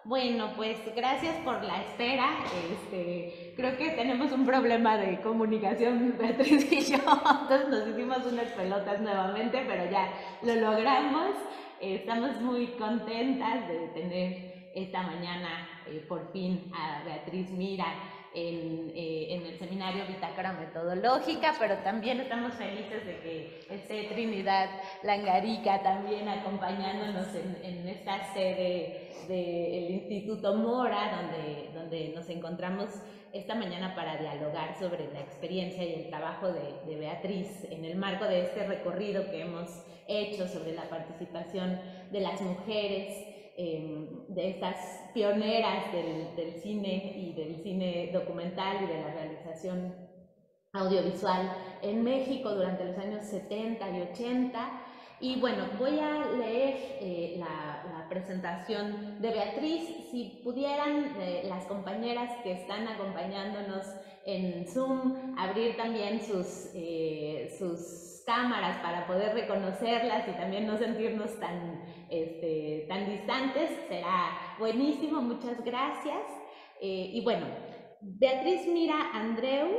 Bueno, pues gracias por la espera. Creo que tenemos un problema de comunicación, Beatriz y yo, entonces nos hicimos unas pelotas nuevamente, pero ya lo logramos. Estamos muy contentas de tener esta mañana por fin a Beatriz Mira en el seminario Bitácora Metodológica, pero también estamos felices de que esté Trinidad Langarica también acompañándonos en esta sede del Instituto Mora, donde nos encontramos esta mañana para dialogar sobre la experiencia y el trabajo de Beatriz en el marco de este recorrido que hemos hecho sobre la participación de las mujeres, de estas pioneras del cine y del cine documental y de la realización audiovisual en México durante los años 70 y 80. Y bueno, voy a leer la presentación de Beatriz. Si pudieran las compañeras que están acompañándonos en Zoom abrir también sus cámaras para poder reconocerlas y también no sentirnos tan distantes, será buenísimo. Muchas gracias. Y bueno, Beatriz Mira Andreu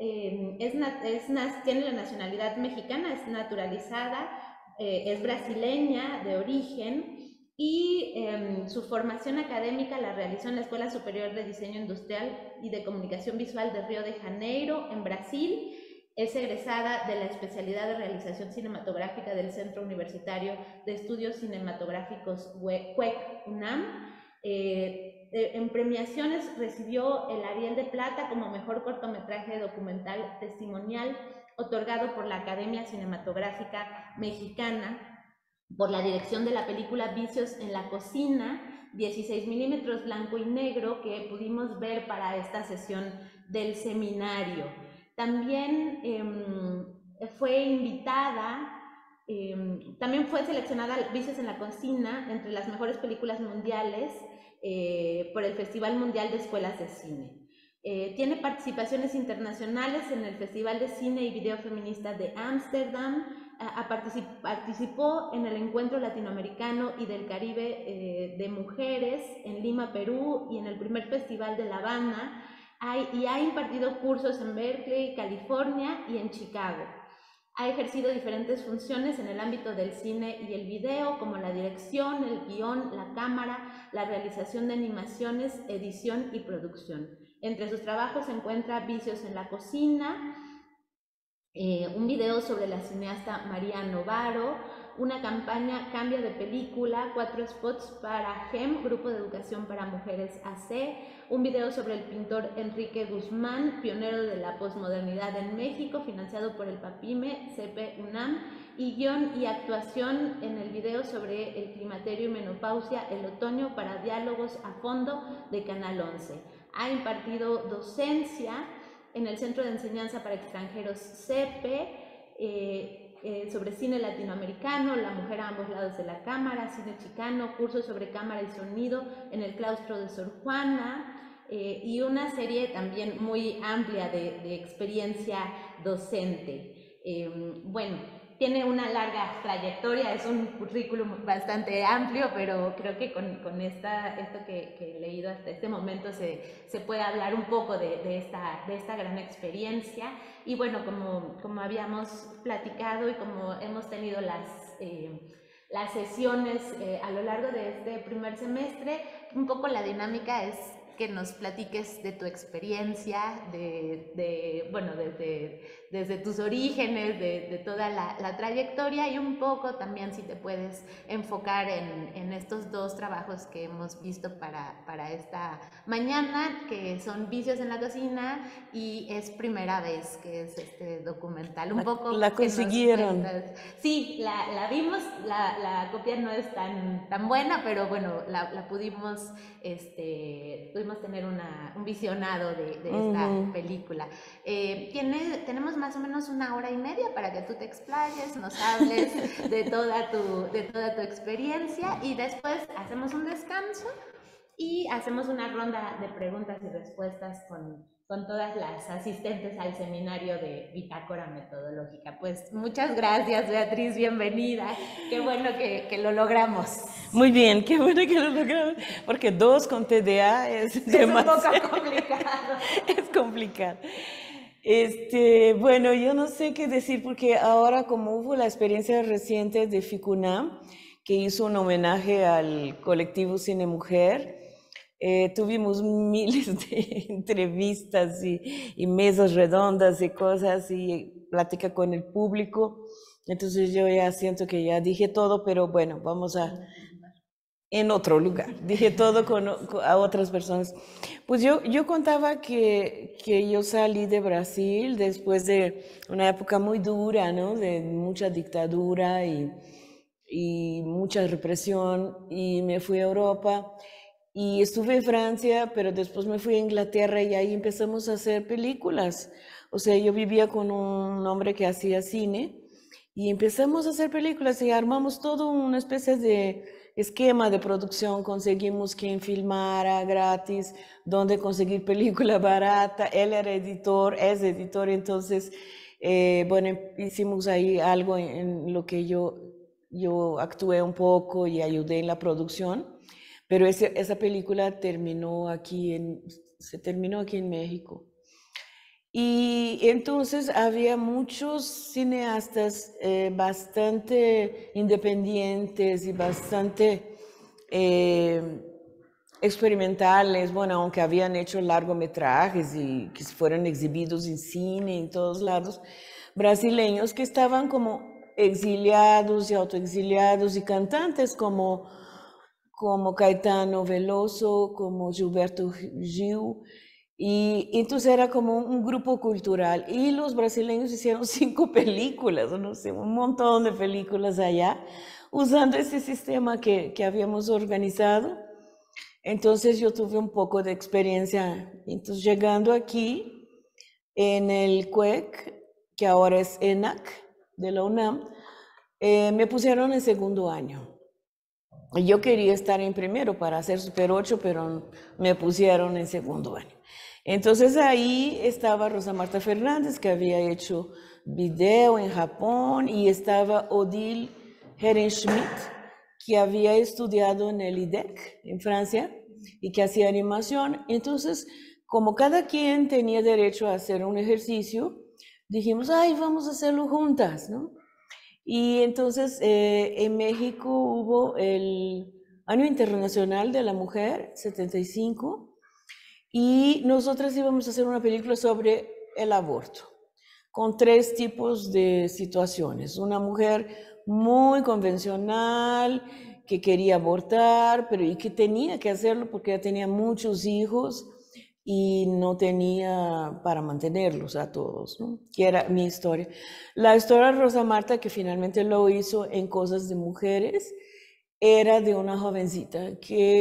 tiene la nacionalidad mexicana, es naturalizada, es brasileña de origen y su formación académica la realizó en la Escuela Superior de Diseño Industrial y de Comunicación Visual de Río de Janeiro, en Brasil. Es egresada de la especialidad de realización cinematográfica del Centro Universitario de Estudios Cinematográficos CUEC UNAM. En premiaciones recibió el Ariel de Plata como mejor cortometraje documental testimonial otorgado por la Academia Cinematográfica Mexicana por la dirección de la película Vicios en la Cocina, 16 milímetros blanco y negro, que pudimos ver para esta sesión del seminario. También fue invitada, también fue seleccionada Vicios en la Cocina entre las mejores películas mundiales por el Festival Mundial de Escuelas de Cine. Tiene participaciones internacionales en el Festival de Cine y Video Feminista de Ámsterdam. Participó en el Encuentro Latinoamericano y del Caribe de Mujeres en Lima, Perú, y en el primer Festival de La Habana, y ha impartido cursos en Berkeley, California, y en Chicago. Ha ejercido diferentes funciones en el ámbito del cine y el video, como la dirección, el guión, la cámara, la realización de animaciones, edición y producción. Entre sus trabajos se encuentra Vicios en la Cocina, un video sobre la cineasta María Novaro, una campaña Cambia de Película, 4 spots para GEM, Grupo de Educación para Mujeres AC, un video sobre el pintor Enrique Guzmán, pionero de la posmodernidad en México, financiado por el PAPIME, CP UNAM, y guión y actuación en el video sobre el climaterio y menopausia, el otoño, para Diálogos a Fondo de Canal 11. Ha impartido docencia en el Centro de Enseñanza para Extranjeros CEPE, sobre cine latinoamericano, La mujer a ambos lados de la cámara, cine chicano, cursos sobre cámara y sonido en el claustro de Sor Juana, y una serie también muy amplia de experiencia docente. Bueno, tiene una larga trayectoria, es un currículum bastante amplio, pero creo que con esto que he leído hasta este momento se puede hablar un poco de esta gran experiencia. Y bueno, como habíamos platicado y como hemos tenido las sesiones a lo largo de este primer semestre, un poco la dinámica es que nos platiques de tu experiencia, bueno, desde tus orígenes, de toda la trayectoria, y un poco también si te puedes enfocar en estos dos trabajos que hemos visto para esta mañana, que son Vicios en la Cocina y Es Primera Vez, que es este documental. Un poco la consiguieron. Sí, la vimos, la copia no es tan buena, pero bueno, la pudimos tener un visionado de esta película. Tenemos más o menos 1 hora y media para que tú te explayes, nos hables de toda tu experiencia, y después hacemos un descanso y hacemos una ronda de preguntas y respuestas con todas las asistentes al seminario de Bitácora Metodológica. Pues muchas gracias, Beatriz, bienvenida. Qué bueno que lo logramos. Muy bien, qué bueno que lo logramos, porque 2 con TDA es demasiado. Un poco complicado. Es complicado. Bueno, yo no sé qué decir, porque ahora como hubo la experiencia reciente de FICUNAM, que hizo un homenaje al colectivo Cine Mujer, tuvimos miles de entrevistas y mesas redondas y cosas y plática con el público. Entonces yo ya siento que ya dije todo, pero bueno, vamos a en otro lugar. Dije todo a otras personas. Pues yo contaba que yo salí de Brasil después de una época muy dura, ¿no? De mucha dictadura y mucha represión, y me fui a Europa y estuve en Francia, pero después me fui a Inglaterra y ahí empezamos a hacer películas. O sea, yo vivía con un hombre que hacía cine y empezamos a hacer películas y armamos todo una especie de esquema de producción, conseguimos quien filmara gratis, dónde conseguir película barata. Él era editor, es editor, entonces, bueno, hicimos ahí algo en lo que yo actué un poco y ayudé en la producción, pero esa película se terminó aquí en México. Y entonces había muchos cineastas bastante independientes y bastante experimentales, bueno, aunque habían hecho largometrajes y que fueron exhibidos en cine en todos lados, brasileños que estaban como exiliados y autoexiliados y cantantes como Caetano Veloso, como Gilberto Gil. Y entonces era como un grupo cultural. Y los brasileños hicieron 5 películas, no sé, un montón de películas allá, usando ese sistema que habíamos organizado. Entonces yo tuve un poco de experiencia. Entonces llegando aquí, en el CUEC, que ahora es ENAC, de la UNAM, me pusieron en segundo año. Yo quería estar en primero para hacer Super 8, pero me pusieron en segundo año. Entonces ahí estaba Rosa Marta Fernández, que había hecho video en Japón, y estaba Odile Herenschmidt, que había estudiado en el IDEC en Francia y que hacía animación. Entonces, como cada quien tenía derecho a hacer un ejercicio, dijimos, ay, vamos a hacerlo juntas, ¿no? Y entonces en México hubo el Año Internacional de la Mujer, 75, y nosotras íbamos a hacer una película sobre el aborto, con 3 tipos de situaciones. Una mujer muy convencional, que quería abortar, pero y que tenía que hacerlo porque ya tenía muchos hijos y no tenía para mantenerlos a todos, ¿no? Que era mi historia. La historia de Rosa Marta, que finalmente lo hizo en Cosas de Mujeres, era de una jovencita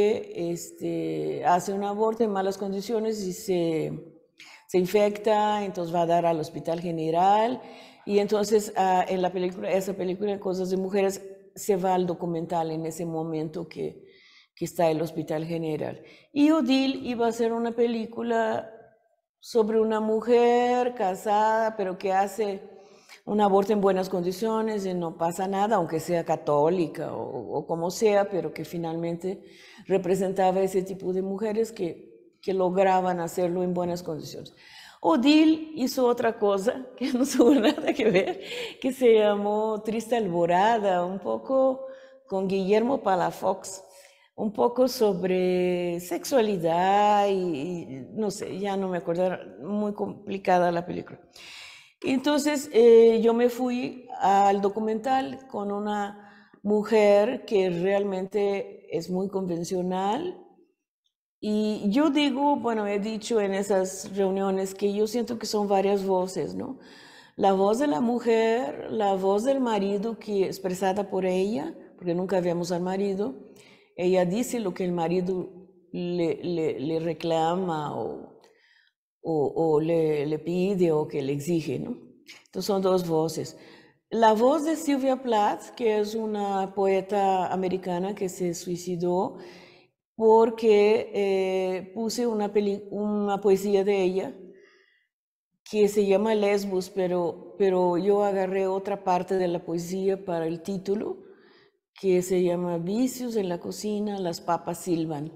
que hace un aborto en malas condiciones y se infecta, entonces va a dar al Hospital General, y entonces en esa película Cosas de Mujeres se va al documental en ese momento que está el Hospital General. Y Odile iba a hacer una película sobre una mujer casada, pero que hace un aborto en buenas condiciones y no pasa nada, aunque sea católica o como sea, pero que finalmente representaba ese tipo de mujeres que lograban hacerlo en buenas condiciones. Odile hizo otra cosa que no tuvo nada que ver, que se llamó Triste Alborada, un poco con Guillermo Palafox, un poco sobre sexualidad y no sé, ya no me acuerdo, era muy complicada la película. Entonces yo me fui al documental con una mujer que realmente es muy convencional, y yo digo, bueno, he dicho en esas reuniones que yo siento que son varias voces, ¿no? La voz de la mujer, la voz del marido que expresada por ella, porque nunca vemos al marido, ella dice lo que el marido le reclama o le pide o que le exige, ¿no? Entonces son 2 voces. La voz de Sylvia Plath, que es una poeta americana que se suicidó, porque puse una poesía de ella que se llama Lesbos, pero yo agarré otra parte de la poesía para el título, que se llama Vicios en la cocina, las papas silban.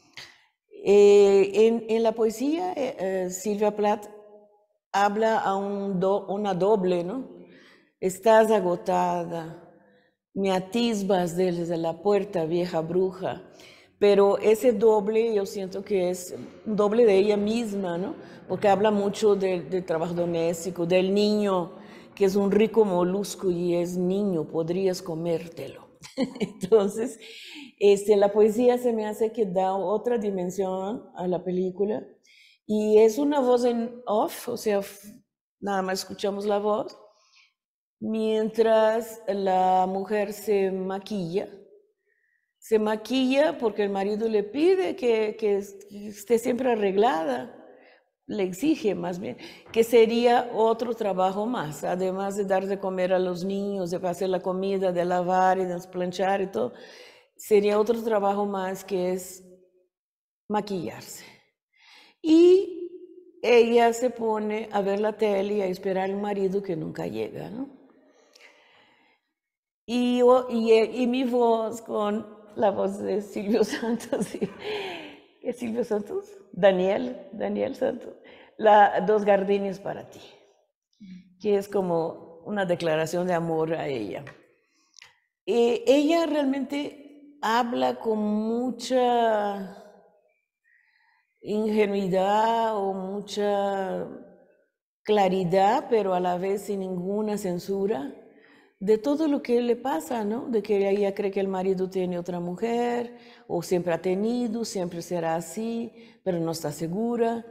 En la poesía, Silvia Plath habla a una doble, ¿no? Estás agotada, me atisbas desde la puerta, vieja bruja. Pero ese doble yo siento que es un doble de ella misma, ¿no? Porque habla mucho del trabajo doméstico, del niño, que es un rico molusco y es niño, podrías comértelo. Entonces, la poesía se me hace que da otra dimensión a la película y es una voz en off, o sea, nada más escuchamos la voz, mientras la mujer se maquilla porque el marido le pide que esté siempre arreglada, le exige más bien, que sería otro trabajo más, además de dar de comer a los niños, de hacer la comida, de lavar y de planchar y todo, sería otro trabajo más que es maquillarse. Y ella se pone a ver la tele y a esperar al marido que nunca llega, ¿no? Y mi voz con la voz de Silvio Santos, ¿qué es Silvio Santos? Daniel Santos, Dos Gardenias para ti, que es como una declaración de amor a ella. Ella realmente habla con mucha ingenuidad o mucha claridad, pero a la vez sin ninguna censura, de todo lo que le pasa, ¿no? De que ella cree que el marido tiene otra mujer, o siempre ha tenido, siempre será así, pero no está segura.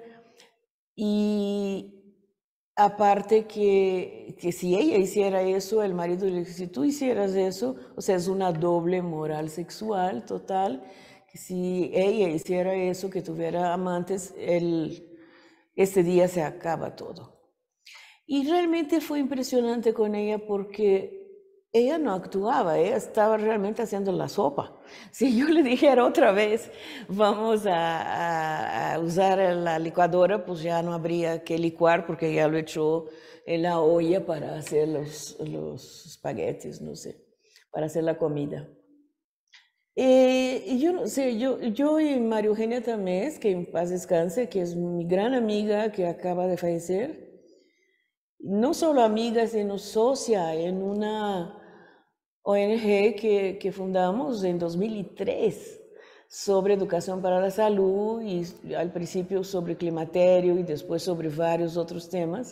Y aparte que si ella hiciera eso, el marido le dice, si tú hicieras eso, o sea, es una doble moral sexual total, que si ella hiciera eso, que tuviera amantes, ese día se acaba todo. Y realmente fue impresionante con ella porque ella no actuaba, ella estaba realmente haciendo la sopa. Si yo le dijera otra vez, vamos a usar la licuadora, pues ya no habría que licuar porque ya lo echó en la olla para hacer los espaguetis, no sé, para hacer la comida. Y yo no sé, yo y María Eugenia Tamés, que en paz descanse, que es mi gran amiga que acaba de fallecer, no solo amiga, sino socia en una ONG que fundamos en 2003 sobre educación para la salud y al principio sobre climaterio y después sobre varios otros temas.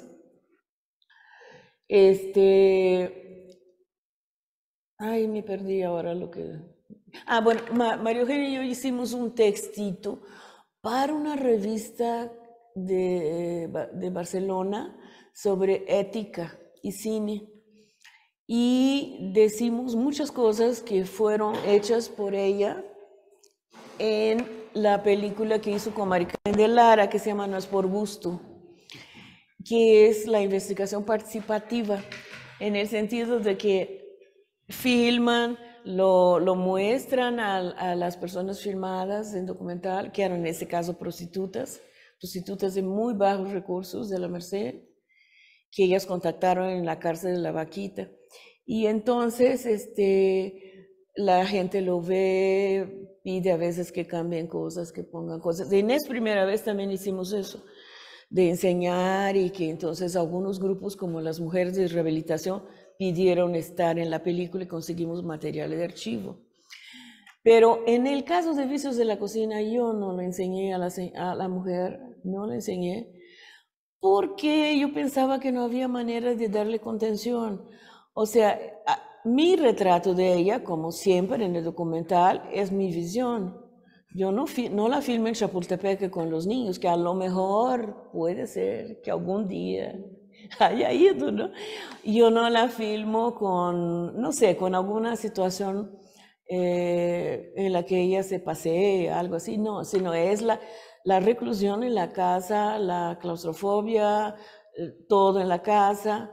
Ay, me perdí ahora lo que... bueno, María Eugenia y yo hicimos un textito para una revista de Barcelona sobre ética y cine. Y decimos muchas cosas que fueron hechas por ella en la película que hizo con Mari Carmen de Lara, que se llama No es por gusto, que es la investigación participativa, en el sentido de que filman, lo muestran a las personas filmadas en documental, que eran en ese caso prostitutas de muy bajos recursos de la Merced, que ellas contactaron en la cárcel de La Vaquita. Y entonces la gente lo ve, pide a veces que cambien cosas, que pongan cosas. En esa primera vez también hicimos eso, de enseñar y que entonces algunos grupos como las mujeres de rehabilitación pidieron estar en la película y conseguimos materiales de archivo. Pero en el caso de Vicios de la Cocina, yo no le enseñé a la mujer, no le enseñé, porque yo pensaba que no había manera de darle contención. O sea, mi retrato de ella, como siempre en el documental, es mi visión. Yo no la filmo en Chapultepec con los niños, que a lo mejor puede ser que algún día haya ido, ¿no? Yo no la filmo con, no sé, con alguna situación en la que ella se pasee, algo así, no, sino es la reclusión en la casa, la claustrofobia, todo en la casa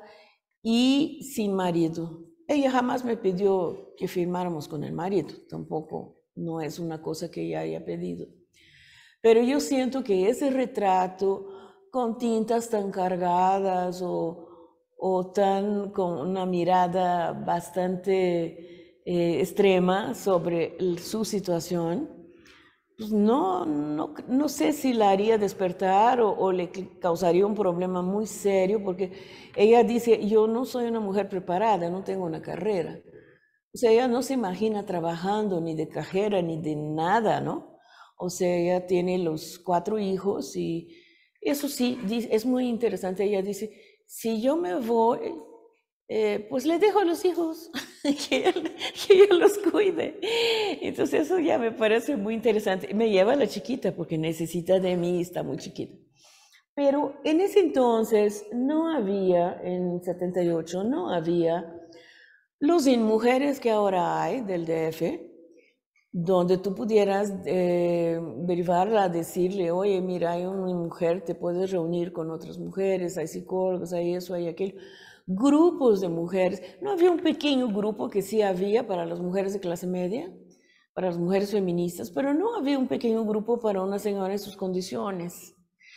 y sin marido. Ella jamás me pidió que firmáramos con el marido, tampoco no es una cosa que ella haya pedido. Pero yo siento que ese retrato con tintas tan cargadas o tan con una mirada bastante extrema sobre su situación, pues no sé si la haría despertar o le causaría un problema muy serio, porque ella dice, yo no soy una mujer preparada, no tengo una carrera. O sea, ella no se imagina trabajando ni de cajera ni de nada, ¿no? O sea, ella tiene los 4 hijos y eso sí, es muy interesante. Ella dice, si yo me voy, pues le dejo a los hijos, que ella los cuide. Entonces eso ya me parece muy interesante. Me lleva a la chiquita porque necesita de mí, está muy chiquita. Pero en ese entonces no había, en 78, no había los InMujeres que ahora hay del DF, donde tú pudieras derivarla a decirle, oye, mira, hay una mujer, te puedes reunir con otras mujeres, hay psicólogos, hay eso, hay aquello. Grupos de mujeres. No había un pequeño grupo que sí había para las mujeres de clase media, para las mujeres feministas, pero no había un pequeño grupo para una señora en sus condiciones.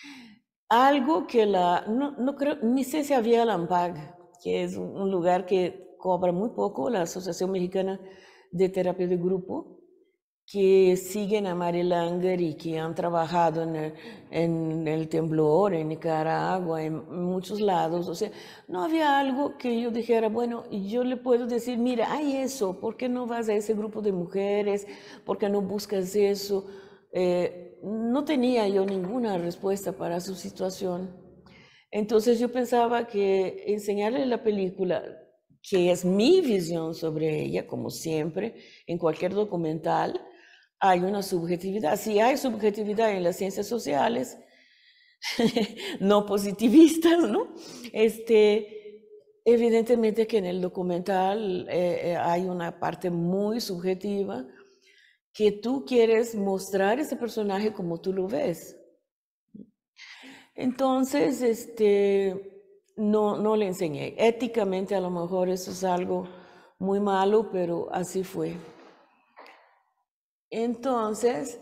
Algo que no creo, ni sé si había la AMPAG, que es un lugar que cobra muy poco, la Asociación Mexicana de Terapia de Grupo, que siguen a Mary Langer y que han trabajado en el temblor, en Nicaragua, en muchos lados. O sea, no había algo que yo dijera, bueno, yo le puedo decir, mira, hay eso, ¿por qué no vas a ese grupo de mujeres? ¿Por qué no buscas eso? No tenía yo ninguna respuesta para su situación. Entonces yo pensaba que enseñarle la película, que es mi visión sobre ella, como siempre, en cualquier documental, hay una subjetividad. Si hay subjetividad en las ciencias sociales, no positivistas, ¿no? Evidentemente que en el documental hay una parte muy subjetiva que tú quieres mostrar ese personaje como tú lo ves. Entonces, no le enseñé. Éticamente a lo mejor eso es algo muy malo, pero así fue. Entonces,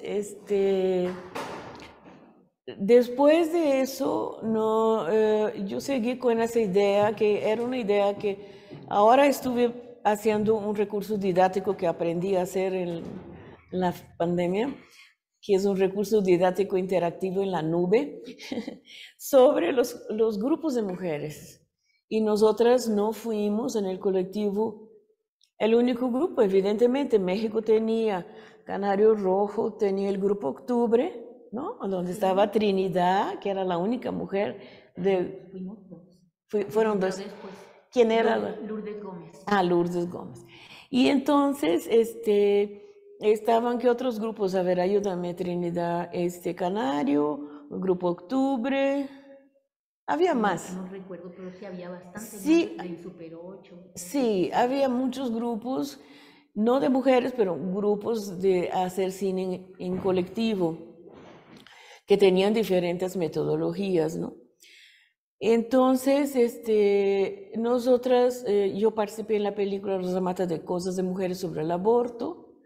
después de eso, yo seguí con esa idea, que era una idea que ahora estuve haciendo un recurso didáctico que aprendí a hacer en la pandemia, que es un recurso didáctico interactivo en la nube, sobre los grupos de mujeres. Y nosotras no fuimos en el colectivo el único grupo. Evidentemente, México tenía Canario Rojo, tenía el Grupo Octubre, ¿no? Donde estaba Trinidad, que era la única mujer de... Fuimos dos. Fueron dos. Después, ¿Quién era? Lourdes Gómez. Ah, Lourdes Gómez. Y entonces, estaban, ¿qué otros grupos? A ver, ayúdame, Trinidad, Canario, Grupo Octubre, había más. No recuerdo, pero sí había bastante. Sí, del Super 8. Sí, había muchos grupos, no de mujeres, pero grupos de hacer cine en colectivo, que tenían diferentes metodologías, ¿no? Entonces, nosotras, yo participé en la película Rosa Mata de Cosas de Mujeres sobre el aborto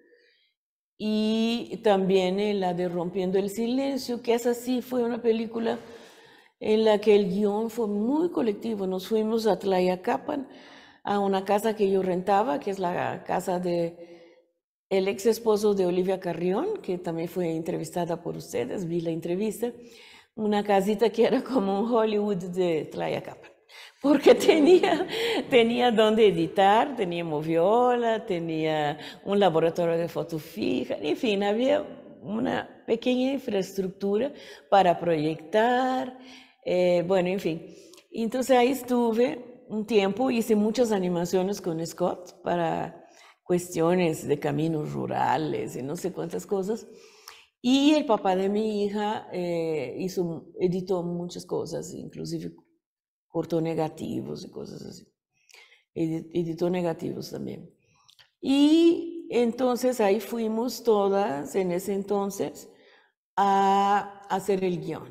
y también en la de Rompiendo el Silencio, que esa sí fue una película en la que el guión fue muy colectivo. Nos fuimos a Tlayacapan, a una casa que yo rentaba, que es la casa de el ex esposo de Olivia Carrión, que también fue entrevistada por ustedes, vi la entrevista, una casita que era como un Hollywood de Tlayacapan, porque tenía donde editar, tenía moviola, tenía un laboratorio de foto fija, en fin, había una pequeña infraestructura para proyectar, bueno, en fin. Entonces ahí estuve un tiempo, hice muchas animaciones con Scott para cuestiones de caminos rurales y no sé cuántas cosas. Y el papá de mi hija editó muchas cosas, inclusive cortó negativos y cosas así. Editó negativos también. Y entonces ahí fuimos todas en ese entonces a hacer el guión.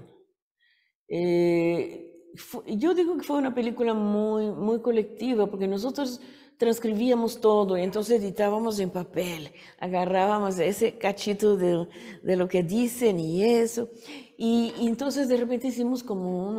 Yo digo que fue una película muy, muy colectiva, porque nosotros transcribíamos todo, y entonces editábamos en papel, agarrábamos ese cachito de lo que dicen y eso, y entonces de repente hicimos como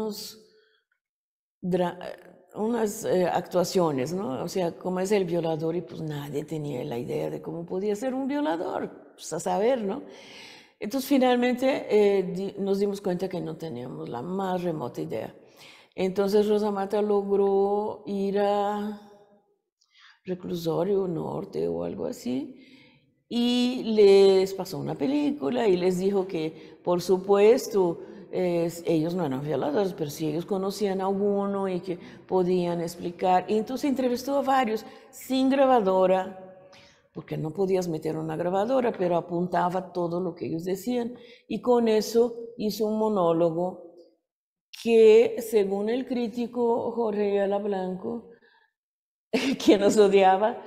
unas actuaciones, ¿no? O sea, como es el violador, y pues nadie tenía la idea de cómo podía ser un violador, pues a saber, ¿no? Entonces finalmente nos dimos cuenta que no teníamos la más remota idea. Entonces Rosa Marta logró ir a Reclusorio Norte o algo así, y les pasó una película y les dijo que, por supuesto, ellos no eran violadores, pero si ellos conocían a alguno y que podían explicar. Y entonces entrevistó a varios sin grabadora, porque no podías meter una grabadora, pero apuntaba todo lo que ellos decían. Y con eso hizo un monólogo que, según el crítico Jorge Ayala Blanco, que nos odiaba,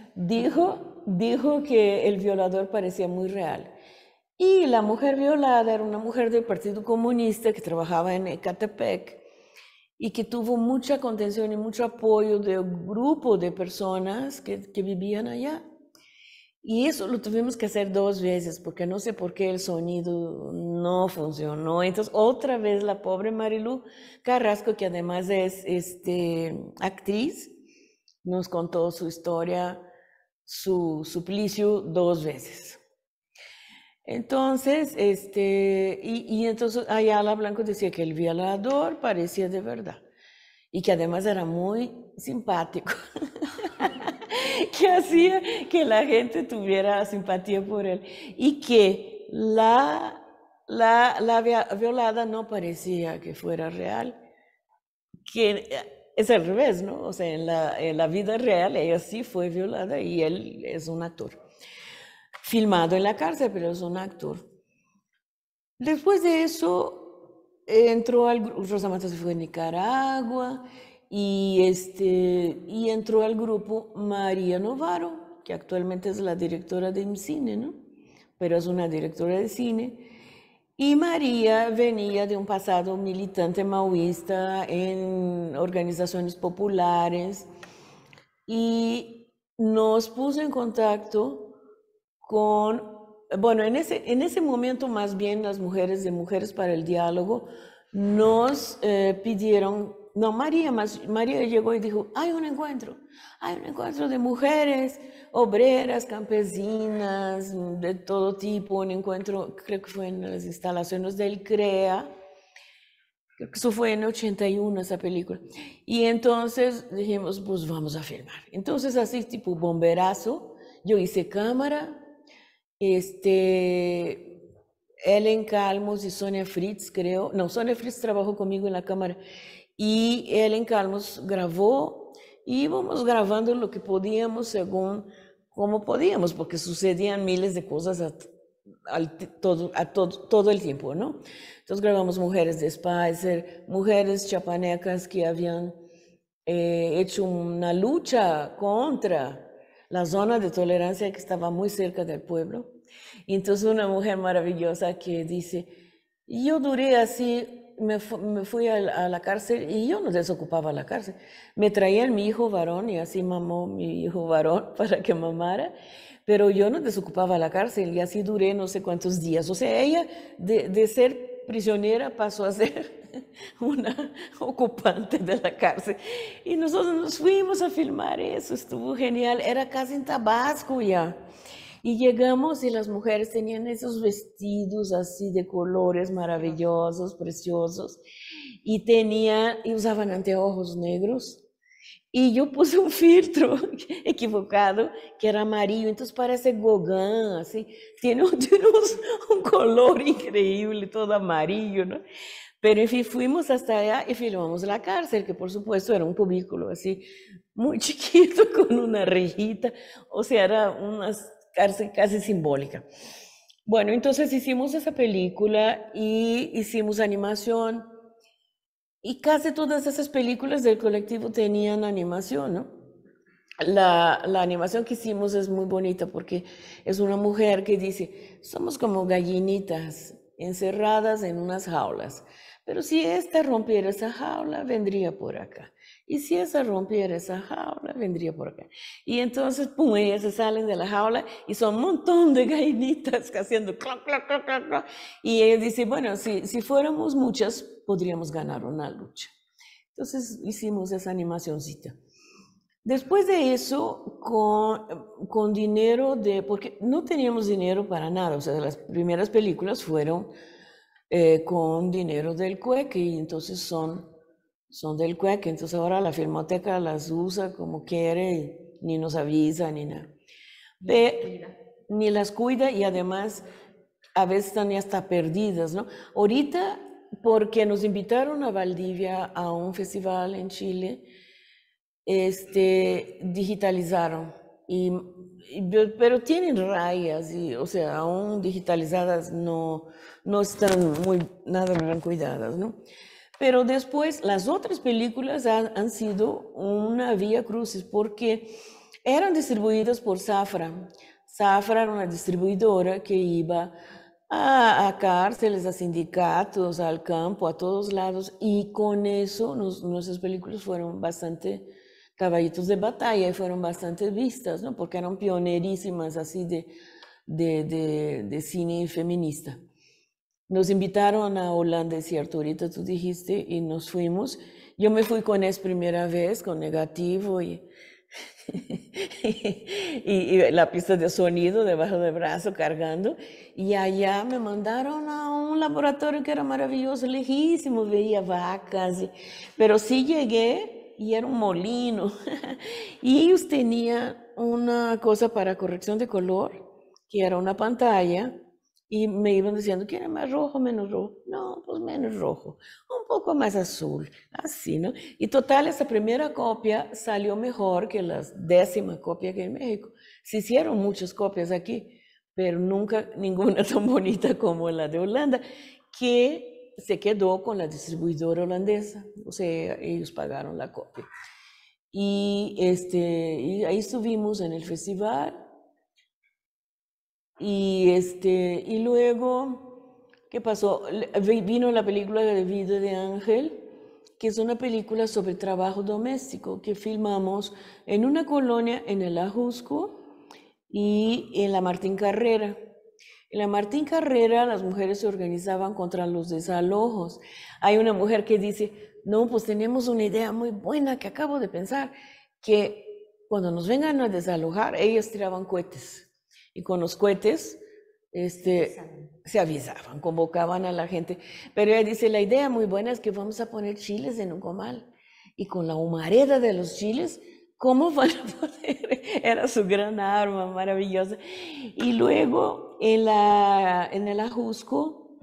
dijo que el violador parecía muy real. Y la mujer violada era una mujer del Partido Comunista que trabajaba en Ecatepec y que tuvo mucha contención y mucho apoyo de un grupo de personas que vivían allá. Y eso lo tuvimos que hacer 2 veces, porque no sé por qué el sonido no funcionó. Entonces, otra vez la pobre Marilu Carrasco, que además es actriz, nos contó su historia, su suplicio 2 veces. Entonces, entonces Ayala Blanco decía que el violador parecía de verdad y que además era muy simpático, que hacía que la gente tuviera simpatía por él, y que la violada no parecía que fuera real, que es al revés, ¿no? O sea, en la vida real ella sí fue violada y él es un actor. Filmado en la cárcel, pero es un actor. Después de eso, Rosa Marta se fue a Nicaragua y entró al grupo María Novaro, que actualmente es la directora de IMCINE, ¿no? Pero es una directora de cine. Y María venía de un pasado militante maoísta en organizaciones populares y nos puso en contacto con, bueno, en ese momento más bien las mujeres de Mujeres para el Diálogo nos pidieron, no, María llegó y dijo, hay un encuentro de mujeres obreras, campesinas, de todo tipo, un encuentro, creo que fue en las instalaciones del CREA, creo que eso fue en 81 esa película. Y entonces dijimos, pues vamos a filmar. Entonces así tipo bomberazo, yo hice cámara, Ellen Calmos y Sonia Fritz, creo, no, Sonia Fritz trabajó conmigo en la cámara, y Ellen Calmos grabó, y íbamos grabando lo que podíamos según cómo podíamos, porque sucedían miles de cosas todo el tiempo, ¿no? Entonces grabamos mujeres de Spicer, mujeres chapanecas que habían hecho una lucha contra la zona de tolerancia que estaba muy cerca del pueblo. Y entonces una mujer maravillosa que dice, yo duré así, me fui a la cárcel y yo no desocupaba la cárcel. Me traían mi hijo varón y así mamó mi hijo varón para que mamara, pero yo no desocupaba la cárcel y así duré no sé cuántos días. O sea, ella de ser prisionera pasó a ser una ocupante de la cárcel. Y nosotros nos fuimos a filmar eso, estuvo genial, era casi en Tabasco ya. Y llegamos y las mujeres tenían esos vestidos así de colores maravillosos, preciosos, y usaban anteojos negros. Y yo puse un filtro equivocado, que era amarillo, entonces parece Gauguin, así, tiene un color increíble, todo amarillo, ¿no? Pero en fin, fuimos hasta allá y filmamos la cárcel, que por supuesto era un cubículo así, muy chiquito, con una rejita, o sea, era una cárcel casi simbólica. Bueno, entonces hicimos esa película y hicimos animación, y casi todas esas películas del colectivo tenían animación, ¿no? La animación que hicimos es muy bonita porque es una mujer que dice, somos como gallinitas encerradas en unas jaulas, pero si esta rompiera esa jaula, vendría por acá. Y si esa rompiera esa jaula, vendría por acá. Y entonces, pum, ellas se salen de la jaula y son un montón de gallinitas haciendo clac, clac, clac, clac, clac. Y ella dice, bueno, si fuéramos muchas, podríamos ganar una lucha. Entonces hicimos esa animacioncita. Después de eso, con dinero porque no teníamos dinero para nada, o sea, las primeras películas fueron con dinero del CUEC y entonces son del CUEC, entonces ahora la Filmoteca las usa como quiere, ni nos avisa ni nada. Ni las cuida y además a veces están ya hasta perdidas, ¿no? Ahorita, porque nos invitaron a Valdivia a un festival en Chile, digitalizaron, pero tienen rayas, o sea, aún digitalizadas no están nada bien cuidadas, ¿no? Pero después las otras películas han sido una vía crucis porque eran distribuidas por Safra. Safra era una distribuidora que iba a cárceles, a sindicatos, al campo, a todos lados, y con eso nuestras películas fueron bastante caballitos de batalla y fueron bastante vistas, ¿no? Porque eran pionerísimas así de cine feminista. Nos invitaron a Holanda, es cierto, ahorita tú dijiste, y nos fuimos. Yo me fui con Es Primera Vez, con negativo y la pista de sonido debajo del brazo cargando. Y allá me mandaron a un laboratorio que era maravilloso, lejísimo, veía vacas. Pero sí llegué y era un molino. Y ellos tenían una cosa para corrección de color, que era una pantalla. Y me iban diciendo, ¿quiere más rojo, menos rojo? No, pues menos rojo, un poco más azul, así, ¿no? Y total, esa primera copia salió mejor que la 10ª copia que en México. Se hicieron muchas copias aquí, pero nunca ninguna tan bonita como la de Holanda, que se quedó con la distribuidora holandesa, o sea, ellos pagaron la copia. Y ahí estuvimos en el festival. Y luego, ¿qué pasó? Vino la película de Vida de Ángel, que es una película sobre trabajo doméstico que filmamos en una colonia en el Ajusco y en la Martín Carrera. En la Martín Carrera las mujeres se organizaban contra los desalojos. Hay una mujer que dice, no, pues tenemos una idea muy buena que acabo de pensar, que cuando nos vengan a desalojar, ellas tiraban cohetes. Y con los cohetes se avisaban, convocaban a la gente. Pero ella dice, la idea muy buena es que vamos a poner chiles en un comal. Y con la humareda de los chiles, ¿cómo van a poder? Era su gran arma, maravillosa. Y luego, en el Ajusco,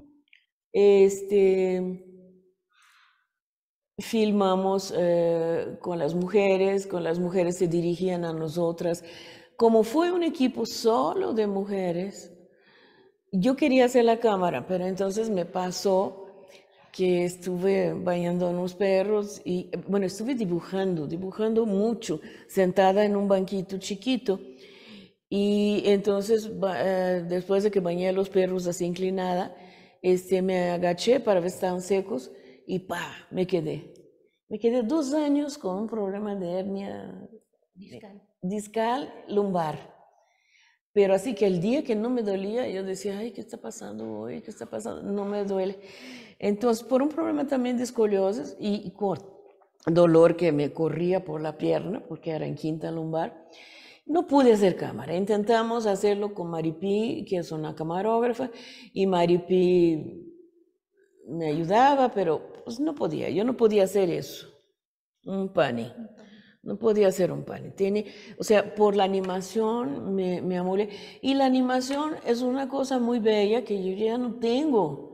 filmamos con las mujeres se dirigían a nosotras. Como fue un equipo solo de mujeres, yo quería hacer la cámara, pero entonces me pasó que estuve bañando a unos perros y, bueno, estuve dibujando mucho, sentada en un banquito chiquito. Y entonces, después de que bañé a los perros así inclinada, me agaché para ver si estaban secos y ¡pa! Me quedé 2 años con un problema de hernia discal lumbar. Pero así que el día que no me dolía, yo decía, ay, ¿qué está pasando hoy? ¿Qué está pasando? No me duele. Entonces, por un problema también de escoliosis y con dolor que me corría por la pierna, porque era en quinta lumbar, no pude hacer cámara. Intentamos hacerlo con Maripí, que es una camarógrafa, y Maripí me ayudaba, pero pues no podía. Yo no podía hacer eso. Un pani. No podía hacer un pani. O sea, por la animación me amolé. Y la animación es una cosa muy bella que yo ya no tengo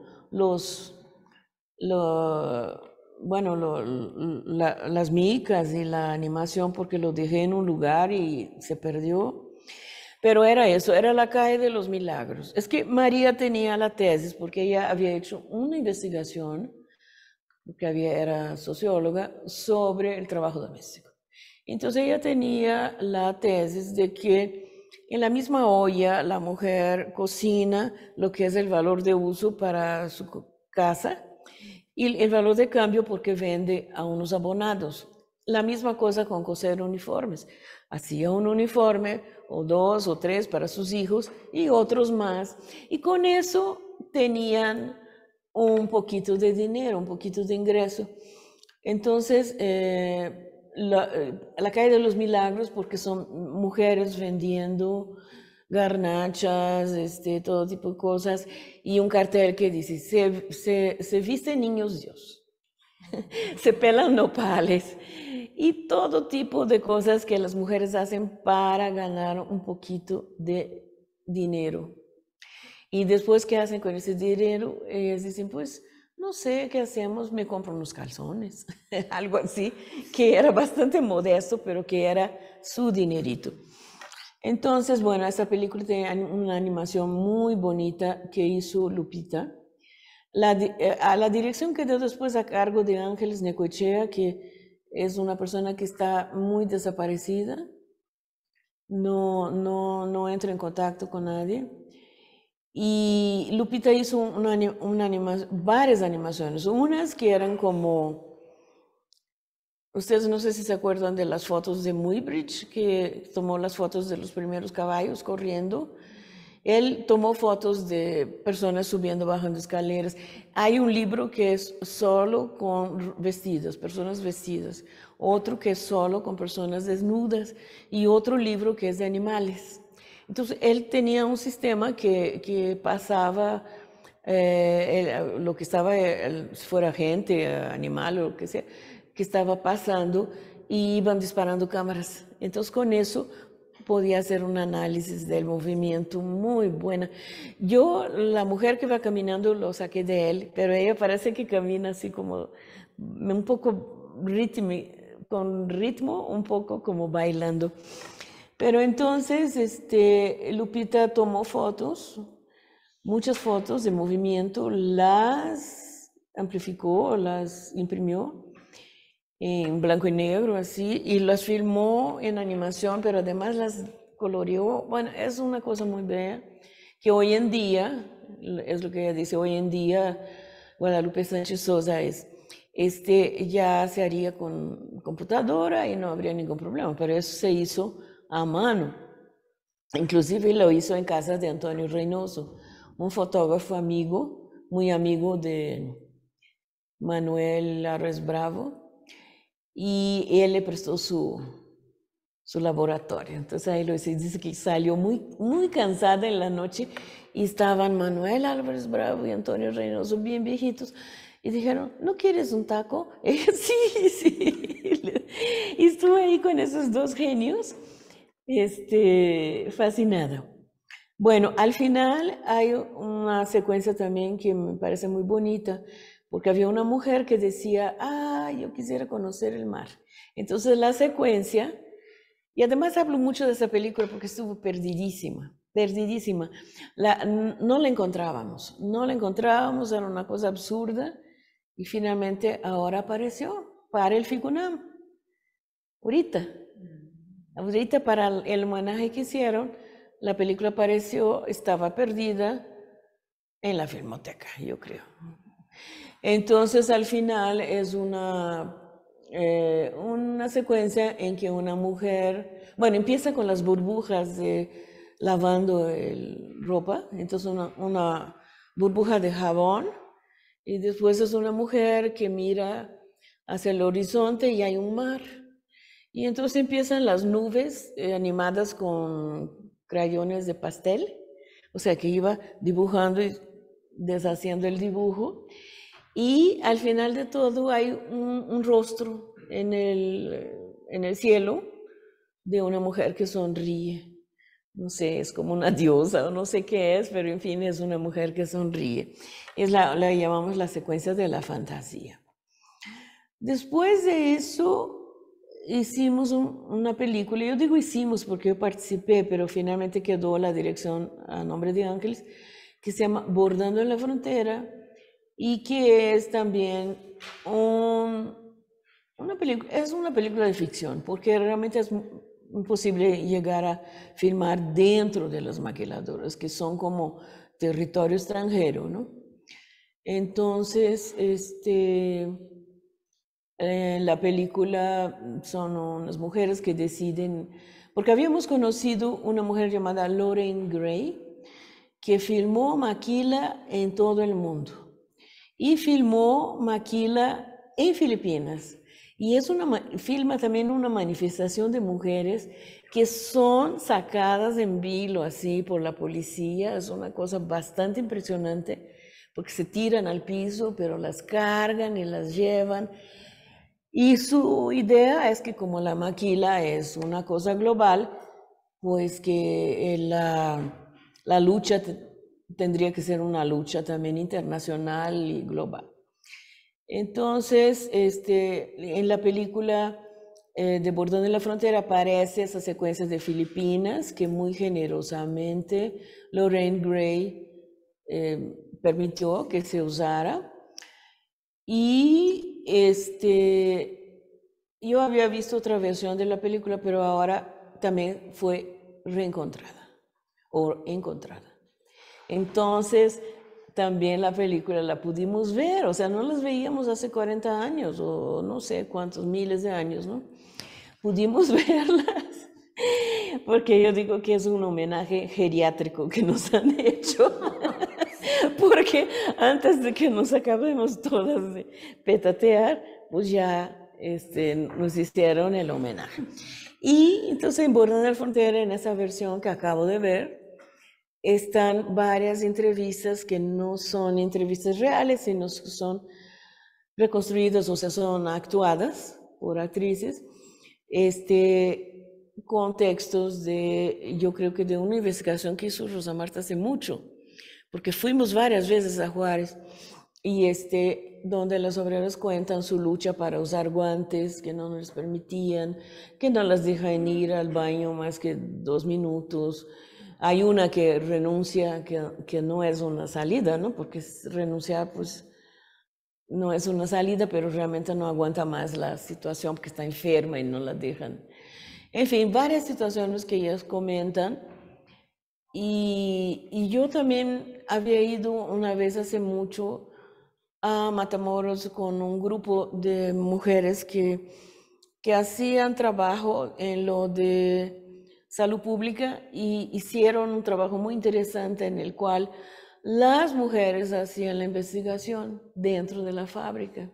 las micas y la animación porque lo dejé en un lugar y se perdió. Pero era eso, era la calle de los milagros. Es que María tenía la tesis porque ella había hecho una investigación, porque era socióloga, sobre el trabajo doméstico. Entonces ella tenía la tesis de que en la misma olla la mujer cocina lo que es el valor de uso para su casa y el valor de cambio porque vende a unos abonados. La misma cosa con coser uniformes. Hacía un uniforme o 2 o 3 para sus hijos y otros más. Y con eso tenían un poquito de dinero, un poquito de ingreso. Entonces, la calle de los Milagros, porque son mujeres vendiendo garnachas, todo tipo de cosas, y un cartel que dice, se visten niños Dios. Se pelan nopales y todo tipo de cosas que las mujeres hacen para ganar un poquito de dinero. Y después, ¿qué hacen con ese dinero? Ellas dicen, pues, no sé, ¿qué hacemos? Me compro unos calzones, algo así, que era bastante modesto, pero que era su dinerito. Entonces, bueno, esta película tiene una animación muy bonita que hizo Lupita. A la dirección quedó después a cargo de Ángeles Necochea, que es una persona que está muy desaparecida, no entra en contacto con nadie. Y Lupita hizo varias animaciones, unas que eran como, ustedes no sé si se acuerdan de las fotos de Muybridge, que tomó las fotos de los primeros caballos corriendo. Él tomó fotos de personas subiendo, bajando escaleras. Hay un libro que es solo con vestidos, personas vestidas. Otro que es solo con personas desnudas. Y otro libro que es de animales. Entonces, él tenía un sistema que pasaba lo que estaba, si fuera gente, animal o lo que sea, que estaba pasando y iban disparando cámaras. Entonces, con eso podía hacer un análisis del movimiento muy buena. Yo, la mujer que va caminando, lo saqué de él, pero ella parece que camina así como un poco con ritmo, un poco como bailando. Pero entonces, Lupita tomó fotos, muchas fotos de movimiento, las amplificó, las imprimió en blanco y negro, así, y las filmó en animación, pero además las coloreó. Bueno, es una cosa muy bella, que hoy en día, es lo que ella dice, hoy en día Guadalupe Sánchez Sosa ya se haría con computadora y no habría ningún problema, pero eso se hizo a mano. Inclusive lo hizo en casa de Antonio Reynoso, un fotógrafo amigo, muy amigo de Manuel Arres Bravo, y él le prestó su laboratorio. Entonces ahí lo hice. Dice que salió muy, muy cansada en la noche y estaban Manuel Álvarez Bravo y Antonio Reynoso bien viejitos. Y dijeron, ¿no quieres un taco? Ella, sí, sí. Y estuve ahí con esos dos genios, fascinada. Bueno, al final hay una secuencia también que me parece muy bonita, porque había una mujer que decía, yo quisiera conocer el mar. Entonces la secuencia, y además hablo mucho de esa película porque estuvo perdidísima, perdidísima. No la encontrábamos, era una cosa absurda, y finalmente ahora apareció para el FICUNAM, ahorita para el homenaje que hicieron. La película apareció, estaba perdida en la Filmoteca, yo creo. Entonces, al final es una secuencia en que una mujer, bueno, empieza con las burbujas lavando ropa, entonces una burbuja de jabón, y después es una mujer que mira hacia el horizonte y hay un mar. Y entonces empiezan las nubes animadas con crayones de pastel, o sea que iba dibujando y deshaciendo el dibujo, y al final de todo hay un rostro en el cielo de una mujer que sonríe. No sé, es como una diosa o no sé qué es, pero en fin, es una mujer que sonríe. La llamamos la secuencia de la fantasía. Después de eso, hicimos una película, yo digo hicimos porque yo participé, pero finalmente quedó la dirección a nombre de Ángeles, que se llama Bordando en la Frontera, y que es también una película de ficción, porque realmente es imposible llegar a filmar dentro de las maquiladoras, que son como territorio extranjero, ¿no? Entonces, En la película son unas mujeres que deciden, porque habíamos conocido una mujer llamada Lauren Gray, que filmó Maquila en todo el mundo y filmó Maquila en Filipinas. Y es filma también una manifestación de mujeres que son sacadas en vilo así por la policía. Es una cosa bastante impresionante porque se tiran al piso, pero las cargan y las llevan. Y su idea es que como la maquila es una cosa global, pues que la lucha tendría que ser una lucha también internacional y global. Entonces, en la película de Bordando la Frontera aparece esa secuencia de Filipinas que muy generosamente Lauren Gray permitió que se usara. Y yo había visto otra versión de la película, pero ahora también fue reencontrada o encontrada. Entonces, también la película la pudimos ver, o sea, no las veíamos hace 40 años o no sé cuántos miles de años, ¿no? Pudimos verlas, porque yo digo que es un homenaje geriátrico que nos han hecho. Porque antes de que nos acabemos todas de petatear, pues ya nos hicieron el homenaje. Y entonces en Bordando la Frontera, en esa versión que acabo de ver, están varias entrevistas que no son entrevistas reales, sino que son reconstruidas, o sea, son actuadas por actrices, con textos yo creo que de una investigación que hizo Rosa Marta hace mucho, porque fuimos varias veces a Juárez y donde las obreras cuentan su lucha para usar guantes que no les permitían, que no las dejan ir al baño más que 2 minutos. Hay una que renuncia, que no es una salida, ¿no? Porque renunciar, pues, no es una salida, pero realmente no aguanta más la situación porque está enferma y no la dejan. En fin, varias situaciones que ellas comentan. Y yo también había ido una vez hace mucho a Matamoros con un grupo de mujeres que hacían trabajo en lo de salud pública y hicieron un trabajo muy interesante en el cual las mujeres hacían la investigación dentro de la fábrica.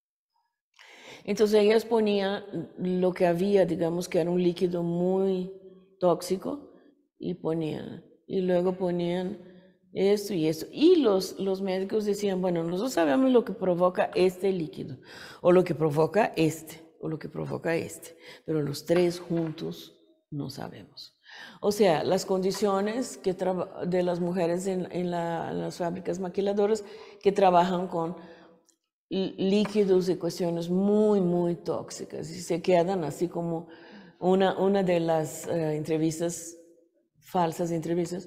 Entonces ellas ponían lo que había, digamos que era un líquido muy tóxico, y luego ponían esto y esto. Y los médicos decían, bueno, nosotros sabemos lo que provoca este líquido, o lo que provoca o lo que provoca pero los tres juntos no sabemos. O sea, las condiciones de las mujeres en las fábricas maquiladoras que trabajan con líquidos y cuestiones muy, muy tóxicas y se quedan así como una de las falsas entrevistas,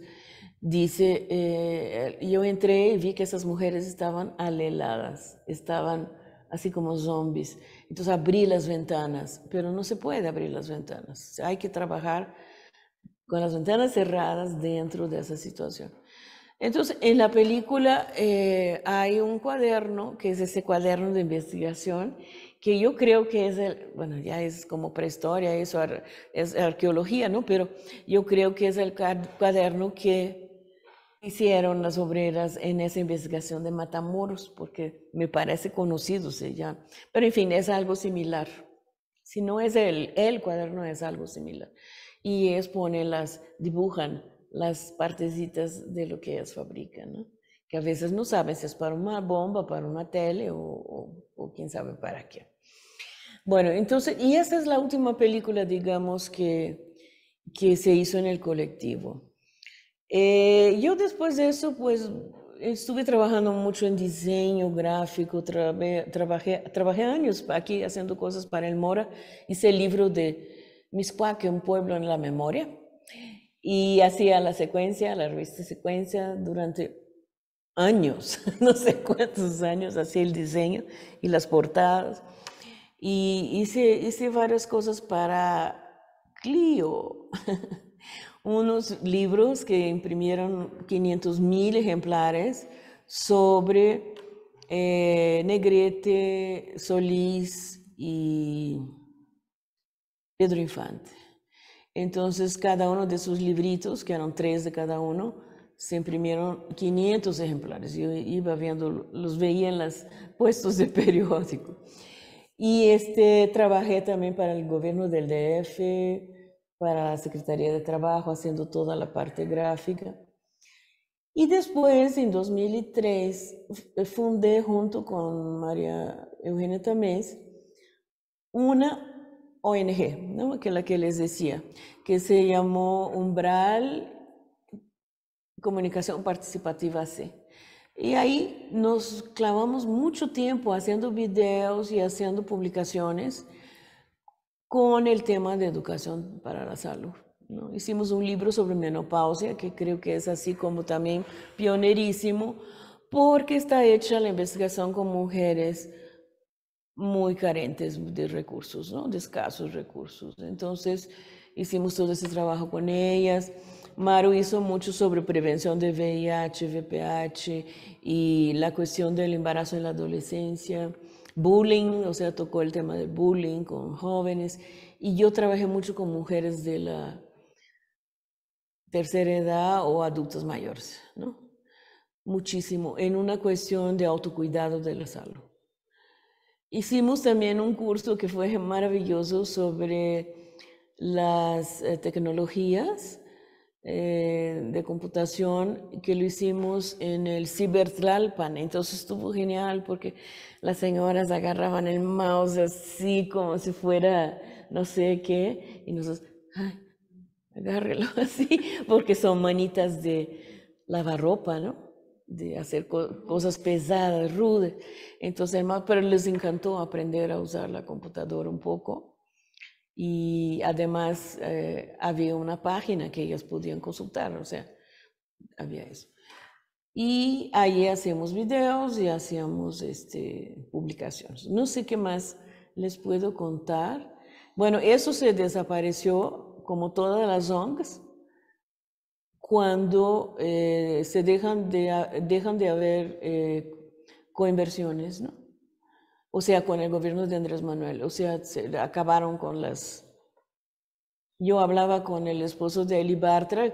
dice, yo entré y vi que esas mujeres estaban aleladas, estaban así como zombies. Entonces abrí las ventanas, pero no se puede abrir las ventanas. Hay que trabajar con las ventanas cerradas dentro de esa situación. Entonces, en la película hay un cuaderno, que es ese cuaderno de investigación, que yo creo que es bueno, ya es como prehistoria, eso es arqueología, ¿no? Pero yo creo que es el cuaderno que hicieron las obreras en esa investigación de Matamoros, porque me parece conocido, se llama. Pero en fin, es algo similar. Si no es el cuaderno, es algo similar. Y dibujan las partecitas de lo que ellas fabrican, ¿no? Que a veces no saben si es para una bomba, para una tele o quién sabe para qué. Bueno, entonces, y esta es la última película, digamos, que se hizo en el colectivo. Yo después de eso, pues, estuve trabajando mucho en diseño gráfico, trabajé años aquí haciendo cosas para el Mora, hice el libro de Mixcoac, un pueblo en la memoria, y hacía la revista Secuencia durante años, no sé cuántos años, hacía el diseño y las portadas. Y hice varias cosas para Clio, unos libros que imprimieron 500,000 ejemplares sobre Negrete, Solís, y Pedro Infante. Entonces, cada uno de sus libritos, que eran 3 de cada uno, se imprimieron 500 ejemplares. Yo iba viendo, los veía en los puestos de periódico. Y trabajé también para el gobierno del DF, para la Secretaría de Trabajo, haciendo toda la parte gráfica. Y después, en 2003, fundé junto con María Eugenia Tamés una ONG, ¿no? Que la que les decía, que se llamó Umbral Comunicación Participativa C. Y ahí nos clavamos mucho tiempo haciendo videos y haciendo publicaciones con el tema de educación para la salud, ¿no? Hicimos un libro sobre menopausia, que creo que es así como también pionerísimo, porque está hecha la investigación con mujeres muy carentes de recursos, ¿no? De escasos recursos. Entonces, hicimos todo ese trabajo con ellas. Maru hizo mucho sobre prevención de VIH, VPH y la cuestión del embarazo en la adolescencia, bullying, o sea, tocó el tema del bullying con jóvenes. Y yo trabajé mucho con mujeres de la tercera edad o adultos mayores, ¿no? Muchísimo, en una cuestión de autocuidado de la salud. Hicimos también un curso que fue maravilloso sobre las tecnologías de computación, que lo hicimos en el Cibertlalpan. Entonces estuvo genial porque las señoras agarraban el mouse así como si fuera no sé qué, y nosotros, ay, agárrelo así, porque son manitas de lavar ropa, ¿no? De hacer cosas pesadas, rudas. Entonces, pero les encantó aprender a usar la computadora un poco. Y además había una página que ellas podían consultar, o sea, había eso. Y ahí hacíamos videos y hacíamos publicaciones. No sé qué más les puedo contar. Bueno, eso se desapareció, como todas las ONGs, cuando se dejan de haber coinversiones, ¿no? O sea, con el gobierno de Andrés Manuel. O sea, se acabaron con las... Yo hablaba con el esposo de Eli Bartra,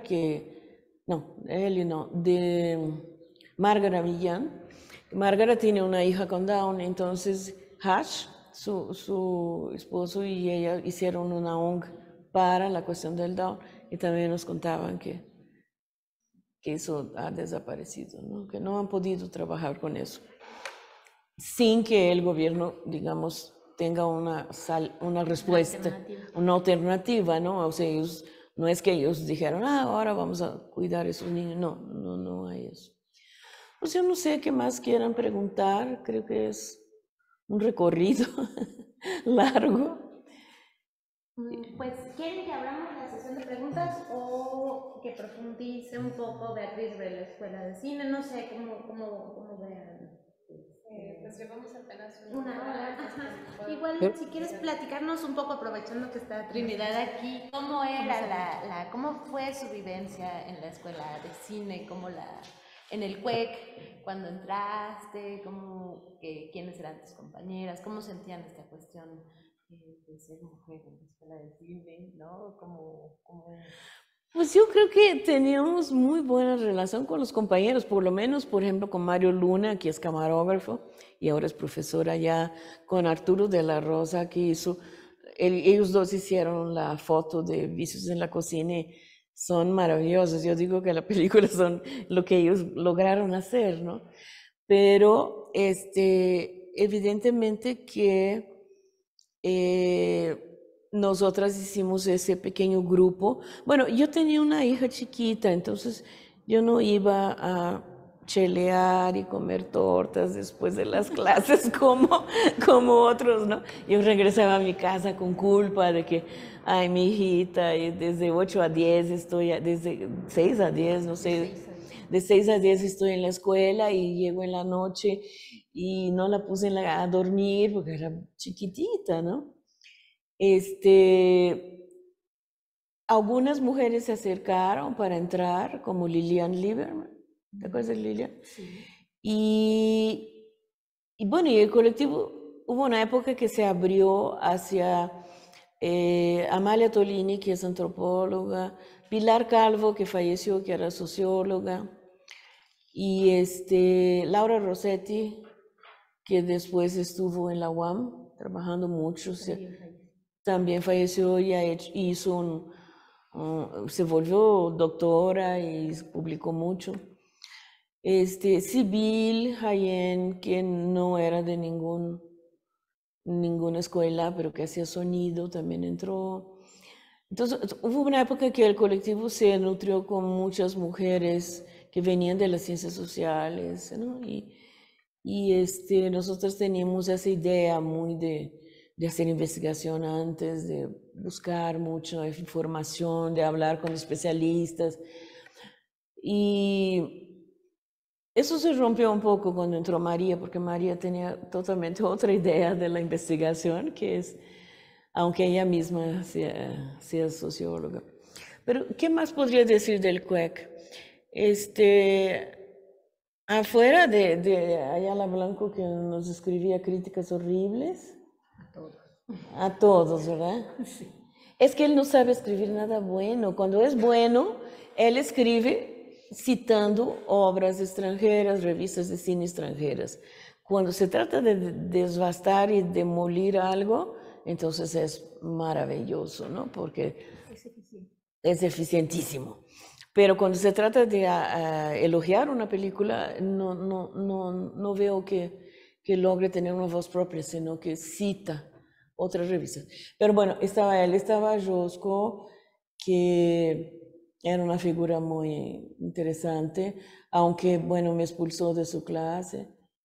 de Márgara Millán. Márgara tiene una hija con Down, entonces Hash, su esposo, y ella hicieron una ONG para la cuestión del Down, y también nos contaban que eso ha desaparecido, ¿no? Que no han podido trabajar con eso, sin que el gobierno, digamos, tenga una respuesta, una alternativa, ¿no? O sea, no es que ellos dijeron, ahora vamos a cuidar a esos niños. No hay eso. Pues yo no sé qué más quieran preguntar, creo que es un recorrido largo. Pues, ¿quieren que abramos la sesión de preguntas o que profundice un poco Beatriz de la Escuela de Cine? No sé cómo vean. Pues llevamos apenas una hora. Igual, si quieres platicarnos un poco, aprovechando que está Trinidad aquí, ¿cómo era cómo fue su vivencia en la Escuela de Cine? En el CUEC, cuando entraste, quiénes eran tus compañeras, cómo sentían esta cuestión de ser mujer en la Escuela de Cine, ¿no? Pues yo creo que teníamos muy buena relación con los compañeros, por lo menos, por ejemplo, con Mario Luna, que es camarógrafo y ahora es profesor allá, con Arturo de la Rosa, que hizo, ellos dos hicieron la foto de Vicios en la Cocina, y son maravillosos. Yo digo que la película son lo que ellos lograron hacer, ¿no? Pero evidentemente que nosotras hicimos ese pequeño grupo. Bueno, yo tenía una hija chiquita, entonces yo no iba a chelear y comer tortas después de las clases como otros, ¿no? Yo regresaba a mi casa con culpa de que, ay, mi hijita, y desde 8 a 10 desde 6 a 10, no sé, de 6 a 10 estoy en la escuela y llego en la noche y no la puse a dormir porque era chiquitita, ¿no? Algunas mujeres se acercaron para entrar, como Lilian Lieberman, ¿te acuerdas de Lilian? Sí. Y bueno, y el colectivo hubo una época que se abrió hacia Amalia Tolini, que es antropóloga, Pilar Calvo, que falleció, que era socióloga, y Laura Rossetti, que después estuvo en la UAM trabajando mucho, también falleció y hizo se volvió doctora y publicó mucho. Sibyl Hayen, que no era de ninguna escuela, pero que hacía sonido, también entró. Entonces, hubo una época que el colectivo se nutrió con muchas mujeres que venían de las ciencias sociales, ¿no? Y nosotros teníamos esa idea muy de hacer investigación antes, de buscar mucha información, de hablar con especialistas. Y eso se rompió un poco cuando entró María, porque María tenía totalmente otra idea de la investigación, que es, aunque ella misma sea socióloga. Pero, ¿qué más podría decir del CUEC? Afuera de Ayala Blanco, que nos escribía críticas horribles. A todos. A todos, ¿verdad? Sí. Es que él no sabe escribir nada bueno. Cuando es bueno, él escribe citando obras extranjeras, revistas de cine extranjeras. Cuando se trata de desbastar y demolir algo, entonces es maravilloso, ¿no? Porque es eficientísimo. Pero cuando se trata de elogiar una película, no veo que logre tener una voz propia, sino que cita otras revistas. Pero bueno, estaba Josco, que era una figura muy interesante, aunque, bueno, me expulsó de su clase.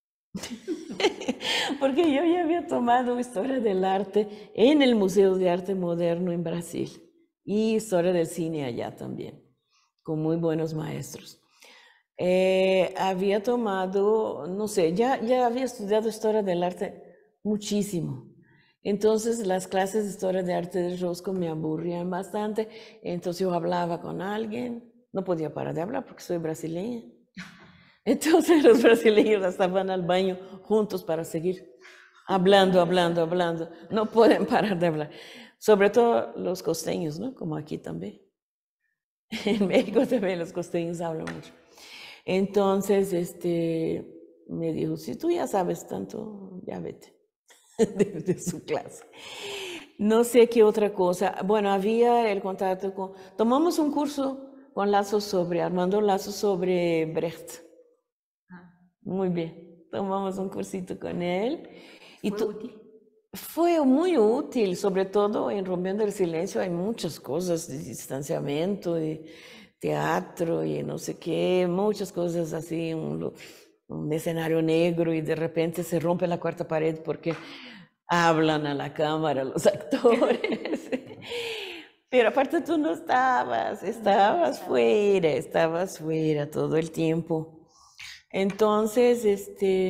Porque yo ya había tomado historia del arte en el Museo de Arte Moderno en Brasil y historia del cine allá también, con muy buenos maestros. Había tomado, no sé, ya había estudiado historia del arte muchísimo. Entonces las clases de historia de arte de Rosco me aburrían bastante. Entonces yo hablaba con alguien, no podía parar de hablar porque soy brasileña. Entonces los brasileños estaban al baño juntos para seguir hablando. No pueden parar de hablar. Sobre todo los costeños, ¿no? Como aquí también. En México también los costeños hablan mucho. Entonces, me dijo, si tú ya sabes tanto, ya vete de su clase. No sé qué otra cosa. Bueno, había el contacto con... Tomamos un curso con Armando Lazo sobre Brecht. Muy bien. Tomamos un cursito con él. ¿Fue útil? Fue muy útil, sobre todo en Rompiendo el Silencio hay muchas cosas de distanciamiento, de teatro y no sé qué, muchas cosas así, un escenario negro y de repente se rompe la cuarta pared porque hablan a la cámara los actores. Pero aparte tú no estabas fuera todo el tiempo. Entonces,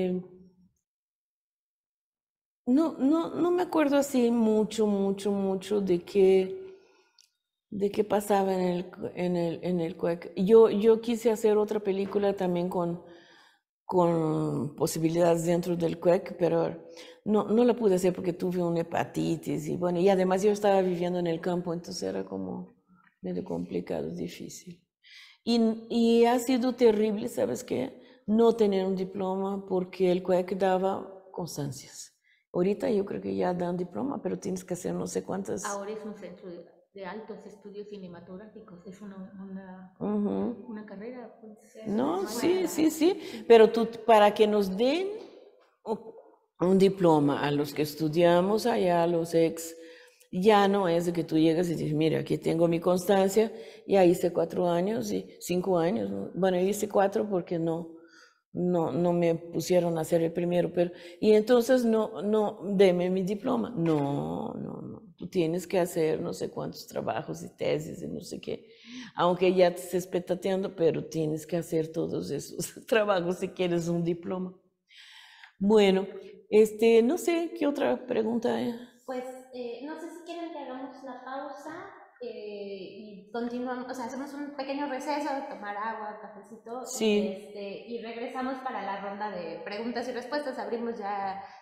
no me acuerdo así mucho de qué pasaba en el CUEC. Yo quise hacer otra película también con posibilidades dentro del CUEC, pero no la pude hacer porque tuve una hepatitis y bueno, y además yo estaba viviendo en el campo, entonces era como medio complicado, difícil. Y ha sido terrible, ¿sabes qué? No tener un diploma porque el CUEC daba constancias. Ahorita yo creo que ya dan diploma, pero tienes que hacer no sé cuántas. Ahora es un centro de altos estudios cinematográficos, es una carrera. Pues, no, sí, pero para que nos den un diploma a los que estudiamos allá, a los ex, ya no es de que tú llegas y dices, mira, aquí tengo mi constancia, ya hice 4 años y 5 años, ¿no? Bueno, hice 4 porque no me pusieron a hacer el primero, pero, y entonces deme mi diploma. No, tú tienes que hacer no sé cuántos trabajos y tesis y no sé qué, aunque ya te estés petateando, pero tienes que hacer todos esos trabajos si quieres un diploma. Bueno, no sé, ¿qué otra pregunta hay? Pues, no sé si quieren que hagamos la pausa y continuamos, o sea, hacemos un pequeño receso, tomar agua, cafecito, Sí. y regresamos para la ronda de preguntas y respuestas. Abrimos ya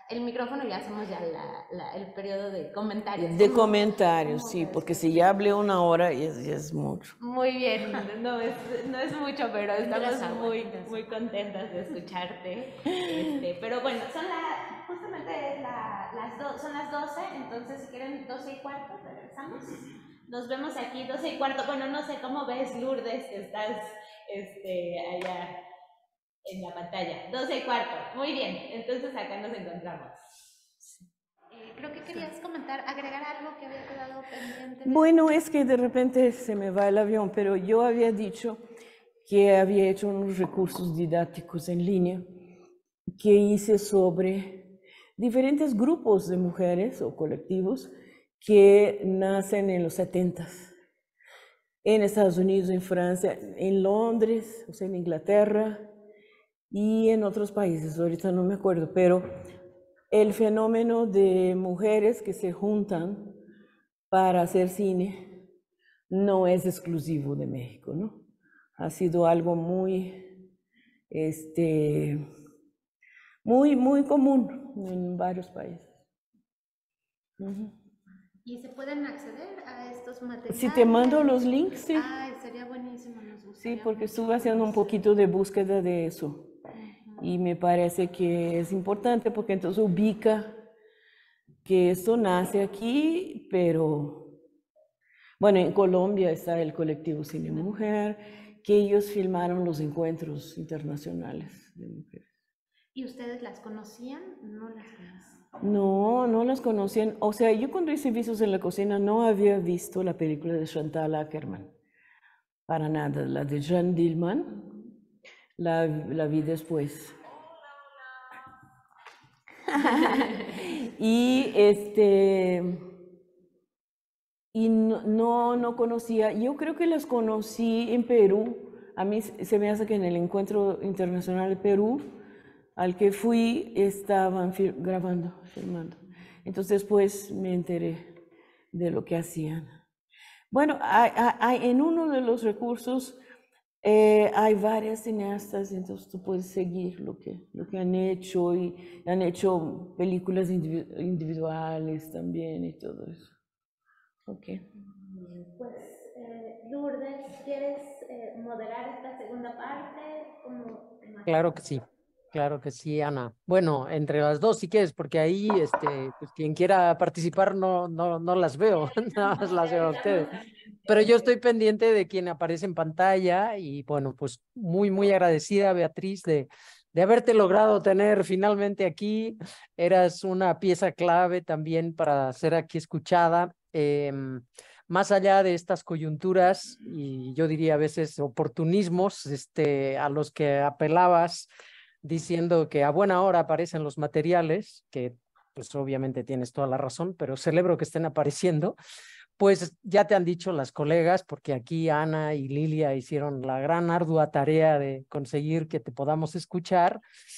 el micrófono y hacemos ya el periodo de comentarios. De comentarios, sí, porque si ya hablé 1 hora ya es mucho. Muy bien, no es mucho, pero estamos muy contentas de escucharte. Pero bueno, justamente son las 12, entonces si quieren 12:15, regresamos. Nos vemos aquí 12:15. Bueno, no sé cómo ves, Lourdes, que estás allá en la pantalla. 12:15. Muy bien, entonces acá nos encontramos. Creo que querías agregar algo que había quedado pendiente. Bueno, es que de repente se me va el avión, pero yo había dicho que había hecho unos recursos didácticos en línea que hice sobre diferentes grupos de mujeres o colectivos que nacen en los 70s, en Estados Unidos, en Francia, en Londres, o sea, en Inglaterra y en otros países, ahorita no me acuerdo, pero el fenómeno de mujeres que se juntan para hacer cine no es exclusivo de México, ¿no? Ha sido algo muy, muy común en varios países. ¿Y se pueden acceder a estos materiales? Si te mando los links, sí. Ay, sería buenísimo. Sí, porque estuve haciendo un poquito de búsqueda de eso. Y me parece que es importante porque entonces ubica que esto nace aquí, pero bueno, en Colombia está el colectivo Cine Mujer, que ellos filmaron los encuentros internacionales de mujeres. ¿Y ustedes las conocían? ¿No las conocían? No las conocían. O sea, yo cuando hice Vicios en la Cocina no había visto la película de Chantal Akerman, para nada. La de Jeanne Dielman, la vi después. Y no conocía, yo creo que las conocí en Perú. A mí se me hace que en el Encuentro Internacional de Perú al que fui estaban filmando. Entonces pues me enteré de lo que hacían. Bueno, en uno de los recursos hay varias cineastas, entonces tú puedes seguir lo que han hecho, y han hecho películas individuales también y todo eso. Ok. Pues, Lourdes, ¿quieres moderar esta segunda parte? Claro que sí, Ana. Bueno, entre las dos si quieres, porque ahí pues quien quiera participar no las veo, nada más las veo a ustedes. Pero yo estoy pendiente de quien aparece en pantalla y bueno, pues muy agradecida, Beatriz, de haberte logrado tener finalmente aquí. Eras una pieza clave también para ser aquí escuchada. Más allá de estas coyunturas y yo diría a veces oportunismos a los que apelabas diciendo que a buena hora aparecen los materiales, que pues obviamente tienes toda la razón, pero celebro que estén apareciendo. Pues ya te han dicho las colegas, porque aquí Ana y Lilia hicieron la gran ardua tarea de conseguir que te podamos escuchar,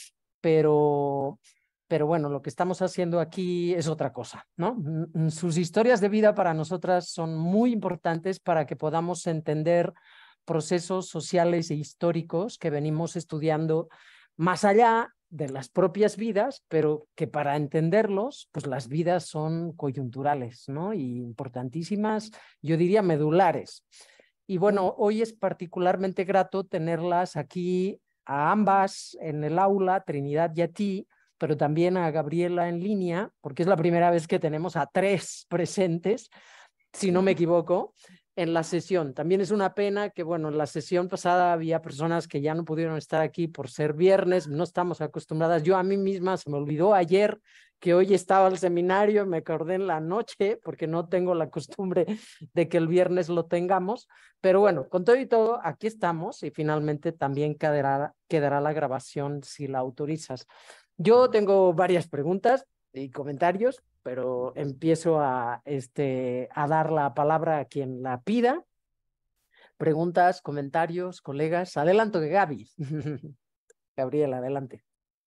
pero bueno, lo que estamos haciendo aquí es otra cosa, ¿no? Sus historias de vida para nosotras son muy importantes para que podamos entender procesos sociales e históricos que venimos estudiando más allá de las propias vidas, pero que para entenderlos, pues las vidas son coyunturales, ¿no? Y importantísimas, yo diría medulares. Y bueno, hoy es particularmente grato tenerlas aquí a ambas en el aula, Trinidad y a ti, pero también a Gabriela en línea, porque es la primera vez que tenemos a 3 presentes, si no me equivoco, en la sesión. También es una pena que, bueno, en la sesión pasada había personas que ya no pudieron estar aquí por ser viernes, no estamos acostumbradas. Yo a mí misma se me olvidó ayer que hoy estaba el seminario, me acordé en la noche porque no tengo la costumbre de que el viernes lo tengamos, pero bueno, con todo y todo, aquí estamos y finalmente también quedará la grabación si la autorizas. Yo tengo varias preguntas y comentarios, pero empiezo a dar la palabra a quien la pida. Preguntas, comentarios, colegas. Adelanto que Gaby. Gabriela, adelante.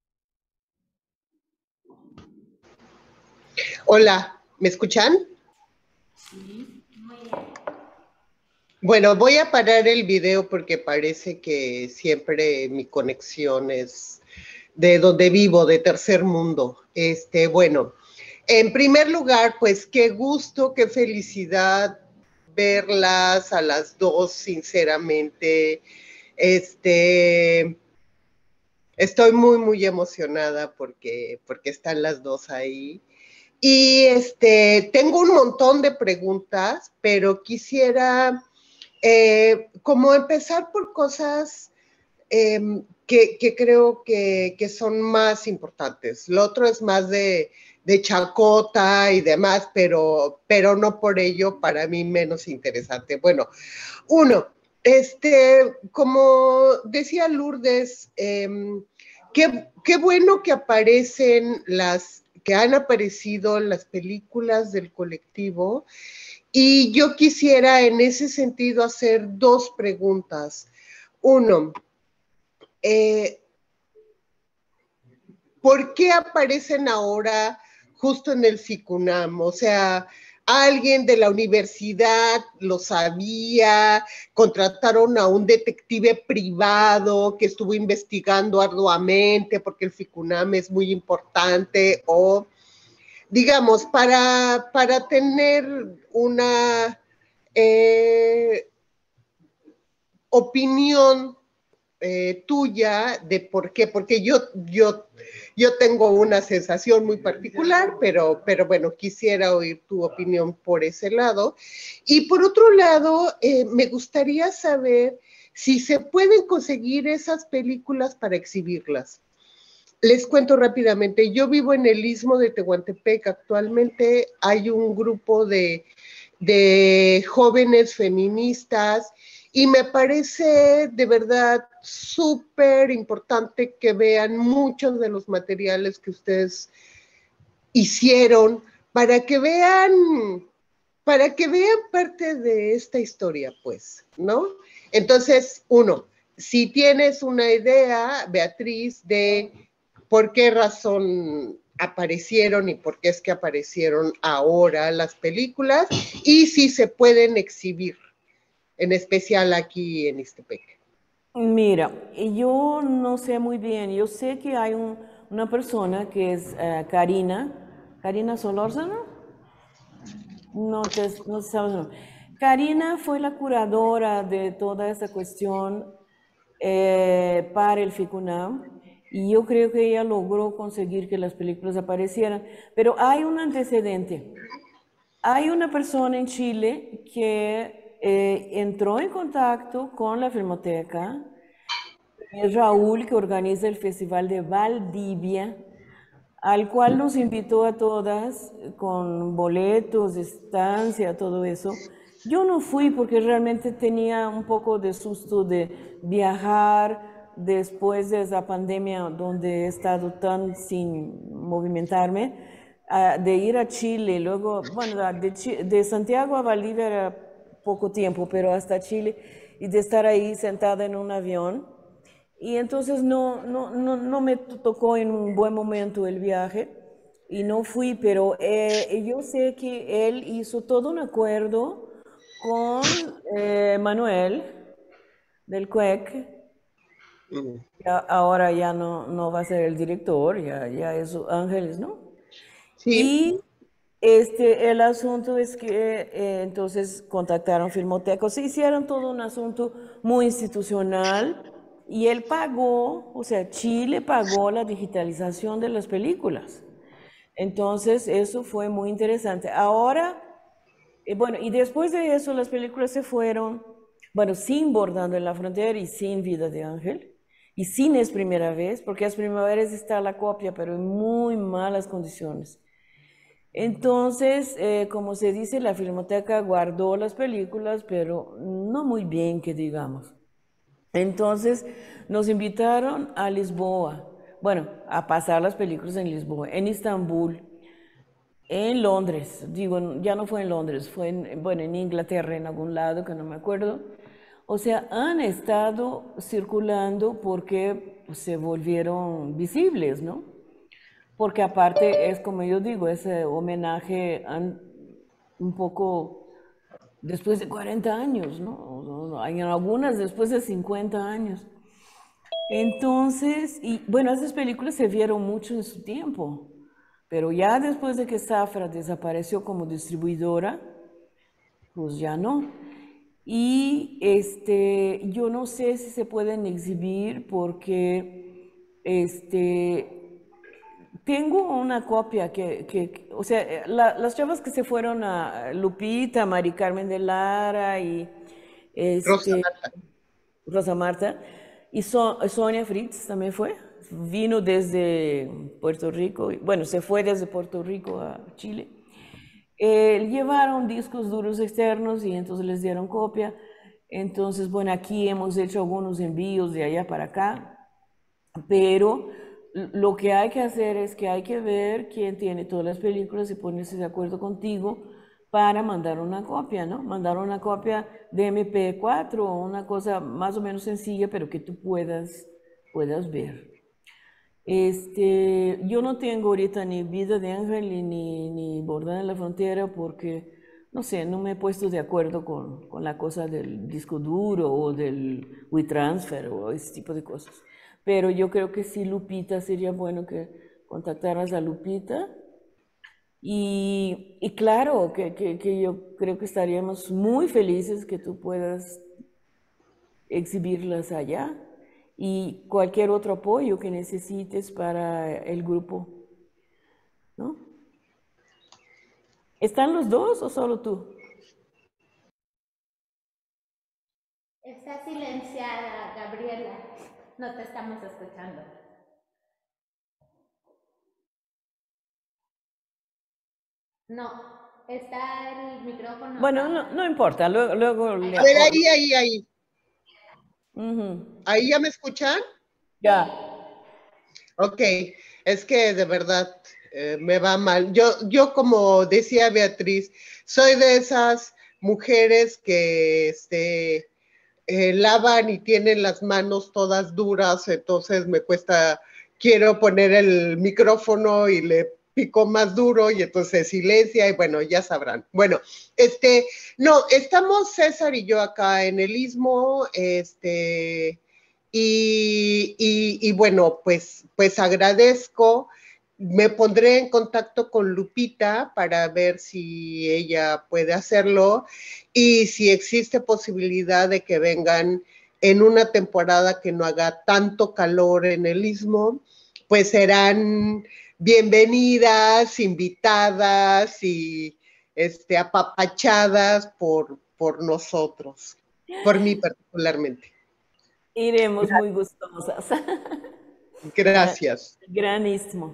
Hola, ¿me escuchan? Sí, muy bien. Bueno, voy a parar el video porque parece que siempre mi conexión es de donde vivo, de tercer mundo. Bueno, en primer lugar, pues qué gusto, qué felicidad verlas a las dos, sinceramente. Estoy muy, muy emocionada porque están las dos ahí. Y tengo un montón de preguntas, pero quisiera como empezar por cosas que creo que son más importantes. Lo otro es más de chacota y demás, pero no por ello para mí menos interesante. Bueno, uno, como decía Lourdes, qué bueno que aparecen que han aparecido las películas del colectivo, y yo quisiera en ese sentido hacer dos preguntas. Uno, ¿por qué aparecen ahora justo en el FICUNAM? O sea, alguien de la universidad lo sabía, contrataron a un detective privado que estuvo investigando arduamente porque el FICUNAM es muy importante, o digamos, para tener una opinión tuya de por qué, porque yo tengo una sensación muy particular, pero bueno, quisiera oír tu opinión por ese lado. Y por otro lado, me gustaría saber si se pueden conseguir esas películas para exhibirlas. Les cuento rápidamente, yo vivo en el Istmo de Tehuantepec. Actualmente hay un grupo de jóvenes feministas y me parece de verdad súper importante que vean muchos de los materiales que ustedes hicieron para que vean parte de esta historia, pues, ¿no? Entonces, uno, si tienes una idea, Beatriz, de por qué razón aparecieron y por qué es que aparecieron ahora las películas, y si se pueden exhibir, en especial aquí en Ixtepec. Mira, yo no sé muy bien, yo sé que hay una persona que es Karina Solórzano, no sabes, no. Karina fue la curadora de toda esta cuestión para el FICUNAM, y yo creo que ella logró conseguir que las películas aparecieran, pero hay un antecedente. Hay una persona en Chile que entró en contacto con la Filmoteca, es Raúl, que organiza el Festival de Valdivia, al cual nos invitó a todas con boletos, estancia, todo eso. Yo no fui porque realmente tenía un poco de susto de viajar después de esa pandemia donde he estado tan sin movimentarme, de ir a Chile, luego, bueno, de Santiago a Valdivia era poco tiempo, pero hasta Chile, y de estar ahí sentada en un avión. Y entonces no me tocó en un buen momento el viaje y no fui, pero yo sé que él hizo todo un acuerdo con Manuel del CUEC. Ahora ya no va a ser el director, ya es Ángeles, ¿no? Sí. Y el asunto es que entonces contactaron Filmoteca, se hicieron todo un asunto muy institucional, y él pagó, o sea, Chile pagó la digitalización de las películas. Entonces, eso fue muy interesante. Ahora, bueno, y después de eso las películas se fueron, bueno, sin Bordando en la Frontera y sin Vida de Ángel, y sin Es Primera Vez, porque Es Primera Vez está la copia, pero en muy malas condiciones. Entonces, como se dice, la Filmoteca guardó las películas, pero no muy bien, que digamos. Entonces, nos invitaron a Lisboa, bueno, a pasar las películas en Lisboa, en Estambul, en Londres, digo, ya no fue en Londres, fue bueno, en Inglaterra, en algún lado que no me acuerdo. O sea, han estado circulando porque se volvieron visibles, ¿no? Porque aparte es, como yo digo, ese homenaje un poco después de 40 años, ¿no? Hay algunas después de 50 años. Entonces, y bueno, esas películas se vieron mucho en su tiempo, pero ya después de que Safra desapareció como distribuidora, pues ya no. Y yo no sé si se pueden exhibir porque tengo una copia o sea, las chavas que se fueron a Lupita, Mari Carmen de Lara y Rosa este, Marta. Rosa Marta, y Sonia Fritz también fue. Vino desde Puerto Rico, bueno, se fue desde Puerto Rico a Chile. Llevaron discos duros externos y entonces les dieron copia. Entonces, bueno, aquí hemos hecho algunos envíos de allá para acá, pero lo que hay que hacer es que hay que ver quién tiene todas las películas y ponerse de acuerdo contigo para mandar una copia, ¿no? Mandar una copia de MP4 o una cosa más o menos sencilla, pero que tú puedas ver. Yo no tengo ahorita ni Vida de Ángel ni Bordar en la Frontera porque, no sé, no me he puesto de acuerdo con la cosa del disco duro o del WeTransfer o ese tipo de cosas. Pero yo creo que sí, Lupita, sería bueno que contactaras a Lupita. Y claro, que yo creo que estaríamos muy felices que tú puedas exhibirlas allá y cualquier otro apoyo que necesites para el grupo, ¿no? ¿Están los dos o solo tú? Está silenciada, Gabriela. No te estamos escuchando. No, está el micrófono Bueno, apagado. no importa, luego le... A ver, ahí. Ujú. ¿Ahí ya me escuchan? Ya. Ok, es que de verdad me va mal. Yo, como decía Beatriz, soy de esas mujeres que lavan y tienen las manos todas duras, entonces me cuesta, quiero poner el micrófono y le pico más duro y entonces silencia y bueno, ya sabrán. Bueno, no, estamos César y yo acá en el Istmo, y bueno, pues agradezco. Me pondré en contacto con Lupita para ver si ella puede hacerlo y si existe posibilidad de que vengan en una temporada que no haga tanto calor en el Istmo, pues serán bienvenidas, invitadas y apapachadas por nosotros, por mí particularmente. Iremos muy gustosas. Gracias. Gran istmo.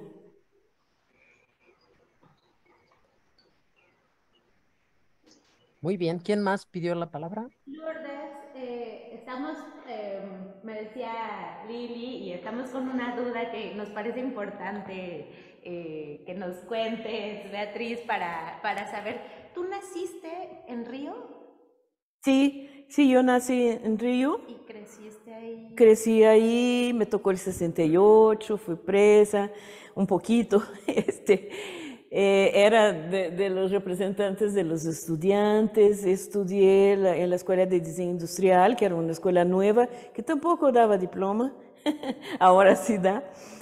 Muy bien, ¿quién más pidió la palabra? Lourdes, estamos, me decía Lili, y estamos con una duda que nos parece importante que nos cuentes, Beatriz, para saber. ¿Tú naciste en Río Sí, yo nací en Río, y creciste ahí? crecí ahí, me tocó el 68, fui presa un poquito, era de los representantes de los estudiantes, estudié en la Escuela de Diseño Industrial, que era una escuela nueva, que tampoco daba diploma, ahora sí da,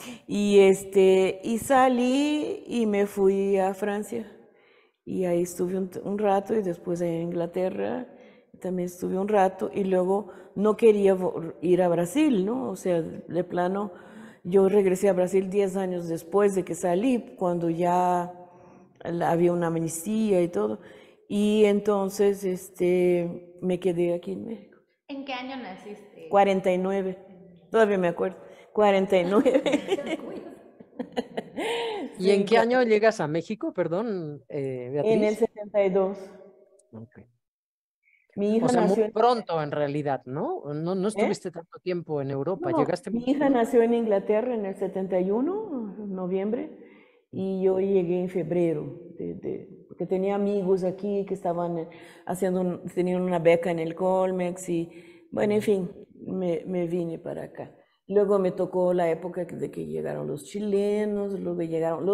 y salí y me fui a Francia, y ahí estuve un rato, y después en Inglaterra también estuve un rato, y luego no quería ir a Brasil, ¿no? O sea, de plano, yo regresé a Brasil 10 años después de que salí, cuando ya había una amnistía y todo. Y entonces me quedé aquí en México. ¿En qué año naciste? 49, todavía me acuerdo, 49. ¿Y en Sí, qué año llegas a México, perdón, en el Beatriz? 72. Ok. Mi O hija sea, muy nació en... pronto en realidad, ¿no? No ¿Eh? estuviste tanto tiempo en Europa, No, llegaste mi muy hija pronto. nació en Inglaterra en el 71, en noviembre, y yo llegué en febrero, porque tenía amigos aquí que estaban tenían una beca en el Colmex y, bueno, en fin, me vine para acá. Luego me tocó la época de que llegaron los chilenos, luego llegaron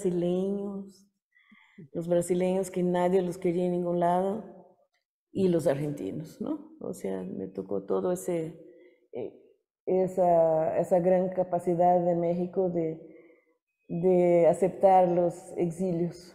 los brasileños que nadie los quería en ningún lado, y los argentinos, ¿no? O sea, me tocó todo ese... esa gran capacidad de México de aceptar los exilios.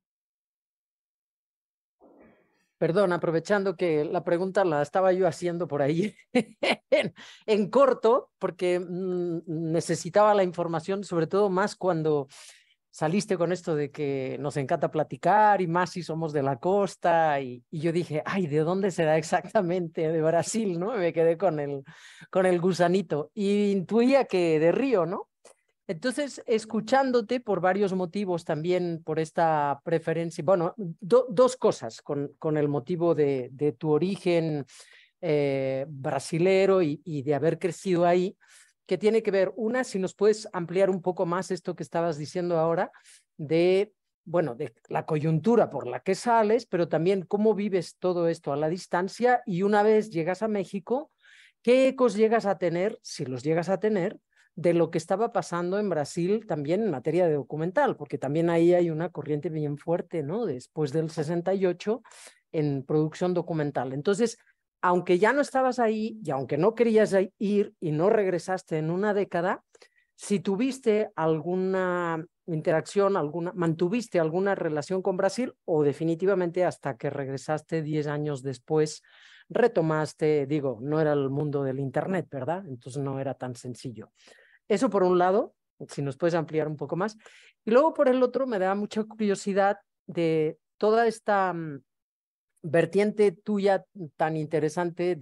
Perdón, aprovechando que la pregunta la estaba yo haciendo por ahí en corto, porque necesitaba la información, sobre todo más cuando saliste con esto de que nos encanta platicar y más si somos de la costa y yo dije, ay, ¿de dónde será exactamente? De Brasil, ¿no? Me quedé con el gusanito y intuía que de Río, ¿no? Entonces, escuchándote por varios motivos, también por esta preferencia, bueno, dos cosas con el motivo de tu origen brasilero y de haber crecido ahí, que tiene que ver, una, si nos puedes ampliar un poco más esto que estabas diciendo ahora, de, bueno, de la coyuntura por la que sales, pero también cómo vives todo esto a la distancia y una vez llegas a México, ¿qué ecos llegas a tener, si los llegas a tener, de lo que estaba pasando en Brasil también en materia de documental? Porque también ahí hay una corriente bien fuerte, ¿no? Después del 68 en producción documental. Entonces, aunque ya no estabas ahí y aunque no querías ir y no regresaste en una década, si tuviste alguna interacción, mantuviste alguna relación con Brasil o definitivamente hasta que regresaste 10 años después retomaste, digo, no era el mundo del internet, ¿verdad? Entonces no era tan sencillo. Eso por un lado, si nos puedes ampliar un poco más. Y luego por el otro me da mucha curiosidad de toda esta vertiente tuya tan interesante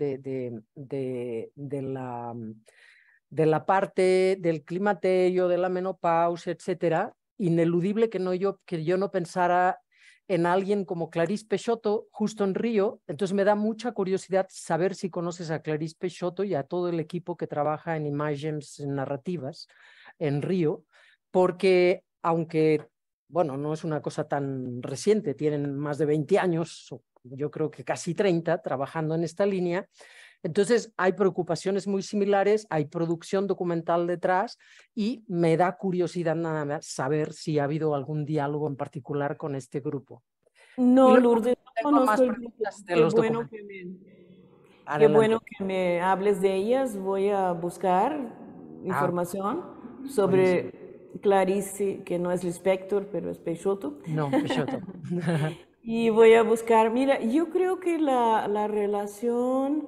de la parte del climaterio, de la menopausia, etcétera, ineludible que yo no pensara en alguien como Clarice Peixoto justo en Río. Entonces me da mucha curiosidad saber si conoces a Clarice Peixoto y a todo el equipo que trabaja en Imagens Narrativas en Río, porque aunque, bueno, no es una cosa tan reciente, tienen más de 20 años, yo creo que casi 30, trabajando en esta línea. Entonces hay preocupaciones muy similares, hay producción documental detrás y me da curiosidad nada más saber si ha habido algún diálogo en particular con este grupo. No, Y luego Lourdes, no tengo más conozco el grupo. preguntas de los documentos. Qué Adelante. bueno que me hables de ellas. Voy a buscar información Buenísimo. sobre Clarice, que no es Lispector, pero es Peixoto. No, Peixoto. Y voy a buscar, mira, yo creo que la relación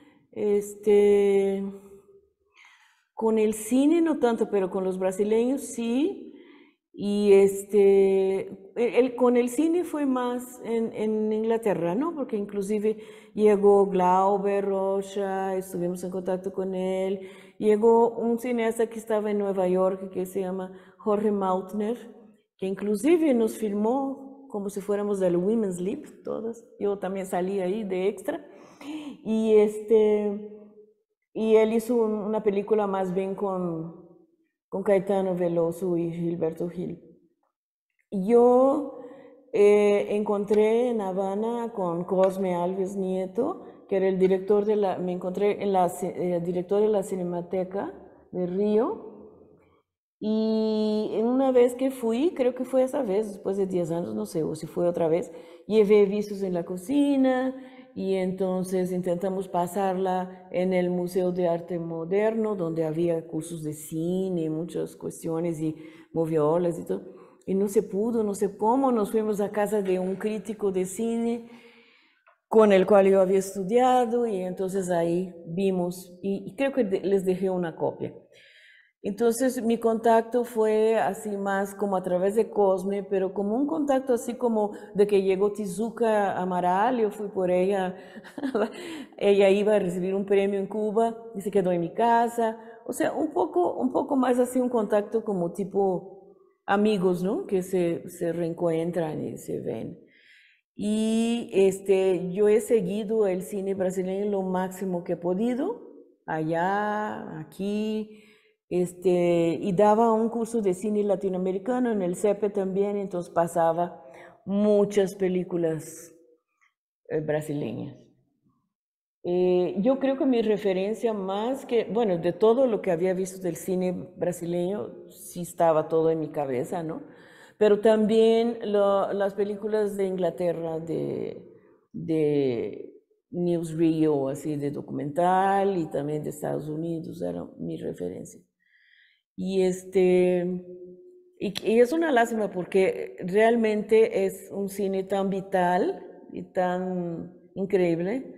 con el cine no tanto, pero con los brasileños sí. Y con el cine fue más en Inglaterra, ¿no? Porque inclusive llegó Glauber Rocha, estuvimos en contacto con él. Llegó un cineasta que estaba en Nueva York que se llama Jorge Mautner, que inclusive nos filmó como si fuéramos del Women's Lib, todas. Yo también salí ahí de extra. Y y él hizo una película más bien con Caetano Veloso y Gilberto Gil. Yo encontré en Habana con Cosme Alves Nieto, que era el director me encontré en director de la Cinemateca de Río, y una vez que fui, creo que fue esa vez, después de 10 años, no sé, o si fue otra vez, llevé vistos en la cocina y entonces intentamos pasarla en el Museo de Arte Moderno, donde había cursos de cine, muchas cuestiones y moviolas y todo. Y no se pudo, no sé cómo, nos fuimos a casa de un crítico de cine con el cual yo había estudiado y entonces ahí vimos y creo que les dejé una copia. Entonces mi contacto fue así más como a través de Cosme, pero como un contacto así como de que llegó Tizuka Amaral, yo fui por ella, ella iba a recibir un premio en Cuba y se quedó en mi casa, o sea, un poco más así un contacto como tipo amigos, ¿no? Que se reencuentran y se ven. Y yo he seguido el cine brasileño lo máximo que he podido, allá, aquí, y daba un curso de cine latinoamericano en el CEPE también, entonces pasaba muchas películas brasileñas. Yo creo que mi referencia más que, bueno, de todo lo que había visto del cine brasileño, sí estaba todo en mi cabeza, ¿no? Pero también las películas de Inglaterra, de Newsreel, así de documental, y también de Estados Unidos, era mi referencia. Y y es una lástima porque realmente es un cine tan vital y tan increíble.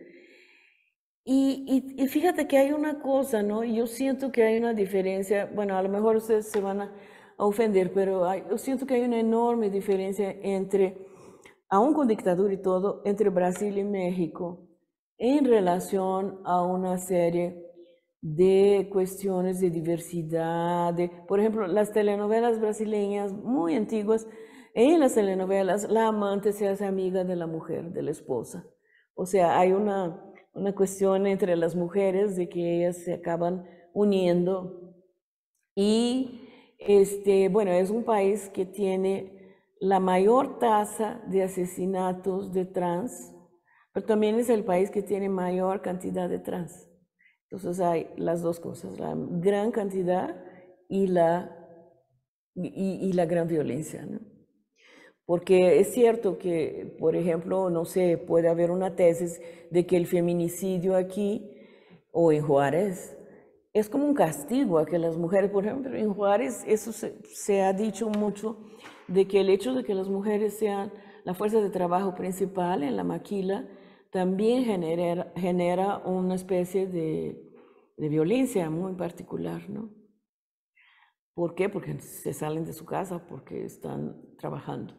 Y fíjate que hay una cosa, ¿no? Yo siento que hay una diferencia, bueno, a lo mejor ustedes se van a ofender, pero yo siento que hay una enorme diferencia entre, aún con dictadura y todo, entre Brasil y México en relación a una serie de cuestiones de diversidad, por ejemplo, las telenovelas brasileñas muy antiguas, en las telenovelas la amante se hace amiga de la mujer, de la esposa. O sea, hay una cuestión entre las mujeres de que ellas se acaban uniendo. Y bueno, es un país que tiene la mayor tasa de asesinatos de trans, pero también es el país que tiene mayor cantidad de trans. Entonces hay las dos cosas, la gran cantidad y la gran violencia, ¿no? Porque es cierto que, por ejemplo, no sé, puede haber una tesis de que el feminicidio aquí o en Juárez es como un castigo a que las mujeres, por ejemplo, en Juárez eso se ha dicho mucho, de que el hecho de que las mujeres sean la fuerza de trabajo principal en la maquila también genera una especie de violencia muy particular, ¿no? ¿Por qué? Porque se salen de su casa, porque están trabajando.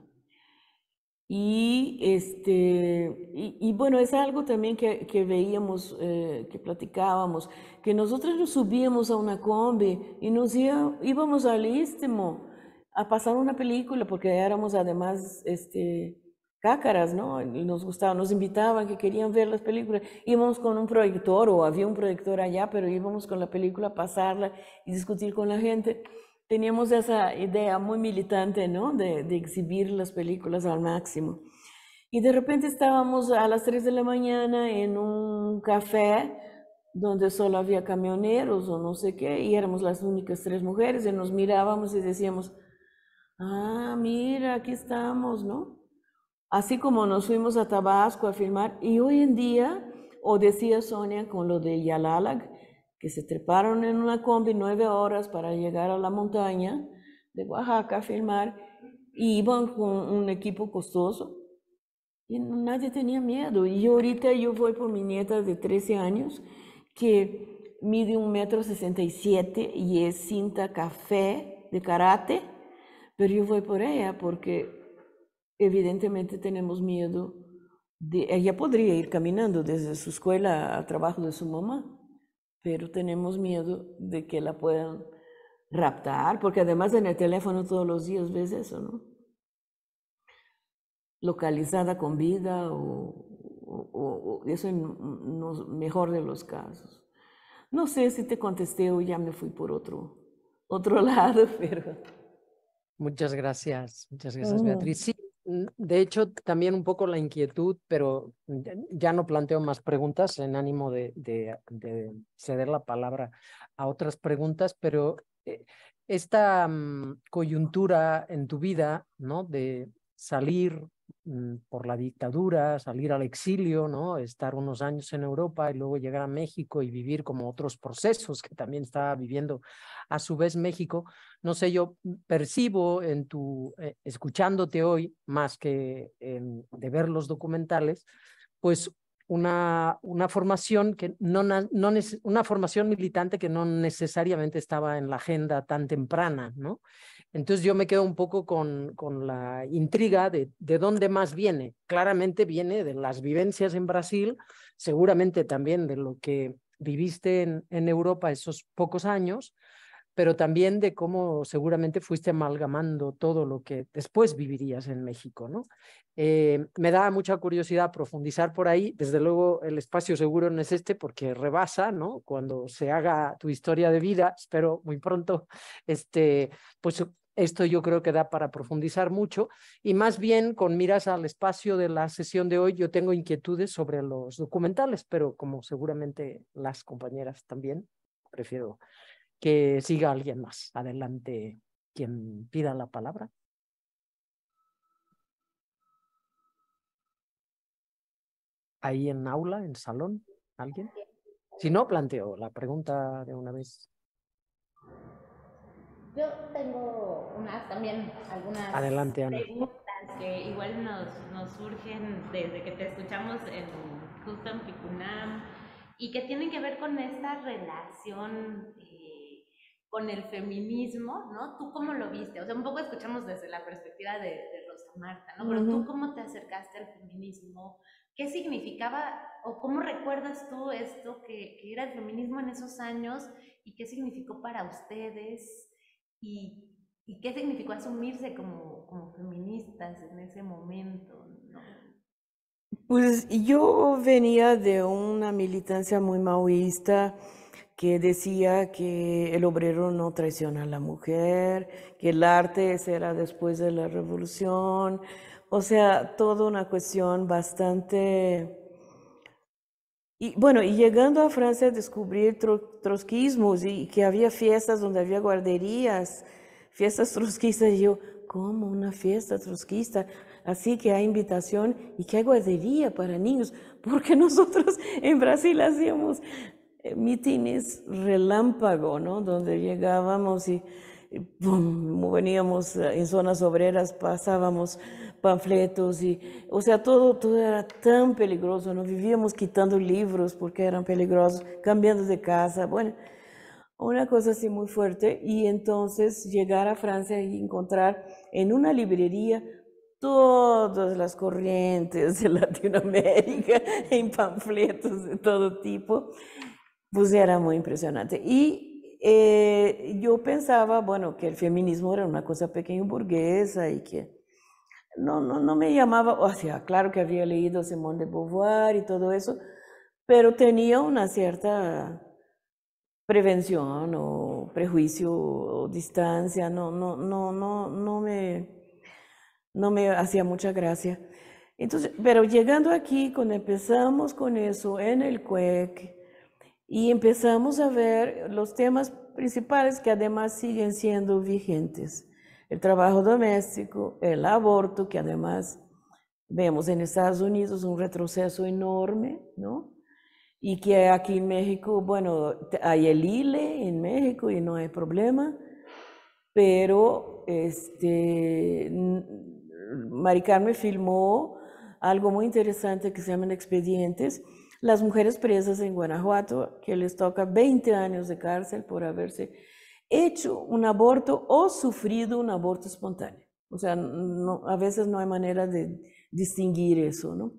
Y bueno, es algo también que veíamos, que platicábamos, que nosotros nos subíamos a una combi y nos íbamos al Istmo a pasar una película, porque éramos además cácaras, ¿no? Y nos gustaba, nos invitaban, que querían ver las películas. Íbamos con un proyector, o había un proyector allá, pero íbamos con la película a pasarla y discutir con la gente. Teníamos esa idea muy militante, ¿no? De exhibir las películas al máximo. Y de repente estábamos a las 3 de la mañana en un café donde solo había camioneros o no sé qué, y éramos las únicas 3 mujeres, y nos mirábamos y decíamos, ah, mira, aquí estamos, ¿no? Así como nos fuimos a Tabasco a filmar, y hoy en día, o decía Sonia con lo de Yalalag, que se treparon en una combi 9 horas para llegar a la montaña de Oaxaca a filmar, y iban con un equipo costoso, y nadie tenía miedo. Y ahorita yo voy por mi nieta de 13 años, que mide 1,67 m y es cinta café de karate, pero yo voy por ella porque evidentemente tenemos miedo ella podría ir caminando desde su escuela al trabajo de su mamá, pero tenemos miedo de que la puedan raptar, porque además en el teléfono todos los días ves eso, ¿no? Localizada con vida o eso en mejor de los casos. No sé si te contesté o ya me fui por otro lado, pero... Muchas gracias, Beatriz. Sí, de hecho, también un poco la inquietud, pero ya no planteo más preguntas en ánimo de ceder la palabra a otras preguntas, pero esta coyuntura en tu vida, ¿no? De salir por la dictadura, salir al exilio, ¿no? Estar unos años en Europa y luego llegar a México y vivir como otros procesos que también estaba viviendo a su vez México. No sé, yo percibo en escuchándote hoy, más que de ver los documentales, pues una formación que una formación militante que no necesariamente estaba en la agenda tan temprana, ¿no? Entonces yo me quedo un poco con la intriga de dónde más viene. Claramente viene de las vivencias en Brasil, seguramente también de lo que viviste en Europa esos pocos años, pero también de cómo seguramente fuiste amalgamando todo lo que después vivirías en México, ¿no? Me da mucha curiosidad profundizar por ahí. Desde luego el espacio seguro no es este porque rebasa, ¿no? Cuando se haga tu historia de vida, espero muy pronto, pues esto yo creo que da para profundizar mucho, y más bien con miras al espacio de la sesión de hoy, yo tengo inquietudes sobre los documentales, pero como seguramente las compañeras también, prefiero que siga alguien más. Adelante, quien pida la palabra. ahí en aula, en salón, ¿alguien? Si no, planteo la pregunta de una vez. Yo tengo algunas Adelante, Ana. preguntas que igual nos surgen desde que te escuchamos justo en Ficunam y que tienen que ver con esta relación con el feminismo, ¿no? ¿Tú cómo lo viste? O sea, un poco escuchamos desde la perspectiva de Rosa Marta, ¿no? Pero tú cómo te acercaste al feminismo, ¿qué significaba o cómo recuerdas tú esto que era el feminismo en esos años y qué significó para ustedes y qué significó asumirse como feministas en ese momento, ¿no? Pues yo venía de una militancia muy maoísta que decía que el obrero no traiciona a la mujer, que el arte será después de la revolución, o sea, toda una cuestión bastante... Y bueno, y llegando a Francia descubrí trotskismos y que había fiestas donde había guarderías, fiestas trotskistas, y yo, ¿cómo una fiesta trotskista? Así que hay invitación y que hay guardería para niños, porque nosotros en Brasil hacíamos mítines relámpago, ¿no? Donde llegábamos y pum, veníamos en zonas obreras, pasábamos panfletos y, o sea, todo era tan peligroso, ¿no? Vivíamos quitando libros porque eran peligrosos, cambiando de casa, bueno, una cosa así muy fuerte. Y entonces llegar a Francia y encontrar en una librería todas las corrientes de Latinoamérica en panfletos de todo tipo, pues era muy impresionante. Y yo pensaba, bueno, que el feminismo era una cosa pequeño burguesa y que no me llamaba, o sea, claro que había leído Simone de Beauvoir y todo eso, pero tenía una cierta prevención o prejuicio o distancia, no me hacía mucha gracia. Entonces, pero llegando aquí, cuando empezamos con eso en el CUEC y empezamos a ver los temas principales que además siguen siendo vigentes, el trabajo doméstico, el aborto, que además vemos en Estados Unidos un retroceso enorme, ¿no? Y que aquí en México, bueno, hay el ILE en México y no hay problema, pero Mari Carmen filmó algo muy interesante que se llaman expedientes, las mujeres presas en Guanajuato, que les toca 20 años de cárcel por haberse hecho un aborto o sufrido un aborto espontáneo. O sea, a veces no hay manera de distinguir eso, ¿no?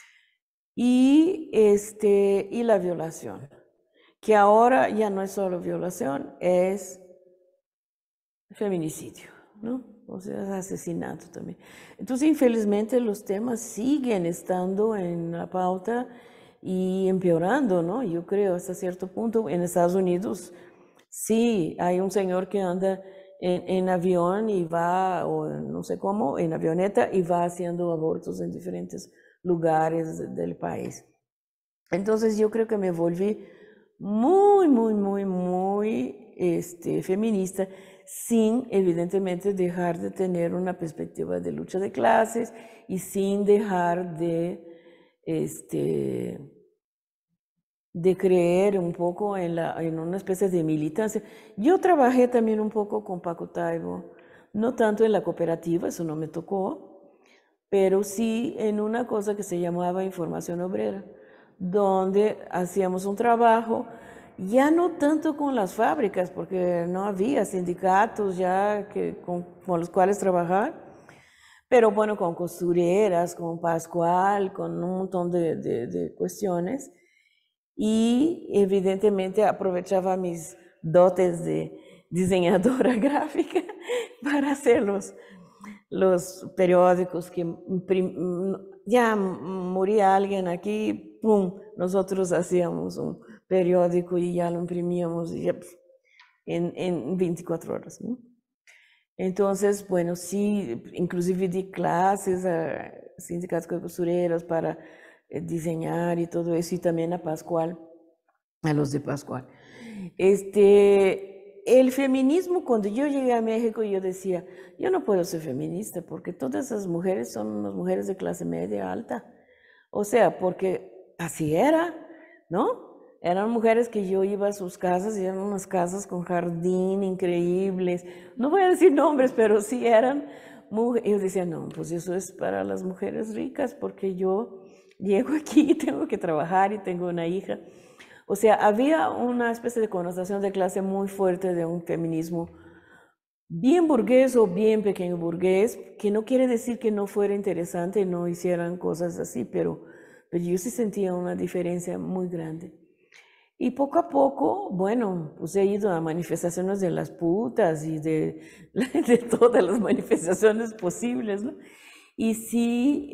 Y la violación, que ahora ya no es solo violación, es feminicidio, ¿no? O sea, es asesinato también. Entonces, infelizmente, los temas siguen estando en la pauta y empeorando, ¿no? Yo creo, hasta cierto punto, en Estados Unidos, sí, hay un señor que anda en avión y va, o no sé cómo, en avioneta y va haciendo abortos en diferentes lugares del país. Entonces yo creo que me volví muy feminista, sin evidentemente dejar de tener una perspectiva de lucha de clases y sin dejar de creer un poco en una especie de militancia. Yo trabajé también un poco con Paco Taibo, no tanto en la cooperativa, eso no me tocó, pero sí en una cosa que se llamaba Información Obrera, donde hacíamos un trabajo, ya no tanto con las fábricas, porque no había sindicatos ya con los cuales trabajar, pero bueno, con costureras, con Pascual, con un montón de cuestiones. Y evidentemente aprovechaba mis dotes de diseñadora gráfica para hacer los periódicos que ya moría alguien aquí, pum, nosotros hacíamos un periódico y ya lo imprimíamos y ya, en 24 horas, ¿no? Entonces, bueno, sí, inclusive di clases a sindicatos de costureras para diseñar y todo eso, y también a Pascual, a los de Pascual. El feminismo, cuando yo llegué a México, yo decía, yo no puedo ser feminista porque todas esas mujeres son unas mujeres de clase media alta. O sea, porque así era, ¿no? Eran mujeres que yo iba a sus casas y eran unas casas con jardín increíbles. No voy a decir nombres, pero sí eran mujeres. Yo decía, no, pues eso es para las mujeres ricas, porque yo llego aquí y tengo que trabajar y tengo una hija. O sea, había una especie de connotación de clase muy fuerte de un feminismo bien burgués o bien pequeño burgués, que no quiere decir que no fuera interesante y no hicieran cosas así, pero yo sí sentía una diferencia muy grande. Y poco a poco, bueno, pues he ido a manifestaciones de las putas y de todas las manifestaciones posibles, ¿no? Y sí,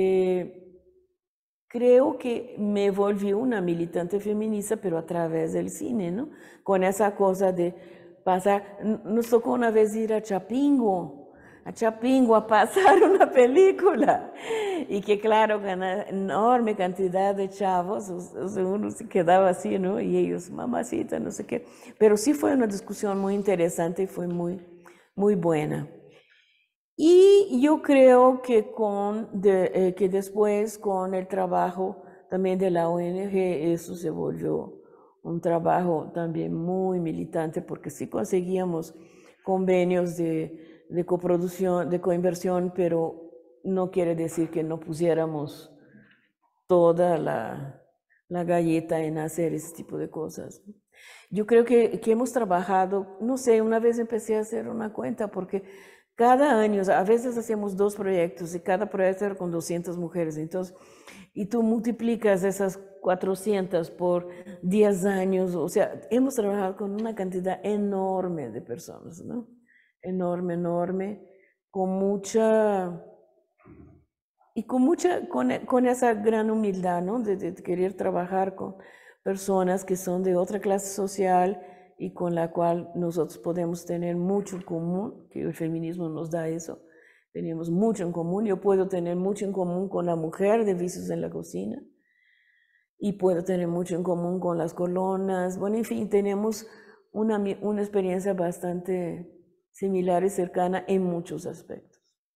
creo que me volví una militante feminista, pero a través del cine, ¿no? Con esa cosa de pasar, nos tocó una vez ir a Chapingo a pasar una película. Y que claro, con una enorme cantidad de chavos, o sea, uno se quedaba así, ¿no? Y ellos, mamacita, no sé qué. Pero sí fue una discusión muy interesante y fue muy, muy buena. Y yo creo que, que después con el trabajo también de la ONG, eso se volvió un trabajo también muy militante, porque sí conseguíamos convenios de coproducción, de coinversión, pero no quiere decir que no pusiéramos toda la galleta en hacer ese tipo de cosas. Yo creo que hemos trabajado, no sé, una vez empecé a hacer una cuenta, porque cada año, a veces hacemos 2 proyectos y cada proyecto era con 200 mujeres. Entonces, y tú multiplicas esas 400 por 10 años, o sea, hemos trabajado con una cantidad enorme de personas, ¿no? Enorme, enorme, con mucha, y con esa gran humildad, ¿no? De querer trabajar con personas que son de otra clase social y con la cual nosotros podemos tener mucho en común, que el feminismo nos da eso. Tenemos mucho en común. Yo puedo tener mucho en común con la mujer de Vicios en la Cocina y puedo tener mucho en común con las colonas. Bueno, en fin, tenemos una experiencia bastante similar y cercana en muchos aspectos.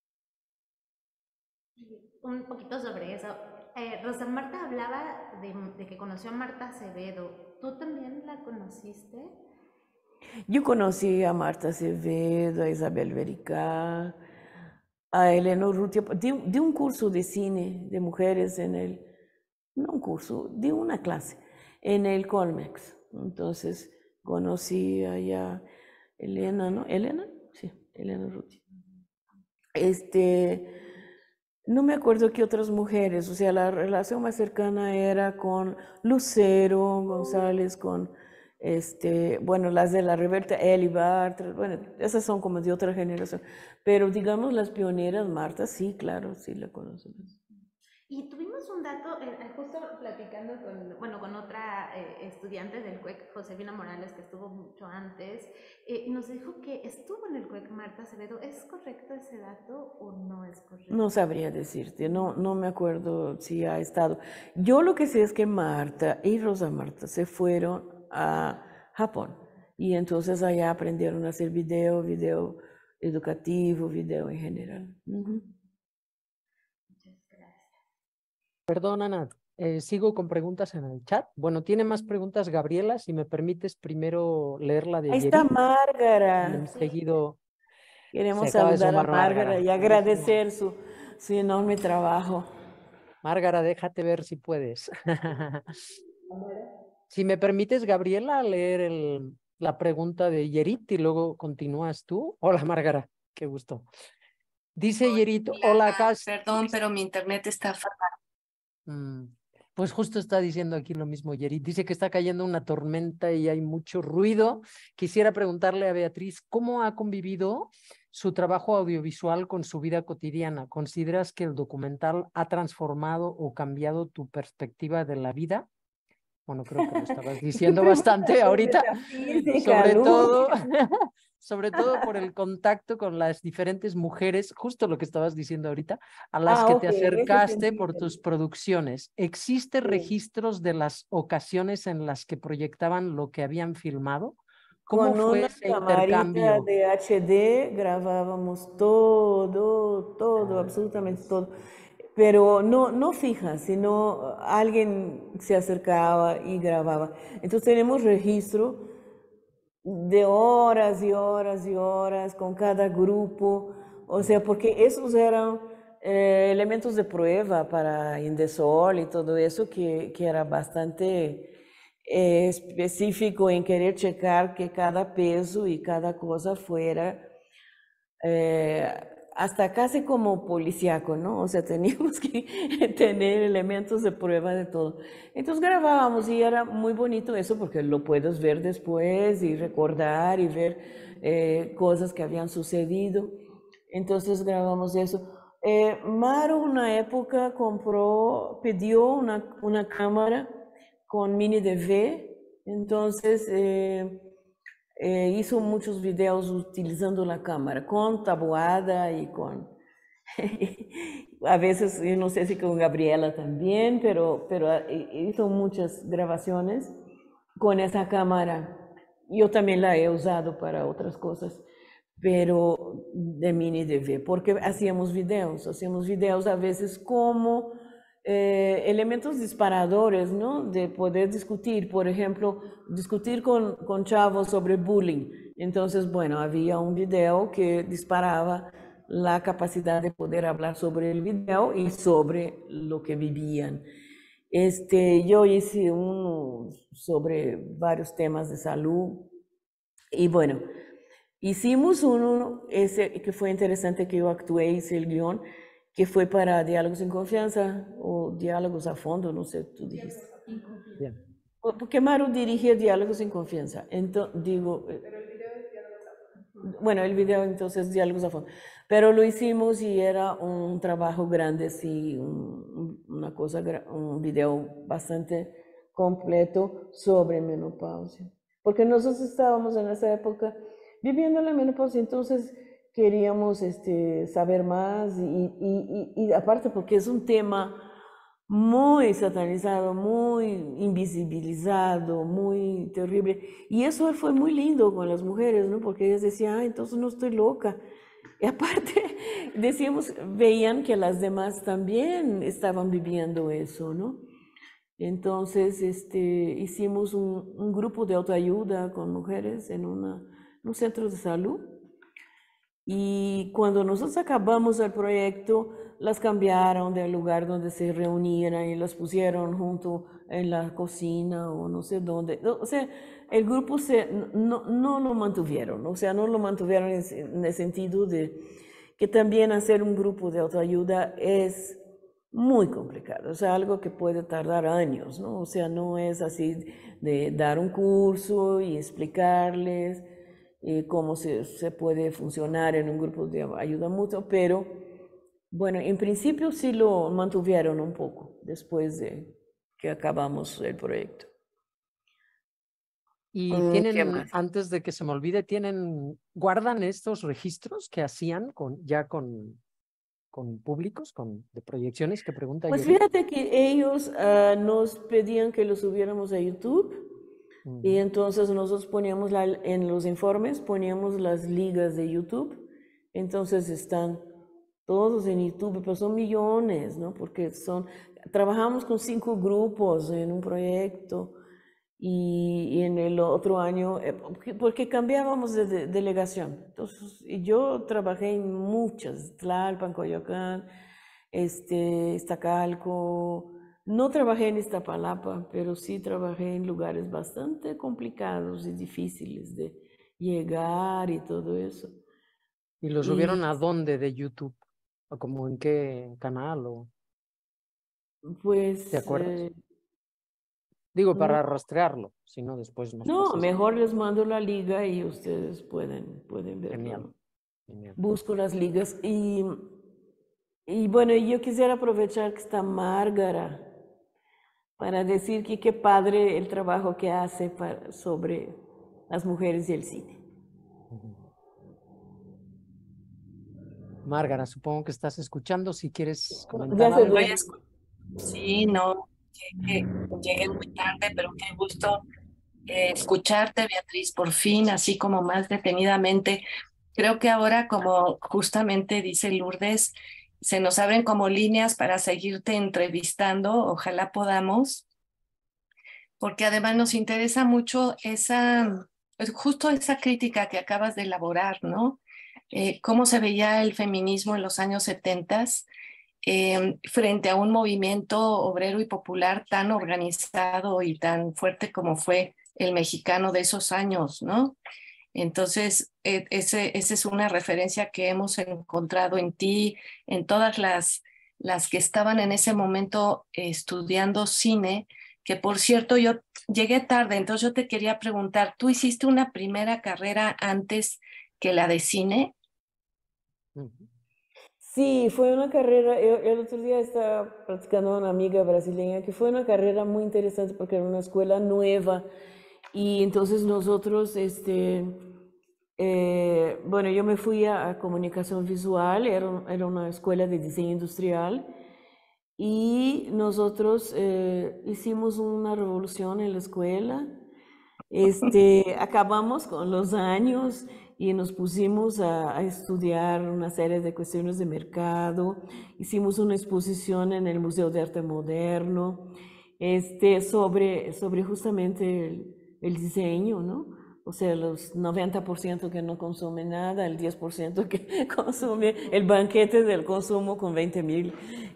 Un poquito sobre eso. Rosa Marta hablaba de que conoció a Marta Acevedo. ¿Tú también la conociste? Yo conocí a Marta Acevedo, a Isabel Vericá, a Elena Urrutia, de un curso de cine de mujeres no un curso, de una clase en el Colmex. Entonces conocí a Elena, ¿no? ¿Elena? Sí, Elena Urrutia. No me acuerdo qué otras mujeres, o sea, la relación más cercana era con Lucero González, con, bueno, las de la Revuelta, Eli Bartra, bueno, esas son como de otra generación, pero digamos las pioneras, Marta, sí, claro, sí la conocemos. Y tuvimos un dato, justo platicando con otra estudiante del CUEC, Josefina Morales, que estuvo mucho antes, nos dijo que estuvo en el CUEC Marta Acevedo. ¿Es correcto ese dato o no es correcto? No sabría decirte, no me acuerdo si ha estado. Yo lo que sé es que Marta y Rosa Marta se fueron a Japón y entonces allá aprendieron a hacer video educativo, video en general. Perdón, Ana, sigo con preguntas en el chat. Bueno, tiene más preguntas Gabriela, si me permites primero leer la de Ahí está Yeri. Márgara. Seguido Queremos se acaba de saludar a sumar Márgara y Buenísimo. agradecer su enorme trabajo. Márgara, déjate ver si puedes. Si me permites, Gabriela, leer la pregunta de Yerit y luego continúas tú. Hola, Márgara, qué gusto. Dice Yerit, hola, Perdón, pero mi internet está fatal. Pues justo está diciendo aquí lo mismo, Yerit. Dice que está cayendo una tormenta y hay mucho ruido. Quisiera preguntarle a Beatriz, ¿cómo ha convivido su trabajo audiovisual con su vida cotidiana? ¿Consideras que el documental ha transformado o cambiado tu perspectiva de la vida? Bueno, creo que lo estabas diciendo bastante ahorita, sobre todo por el contacto con las diferentes mujeres, justo lo que estabas diciendo ahorita, a las que te acercaste por tus producciones. ¿Existen registros de las ocasiones en las que proyectaban lo que habían filmado? ¿Cómo fue ese intercambio? De HD grabábamos todo, absolutamente todo. pero no fija, sino alguien se acercaba y grababa. Entonces tenemos registro de horas y horas y horas con cada grupo, o sea, porque esos eran elementos de prueba para Indesol y todo eso, que era bastante específico en querer checar que cada peso y cada cosa fuera hasta casi como policíaco, ¿no? O sea, teníamos que tener elementos de prueba de todo. Entonces grabábamos y era muy bonito eso porque lo puedes ver después y recordar y ver cosas que habían sucedido. Entonces grabamos eso. Maru una época pidió una cámara con mini DV, entonces hizo muchos videos utilizando la cámara, con tabuada y con, a veces, yo no sé si con Gabriela también, pero hizo muchas grabaciones con esa cámara. Yo también la he usado para otras cosas, pero de mini DV, porque hacíamos videos a veces como elementos disparadores, ¿no? De poder discutir, por ejemplo, discutir con chavos sobre bullying. Entonces, bueno, había un video que disparaba la capacidad de poder hablar sobre el video y sobre lo que vivían. Yo hice uno sobre varios temas de salud y bueno, hicimos uno ese que fue interesante, que yo actué, hice el guión, que fue para Diálogos en Confianza o Diálogos a Fondo, no sé, tú dijiste. Bien. Porque Maru dirigía Diálogos en Confianza. Entonces, digo, bueno, el video entonces Diálogos a Fondo. Pero lo hicimos y era un trabajo grande, sí, una cosa, un video bastante completo sobre menopausia. Porque nosotros estábamos en esa época viviendo la menopausia, entonces queríamos saber más y aparte porque es un tema muy satanizado, muy invisibilizado, muy terrible. Y eso fue muy lindo con las mujeres, ¿no? Porque ellas decían, entonces no estoy loca. Y aparte, veían que las demás también estaban viviendo eso, ¿no? Entonces, hicimos un grupo de autoayuda con mujeres en un centro de salud. Y cuando nosotros acabamos el proyecto, las cambiaron del lugar donde se reunían y las pusieron junto en la cocina o no sé dónde. O sea, el grupo no lo mantuvieron, o sea, no lo mantuvieron en el sentido de que también hacer un grupo de autoayuda es muy complicado, o sea, algo que puede tardar años, ¿no? O sea, no es así de dar un curso y explicarles cómo se puede funcionar en un grupo de ayuda mutua, pero bueno, en principio sí lo mantuvieron un poco después de que acabamos el proyecto. Y ¿Qué antes de que se me olvide, guardan estos registros que hacían ya con públicos, de proyecciones que pregunta Pues Yuri? fíjate que ellos nos pedían que lo subiéramos a YouTube y entonces nosotros poníamos en los informes, poníamos las ligas de YouTube, entonces están todos en YouTube, pero son millones, ¿no? Porque trabajamos con 5 grupos en un proyecto y en el otro año, porque cambiábamos de delegación. Entonces, yo trabajé en muchas, Tlalpan, Coyoacán, Iztacalco. No trabajé en Iztapalapa, pero sí trabajé en lugares bastante complicados y difíciles de llegar y todo eso. ¿Y lo subieron a dónde de YouTube? ¿O como en qué canal? Pues... ¿Te acuerdas? Digo, para rastrearlo, si no después nos No, pasas. mejor les mando la liga y ustedes pueden verlo. Genial. Genial. Busco las ligas y bueno, yo quisiera aprovechar que está Márgara para decir que qué padre el trabajo que hace sobre las mujeres y el cine. Márgara, supongo que estás escuchando, si quieres comentar algo. Sí, no, llegué muy tarde, pero qué gusto escucharte, Beatriz, por fin, así como más detenidamente. Creo que ahora, como justamente dice Lourdes, se nos abren como líneas para seguirte entrevistando, ojalá podamos, porque además nos interesa mucho justo esa crítica que acabas de elaborar, ¿no? Cómo se veía el feminismo en los años 70 frente a un movimiento obrero y popular tan organizado y tan fuerte como fue el mexicano de esos años, ¿no? Entonces, esa es una referencia que hemos encontrado en ti, en todas las que estaban en ese momento estudiando cine, que por cierto yo llegué tarde, entonces yo te quería preguntar, ¿tú hiciste una primera carrera antes que la de cine? Sí, fue una carrera, el otro día estaba platicando con una amiga brasileña que fue una carrera muy interesante porque era una escuela nueva y entonces nosotros, bueno, yo me fui a comunicación visual, era una escuela de diseño industrial y nosotros hicimos una revolución en la escuela. Acabamos con los años y nos pusimos a estudiar una serie de cuestiones de mercado. Hicimos una exposición en el Museo de Arte Moderno sobre justamente el diseño, ¿no? O sea, los 90% que no consume nada, el 10% que consume el banquete del consumo con 20,000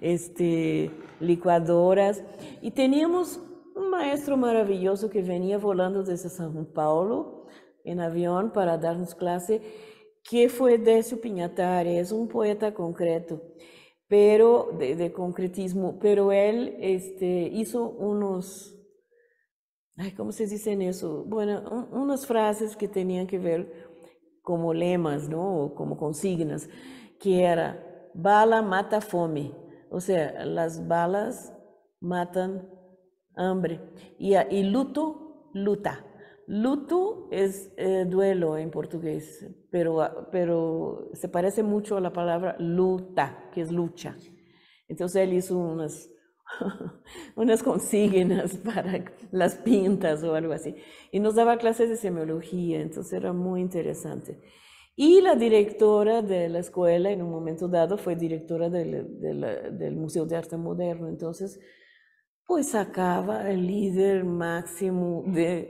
licuadoras. Y teníamos un maestro maravilloso que venía volando desde São Paulo en avión para darnos clase, que fue Décio Pignatari, es un poeta concreto, pero de concretismo, pero él hizo unos, ¿cómo se dice eso? Bueno, unas frases que tenían que ver como lemas, ¿no? O como consignas, que era, bala mata fome, o sea, las balas matan hambre, y luto, luta. Luto es duelo en portugués, pero se parece mucho a la palabra luta, que es lucha. Entonces él hizo unas consignas para las pintas o algo así. Y nos daba clases de semiología, entonces era muy interesante. Y la directora de la escuela, en un momento dado, fue directora del Museo de Arte Moderno. Entonces, pues sacaba el líder máximo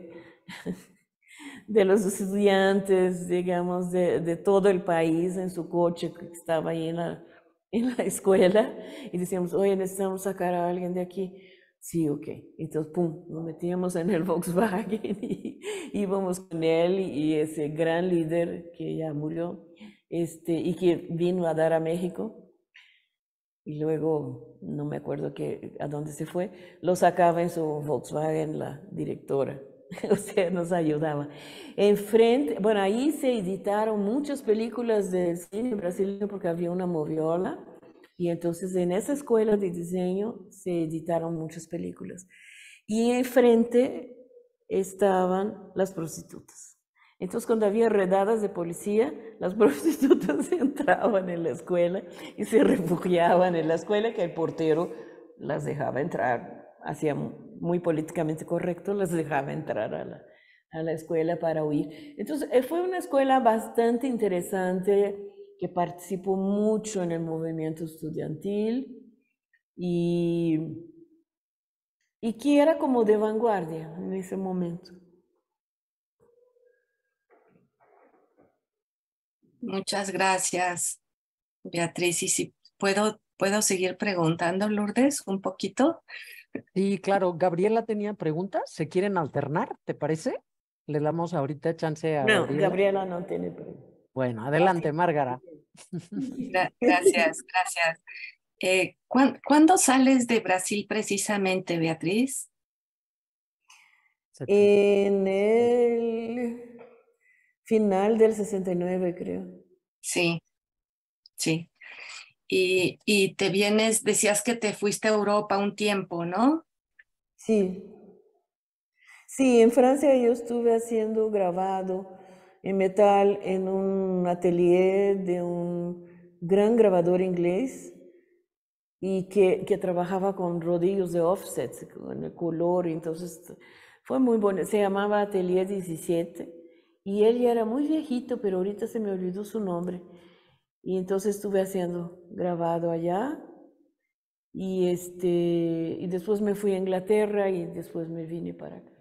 de los estudiantes, digamos, de todo el país en su coche que estaba ahí en la escuela, y decíamos, oye, necesitamos sacar a alguien de aquí. Sí, ok. Entonces, pum, nos metíamos en el Volkswagen y íbamos con él y ese gran líder que ya murió, y que vino a dar a México. Y luego, no me acuerdo a dónde se fue, lo sacaba en su Volkswagen la directora. O sea, nos ayudaba. Enfrente, bueno, ahí se editaron muchas películas del cine brasileño porque había una moviola y entonces en esa escuela de diseño se editaron muchas películas. Y enfrente estaban las prostitutas. Entonces, cuando había redadas de policía, las prostitutas entraban en la escuela y se refugiaban en la escuela, que el portero las dejaba entrar, hacía muy políticamente correcto, las dejaba entrar a la escuela para huir. Entonces, fue una escuela bastante interesante que participó mucho en el movimiento estudiantil y que era como de vanguardia en ese momento. Muchas gracias, Beatriz. Y si puedo seguir preguntando, Lourdes, un poquito. Sí, claro. Gabriela tenía preguntas. ¿Se quieren alternar? ¿Te parece? Le damos ahorita chance a No, Gabriela. Gabriela no tiene preguntas. Bueno, adelante, Márgara. Gracias. ¿Cuándo sales de Brasil precisamente, Beatriz? En el final del 69, creo. Sí. Y te vienes, decías que te fuiste a Europa un tiempo, ¿no? Sí. Sí, en Francia yo estuve haciendo grabado en metal en un atelier de un gran grabador inglés y que trabajaba con rodillos de offset, con el color, entonces fue muy bueno. Se llamaba Atelier 17 y él ya era muy viejito, pero ahorita se me olvidó su nombre. Y entonces estuve haciendo grabado allá. Y después me fui a Inglaterra y después me vine para acá.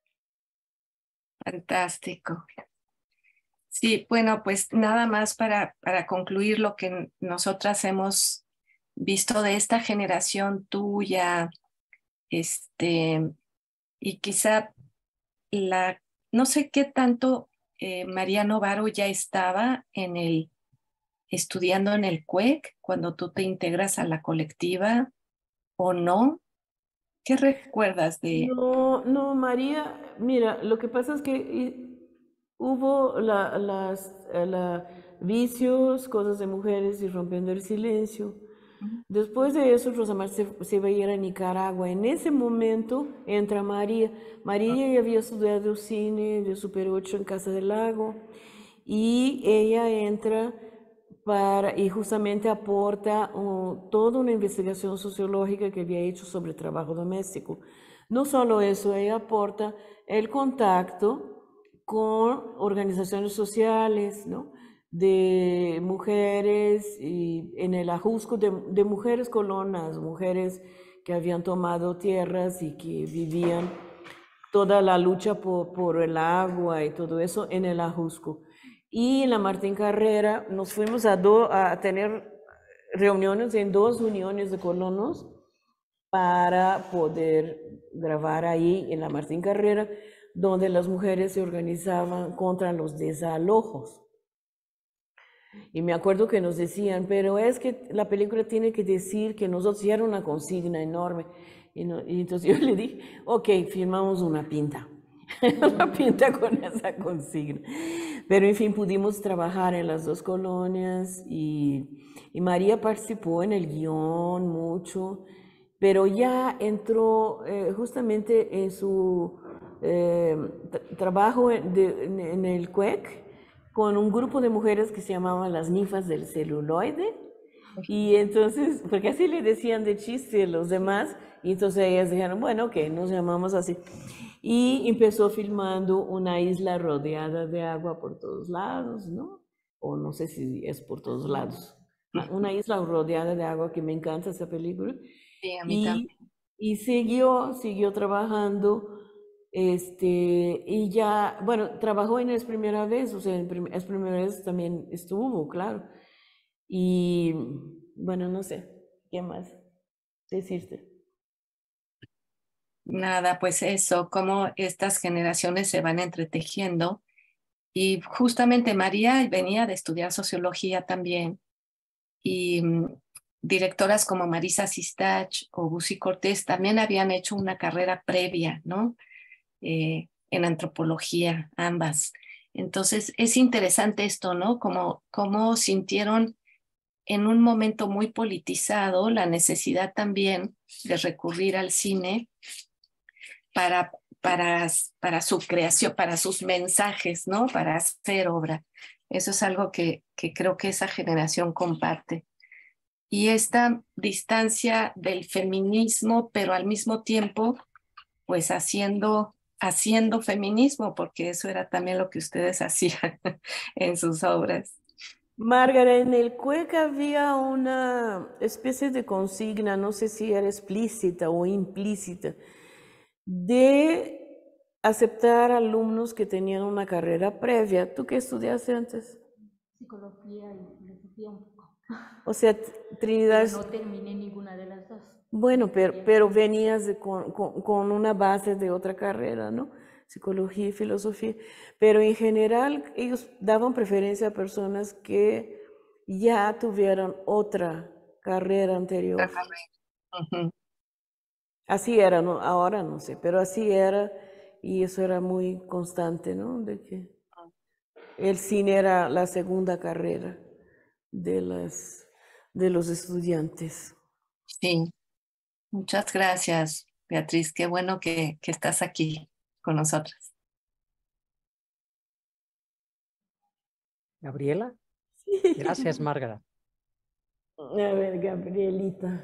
Fantástico. Sí, bueno, pues nada más para concluir lo que nosotras hemos visto de esta generación tuya, y quizá no sé qué tanto María Novaro ya estaba estudiando en el CUEC cuando tú te integras a la colectiva o no. ¿Qué recuerdas de? No, no, María, mira, lo que pasa es que hubo vicios, cosas de mujeres y rompiendo el silencio. Después de eso, Rosamar se iba a ir a Nicaragua. En ese momento entra María. María ya había estudiado cine de Super 8 en Casa del Lago y ella entra y justamente aporta toda una investigación sociológica que había hecho sobre trabajo doméstico. No solo eso, ella aporta el contacto con organizaciones sociales, ¿no?, de mujeres y en el ajusco de mujeres colonas, mujeres que habían tomado tierras y que vivían toda la lucha por el agua y todo eso en el ajusco. Y en la Martín Carrera nos fuimos a tener reuniones en 2 uniones de colonos para poder grabar ahí en la Martín Carrera, donde las mujeres se organizaban contra los desalojos. Y me acuerdo que nos decían, pero es que la película tiene que decir que nosotros, ya era una consigna enorme. Y entonces yo le dije, ok, firmamos una pinta. Una pinta con esa consigna. Pero en fin, pudimos trabajar en las 2 colonias y María participó en el guión mucho, pero ya entró justamente en su trabajo en el CUEC con un grupo de mujeres que se llamaban las ninfas del celuloide. Y entonces, porque así le decían de chiste a los demás, y entonces ellas dijeron, bueno, ok, nos llamamos así. Y empezó filmando una isla rodeada de agua por todos lados, ¿no? O no sé si es por todos lados. Una isla rodeada de agua, que me encanta esa película. Sí, a mí también. Y siguió trabajando, y ya, bueno, trabajó en Es Primera Vez, o sea, Es Primera Vez también estuvo, claro. Y bueno, no sé, ¿qué más decirte? Nada, pues eso, cómo estas generaciones se van entretejiendo. Y justamente María venía de estudiar sociología también. Y directoras como Marisa Sistach o Busi Cortés también habían hecho una carrera previa, ¿no? En antropología, ambas. Entonces, es interesante esto, ¿no? Cómo sintieron en un momento muy politizado la necesidad también de recurrir al cine para su creación, para sus mensajes, ¿no? Para hacer obra. Eso es algo que creo que esa generación comparte. Y esta distancia del feminismo, pero al mismo tiempo, pues haciendo feminismo, porque eso era también lo que ustedes hacían en sus obras. Margaret, en el CUEC había una especie de consigna, no sé si era explícita o implícita, de aceptar alumnos que tenían una carrera previa. ¿Tú qué estudiaste antes? Psicología y filosofía un poco. O sea, Trinidad... Pero no terminé ninguna de las 2. Bueno, pero venías con una base de otra carrera, ¿no? Psicología y filosofía. Pero en general ellos daban preferencia a personas que ya tuvieran otra carrera anterior. Uh-huh. Así era, ¿no? Ahora no sé, pero así era, y eso era muy constante, ¿no? De que el cine era la segunda carrera de los estudiantes. Sí, muchas gracias, Beatriz. Qué bueno que estás aquí con nosotras. ¿Gabriela? Gracias, Margarita. A ver, Gabrielita.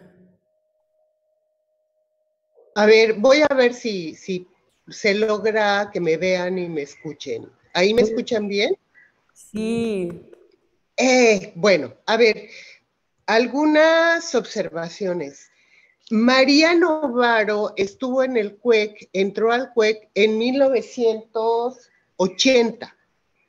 A ver, voy a ver si se logra que me vean y me escuchen. ¿Ahí me escuchan bien? Sí. Bueno, a ver, algunas observaciones. María Novaro estuvo en el CUEC, entró al CUEC en 1980.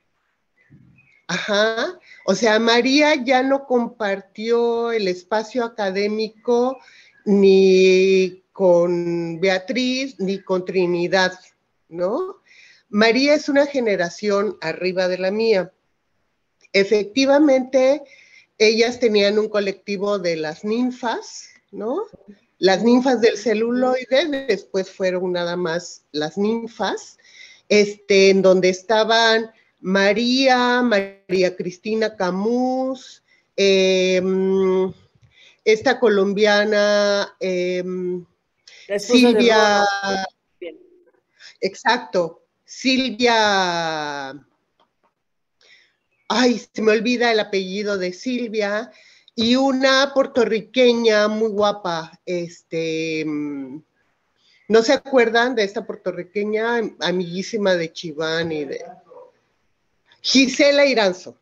Ajá, o sea, María ya no compartió el espacio académico ni con Beatriz ni con Trinidad, ¿no? María es una generación arriba de la mía. Efectivamente, ellas tenían un colectivo de las ninfas, ¿no? Las ninfas del celuloide, después fueron nada más las ninfas, en donde estaban María Cristina Camus, esta colombiana, Silvia, exacto, Silvia, ay, se me olvida el apellido de Silvia, y una puertorriqueña muy guapa, ¿no se acuerdan de esta puertorriqueña amiguísima de Chiván y de Gisela Iranzo?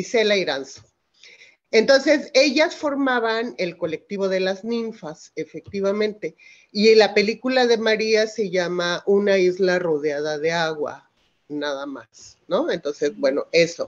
Entonces, ellas formaban el colectivo de las ninfas, efectivamente, y en la película de María se llama Una isla rodeada de agua, nada más, ¿no? Entonces, bueno, eso.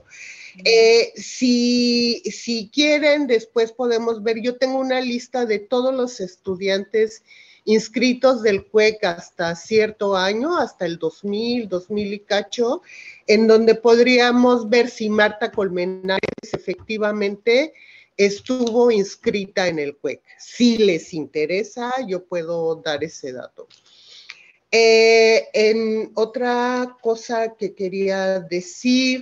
Si quieren, después podemos ver, yo tengo una lista de todos los estudiantes inscritos del CUEC hasta cierto año, hasta el 2000 y cacho, en donde podríamos ver si Marta Colmenares efectivamente estuvo inscrita en el CUEC. Si les interesa, yo puedo dar ese dato. En otra cosa que quería decir,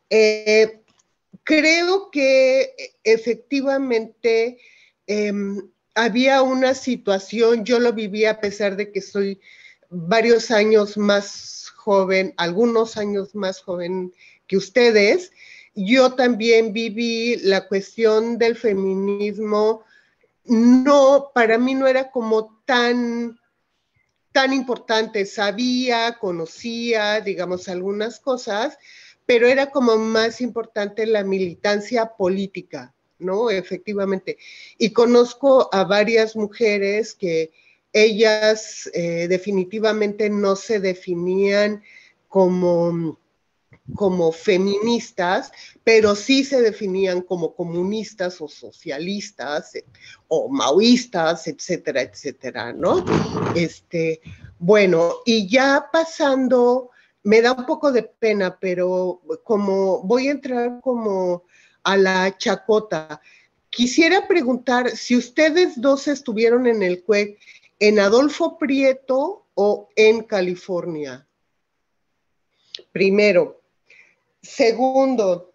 creo que efectivamente había una situación, yo lo viví a pesar de que soy varios años más joven, algunos años más joven que ustedes, yo también viví la cuestión del feminismo, no, para mí no era como tan importante, sabía, conocía, digamos, algunas cosas, pero era como más importante la militancia política, ¿no? Efectivamente. Y conozco a varias mujeres que ellas definitivamente no se definían como feministas, pero sí se definían como comunistas o socialistas o maoístas, etcétera, etcétera, ¿no? Bueno, y ya pasando, me da un poco de pena, pero como voy a entrar como a la chacota, quisiera preguntar si ustedes dos estuvieron en el CUEC, ¿en Adolfo Prieto o en California? Primero. Segundo,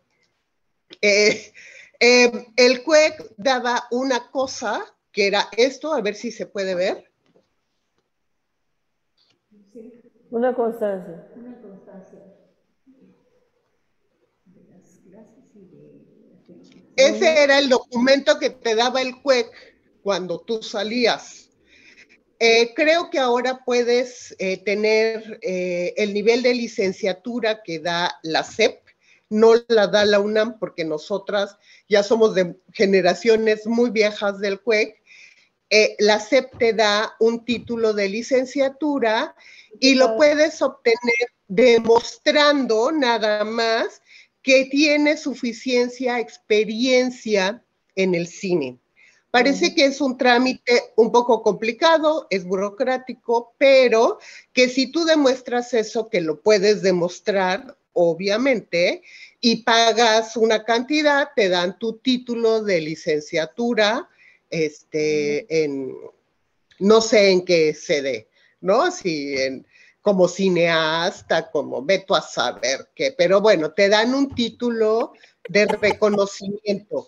el CUEC daba una cosa que era esto, a ver si se puede ver. Una constancia. Una constancia. Ese era el documento que te daba el CUEC cuando tú salías. Creo que ahora puedes tener el nivel de licenciatura que da la SEP, no la da la UNAM porque nosotras ya somos de generaciones muy viejas del CUEC. La SEP te da un título de licenciatura y lo puedes obtener demostrando nada más que tienes suficiencia experiencia en el cine. Parece que es un trámite un poco complicado, es burocrático, pero que si tú demuestras eso, que lo puedes demostrar, obviamente, y pagas una cantidad, te dan tu título de licenciatura, no sé en qué sede, ¿no? Si como cineasta, como veto a saber qué, pero bueno, te dan un título de reconocimiento.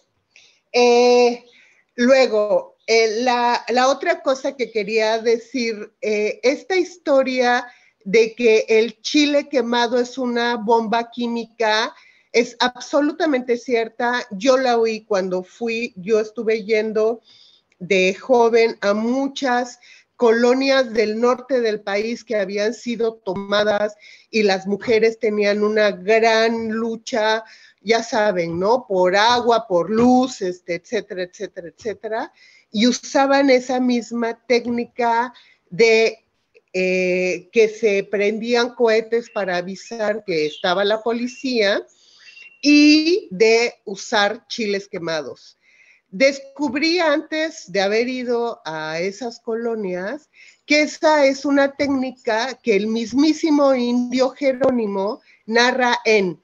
Luego, la otra cosa que quería decir, esta historia de que el chile quemado es una bomba química es absolutamente cierta. Yo la oí cuando yo estuve yendo de joven a muchas colonias del norte del país que habían sido tomadas y las mujeres tenían una gran lucha. ya saben, ¿no? Por agua, por luz, etcétera, etcétera, etcétera. Y usaban esa misma técnica de que se prendían cohetes para avisar que estaba la policía y de usar chiles quemados. Descubrí antes de haber ido a esas colonias que esa es una técnica que el mismísimo indio Jerónimo narra en...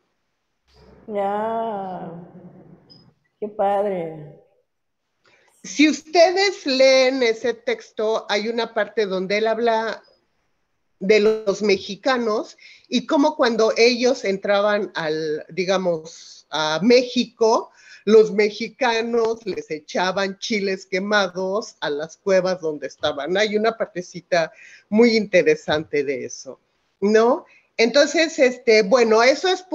Ya, qué padre. Si ustedes leen ese texto, hay una parte donde él habla de los mexicanos y cómo cuando ellos entraban digamos, a México, los mexicanos les echaban chiles quemados a las cuevas donde estaban. Hay una partecita muy interesante de eso, ¿no? Entonces, bueno, eso es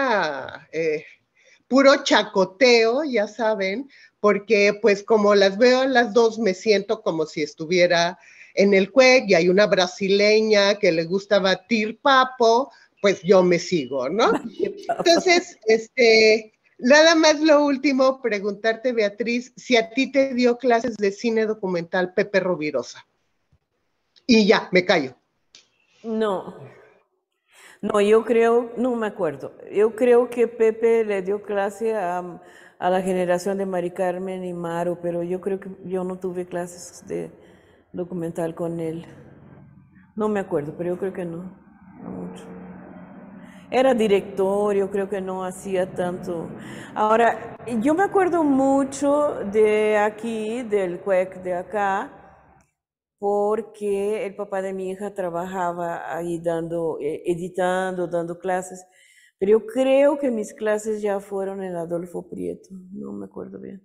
puro chacoteo, ya saben, porque pues como las veo a las dos, me siento como si estuviera en el CUEC y hay una brasileña que le gusta batir papo, pues yo me sigo, ¿no? Entonces, nada más lo último, preguntarte, Beatriz, si a ti te dio clases de cine documental Pepe Rovirosa. Y ya, me callo. No, no, yo creo, no me acuerdo, yo creo que Pepe le dio clase a la generación de Mari Carmen y Maru, pero yo creo que yo no tuve clases de documental con él. No me acuerdo, pero yo creo que no, no mucho. Era director, yo creo que no hacía tanto. Ahora, yo me acuerdo mucho de aquí, del CUEC de acá, porque el papá de mi hija trabajaba ahí editando, dando clases, pero yo creo que mis clases ya fueron en Adolfo Prieto, no me acuerdo bien.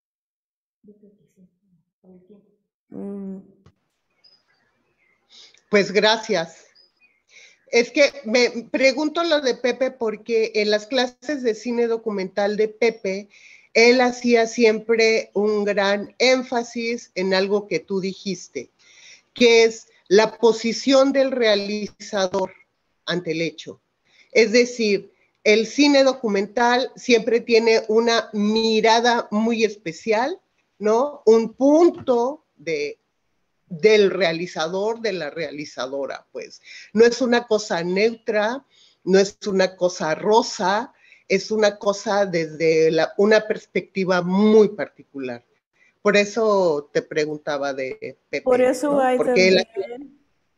Pues gracias. Es que me pregunto lo de Pepe porque en las clases de cine documental de Pepe, él hacía siempre un gran énfasis en algo que tú dijiste, que es la posición del realizador ante el hecho. Es decir, el cine documental siempre tiene una mirada muy especial, ¿no? Un punto del realizador, de la realizadora, pues. No es una cosa neutra, no es una cosa rosa, es una cosa desde una perspectiva muy particular. Por eso te preguntaba de Pepe. Por eso ¿no? hay Porque también...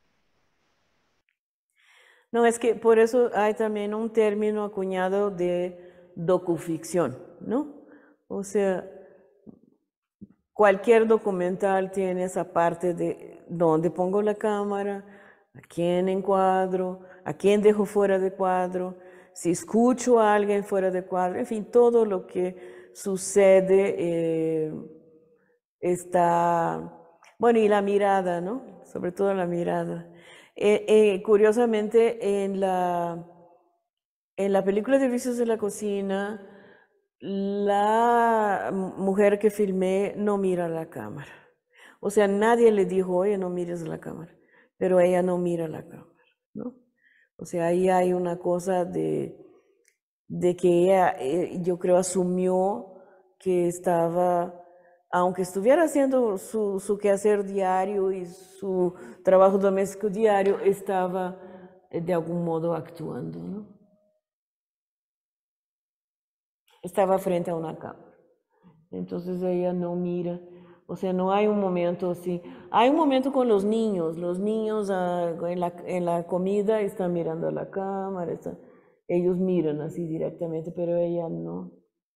No, es que por eso hay también un término acuñado de docuficción, ¿no? O sea, cualquier documental tiene esa parte de dónde pongo la cámara, a quién encuadro, a quién dejo fuera de cuadro, si escucho a alguien fuera de cuadro, en fin, todo lo que sucede está, bueno, y la mirada, ¿no? Sobre todo la mirada. Curiosamente, en la película de Vicios de la Cocina, la mujer que filmé no mira la cámara. O sea, nadie le dijo, oye, no mires la cámara, pero ella no mira la cámara, ¿no? O sea, ahí hay una cosa de que ella, yo creo, asumió que estaba, aunque estuviera haciendo su quehacer diario y su trabajo doméstico diario, estaba de algún modo actuando, ¿no? Estaba frente a una cámara. Entonces ella no mira, o sea, no hay un momento así. Hay un momento con los niños en la comida están mirando a la cámara, ellos miran así directamente, pero ella no.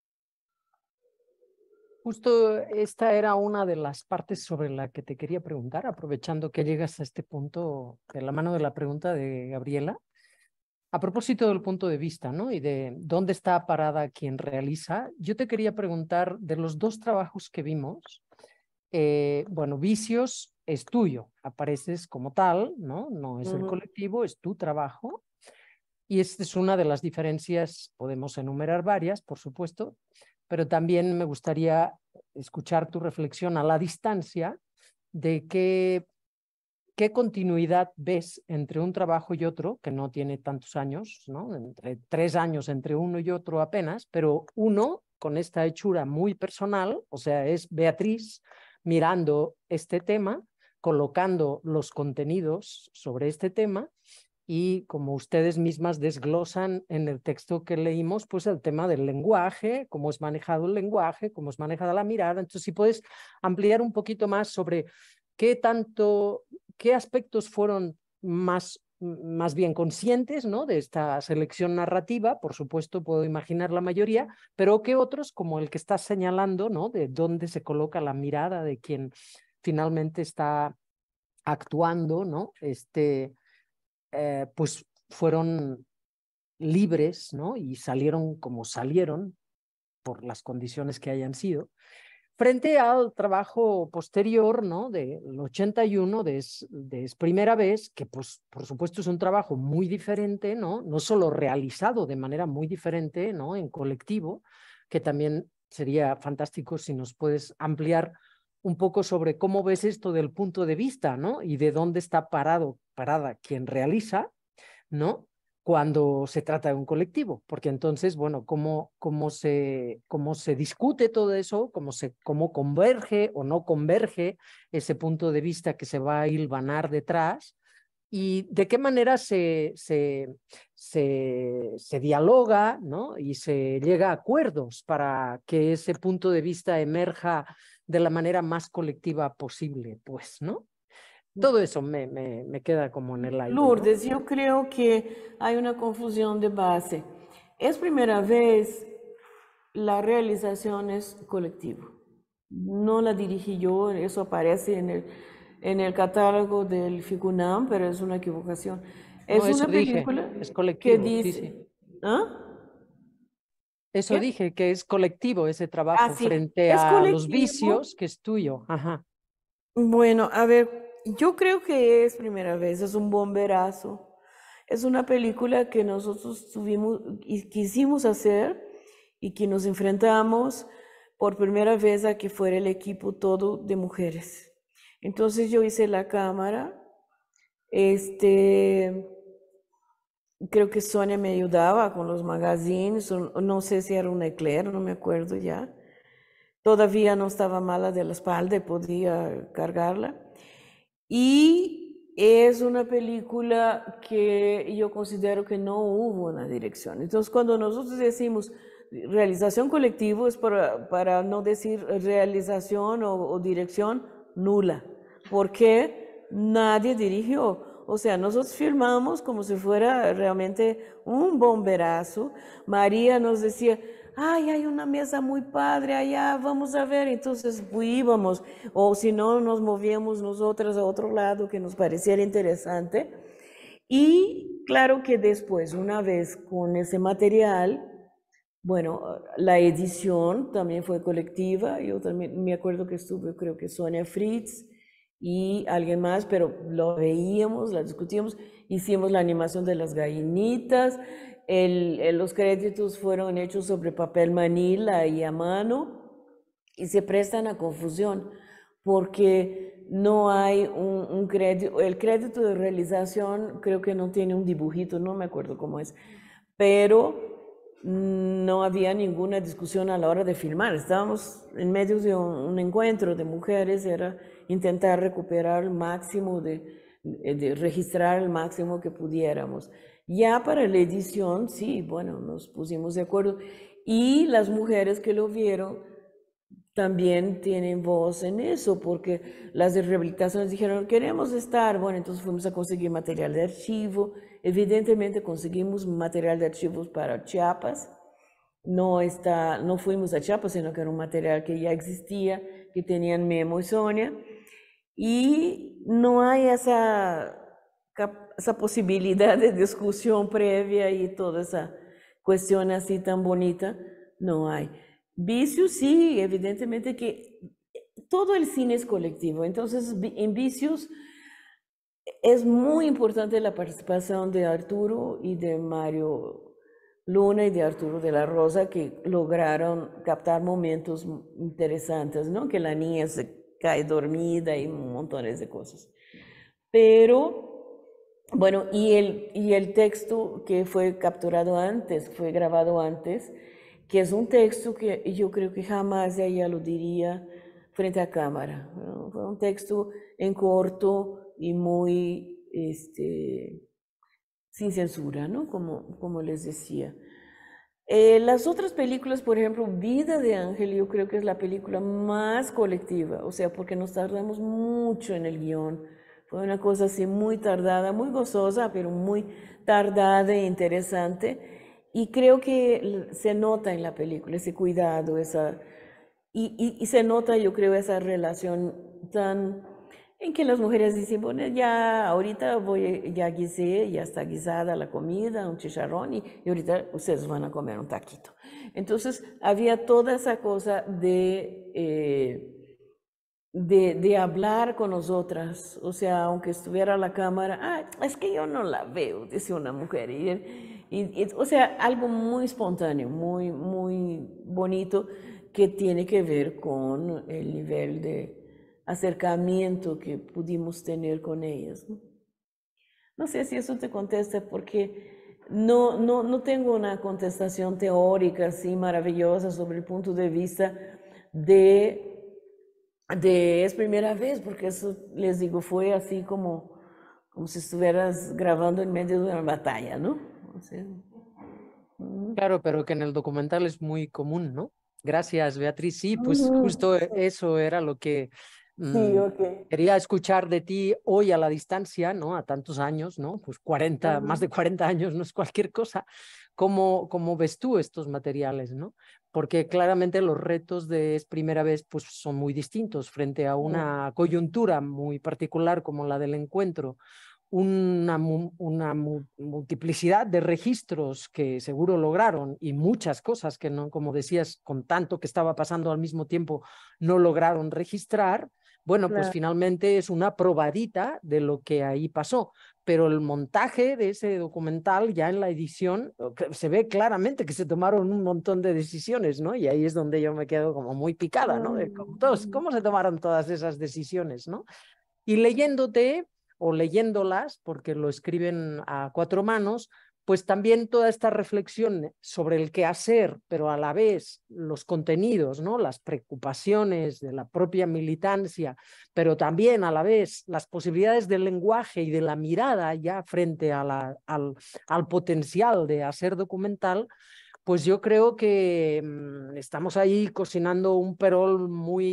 Justo esta era una de las partes sobre la que te quería preguntar, aprovechando que llegas a este punto de la mano de la pregunta de Gabriela. A propósito del punto de vista, ¿no? Y de dónde está parada quien realiza, yo te quería preguntar de los dos trabajos que vimos. Bueno, Vicios es tuyo, apareces como tal, ¿no? No es el colectivo, es tu trabajo. Y esta es una de las diferencias, podemos enumerar varias, por supuesto, pero también me gustaría escuchar tu reflexión a la distancia de qué ¿qué continuidad ves entre un trabajo y otro, que no tiene tantos años, ¿no? Entre 3 años entre uno y otro apenas, pero uno con esta hechura muy personal, o sea, es Beatriz mirando este tema, colocando los contenidos sobre este tema, y como ustedes mismas desglosan en el texto que leímos, pues el tema del lenguaje, cómo es manejado el lenguaje, cómo es manejada la mirada. Entonces, si puedes ampliar un poquito más sobre qué aspectos fueron más bien conscientes, ¿no?, de esta selección narrativa. Por supuesto, puedo imaginar la mayoría, pero qué otros, como el que estás señalando, ¿no?, de dónde se coloca la mirada de quien finalmente está actuando, ¿no?, pues fueron libres, ¿no?, y salieron como salieron por las condiciones que hayan sido, frente al trabajo posterior, ¿no?, del 81, de Es Primera Vez, que pues por supuesto es un trabajo muy diferente, ¿no?, no solo realizado de manera muy diferente, ¿no?, en colectivo, que también sería fantástico si nos puedes ampliar un poco sobre cómo ves esto del punto de vista, ¿no?, y de dónde está parada quien realiza, ¿no?, cuando se trata de un colectivo, porque entonces, bueno, cómo se discute todo eso, cómo converge o no converge ese punto de vista que se va a hilvanar detrás, y de qué manera se dialoga, ¿no?, y se llega a acuerdos para que ese punto de vista emerja de la manera más colectiva posible, pues, ¿no? Todo eso me queda como en el aire, ¿no? Lourdes, yo creo que hay una confusión de base. Es primera vez, la realización es colectivo. No la dirigí yo, eso aparece en el catálogo del FICUNAM, pero es una equivocación. Es No, eso una dije, película es que colectivo, sí, dice... sí. ¿Ah? Eso ¿Qué? dije, que es colectivo ese Ah, trabajo sí, frente es a los colectivo. vicios, que es tuyo. Ajá. Bueno, a ver, yo creo que es primera vez, es un bomberazo. Es una película que nosotros tuvimos y quisimos hacer y que nos enfrentamos por primera vez a que fuera el equipo todo de mujeres. Entonces yo hice la cámara, creo que Sonia me ayudaba con los magazines, no sé si era una Eclair, no me acuerdo ya. Todavía no estaba mala de la espalda y podía cargarla. Y es una película que yo considero que no hubo una dirección. Entonces, cuando nosotros decimos realización colectivo, es para no decir realización o dirección nula, porque nadie dirigió. O sea, nosotros filmamos como si fuera realmente un bomberazo. María nos decía, ay, hay una mesa muy padre allá, vamos a ver. Entonces íbamos, o si no, nos movíamos nosotras a otro lado que nos pareciera interesante. Y claro que después, una vez con ese material, bueno, la edición también fue colectiva. Yo también me acuerdo que estuve, creo que Sonia Fritz y alguien más, pero lo veíamos, la discutíamos, hicimos la animación de las gallinitas, los créditos fueron hechos sobre papel manila y a mano, y se prestan a confusión, porque no hay un crédito, el crédito de realización creo que no tiene un dibujito, no me acuerdo cómo es, pero no había ninguna discusión a la hora de filmar. Estábamos en medio de un encuentro de mujeres, era intentar recuperar el máximo, de registrar el máximo que pudiéramos. Ya para la edición, sí, bueno, nos pusimos de acuerdo. Y las mujeres que lo vieron también tienen voz en eso, porque las de rehabilitación dijeron, queremos estar. Bueno, entonces fuimos a conseguir material de archivo. Evidentemente conseguimos material de archivos para Chiapas. No fuimos a Chiapas, sino que era un material que ya existía, que tenían Memo y Sonia. Y no hay esa posibilidad de discusión previa y toda esa cuestión así tan bonita, no hay. Vicios, sí, evidentemente que todo el cine es colectivo, entonces en Vicios es muy importante la participación de Arturo y de Mario Luna y de Arturo de la Rosa, que lograron captar momentos interesantes, ¿no? Que la niña se cae dormida y montones de cosas. Pero, bueno, y el texto que fue capturado antes, fue grabado antes, que es un texto que yo creo que jamás ella lo diría frente a cámara, ¿no? Fue un texto en corto y muy, sin censura, ¿no? Como les decía. Las otras películas, por ejemplo, Vida de Ángel, yo creo que es la película más colectiva, o sea, porque nos tardamos mucho en el guión. Fue una cosa así muy tardada, muy gozosa, pero muy tardada e interesante. Y creo que se nota en la película ese cuidado, y se nota, yo creo, esa relación tan en que las mujeres dicen, bueno, ya ahorita ya guisé, ya está guisada la comida, un chicharrón, y ahorita ustedes van a comer un taquito. Entonces, había toda esa cosa de hablar con nosotras, o sea, aunque estuviera la cámara, es que yo no la veo, dice una mujer, o sea, algo muy espontáneo, muy, muy bonito, que tiene que ver con el nivel de acercamiento que pudimos tener con ellas, ¿no? No sé si eso te contesta, porque no tengo una contestación teórica así maravillosa sobre el punto de vista de es primera vez, porque eso, les digo, fue así como si estuvieras grabando en medio de una batalla, ¿no? O sea, Claro, pero que en el documental es muy común, ¿no? Gracias, Beatriz. Sí, pues justo eso era lo que sí, ok. quería escuchar de ti hoy a la distancia, ¿no? A tantos años, ¿no? Pues 40, más de 40 años no es cualquier cosa. ¿Cómo ves tú estos materiales, ¿no? Porque claramente los retos de Es Primera Vez pues son muy distintos frente a una coyuntura muy particular como la del encuentro, una multiplicidad de registros que seguro lograron y muchas cosas que no, como decías, con tanto que estaba pasando al mismo tiempo, no lograron registrar. Bueno, pues finalmente es una probadita de lo que ahí pasó, pero el montaje de ese documental ya en la edición se ve claramente que se tomaron un montón de decisiones, ¿no? Y ahí es donde yo me quedo como muy picada, ¿no? ¿Cómo se tomaron todas esas decisiones, ¿no? Y leyéndote o leyéndolas, porque lo escriben a cuatro manos, pues también toda esta reflexión sobre el qué hacer, pero a la vez los contenidos, ¿no? Las preocupaciones de la propia militancia, pero también a la vez las posibilidades del lenguaje y de la mirada ya frente a al potencial de hacer documental, pues yo creo que estamos ahí cocinando un perol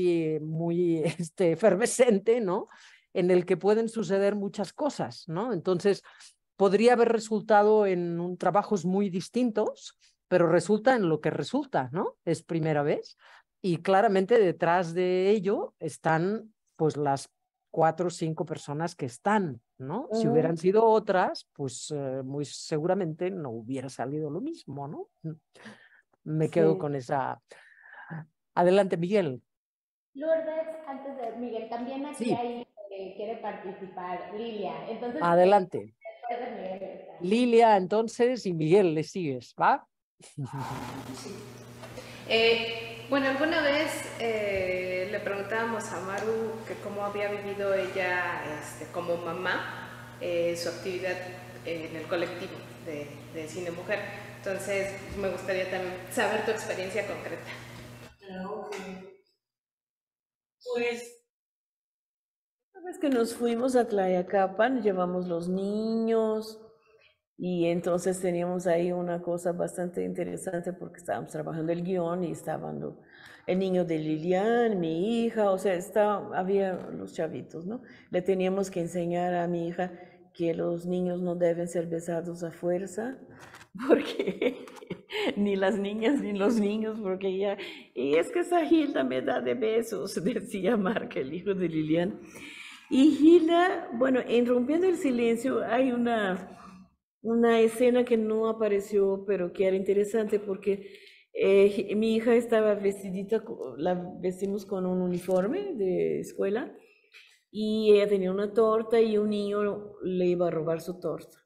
muy efervescente, ¿no? En el que pueden suceder muchas cosas, ¿no? Entonces, podría haber resultado en trabajos muy distintos, pero resulta en lo que resulta, ¿no? Es primera vez. Y claramente detrás de ello están, pues, las 4 o 5 personas que están, ¿no? Si hubieran sido otras, pues muy seguramente no hubiera salido lo mismo, ¿no? Me quedo con esa. Adelante, Miguel. Lourdes, antes de Miguel, también aquí Sí, hay quiere participar Lilia. Entonces, adelante. después de Miguel está. Lilia, entonces, y Miguel, le sigues, ¿va? Bueno, alguna vez le preguntábamos a Maru que cómo había vivido ella como mamá su actividad en el colectivo de Cine Mujer. Entonces, me gustaría también saber tu experiencia concreta. Pues, una vez que nos fuimos a Tlayacapan, llevamos los niños y entonces teníamos ahí una cosa bastante interesante porque estábamos trabajando el guión y estaban el niño de Lilian, mi hija, o sea, había los chavitos, ¿no? Le teníamos que enseñar a mi hija que los niños no deben ser besados a fuerza, porque ni las niñas ni los niños, porque ella, y es que esa Hilda me da de besos, decía Marca, el hijo de Lilian. Y Hilda, bueno, en Rompiendo el Silencio hay una escena que no apareció, pero que era interesante porque mi hija estaba vestidita, la vestimos con un uniforme de escuela y ella tenía una torta y un niño le iba a robar su torta.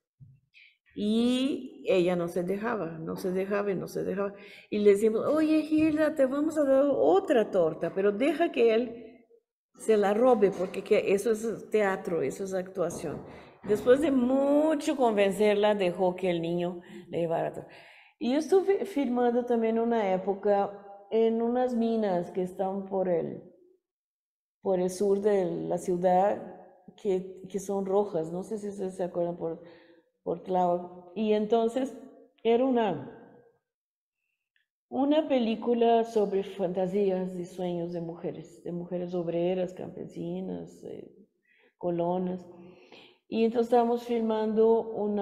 Y ella no se dejaba, no se dejaba y no se dejaba. Y le decimos, oye Hilda, te vamos a dar otra torta, pero deja que él se la robe, porque eso es teatro, eso es actuación. Después de mucho convencerla, dejó que el niño le llevara todo. Y yo estuve filmando también una época en unas minas que están por el sur de la ciudad, que son rojas, no sé si ustedes se acuerdan, por Tláhuac. Y entonces era una película sobre fantasías y sueños de mujeres obreras, campesinas, colonas. Y entonces estábamos filmando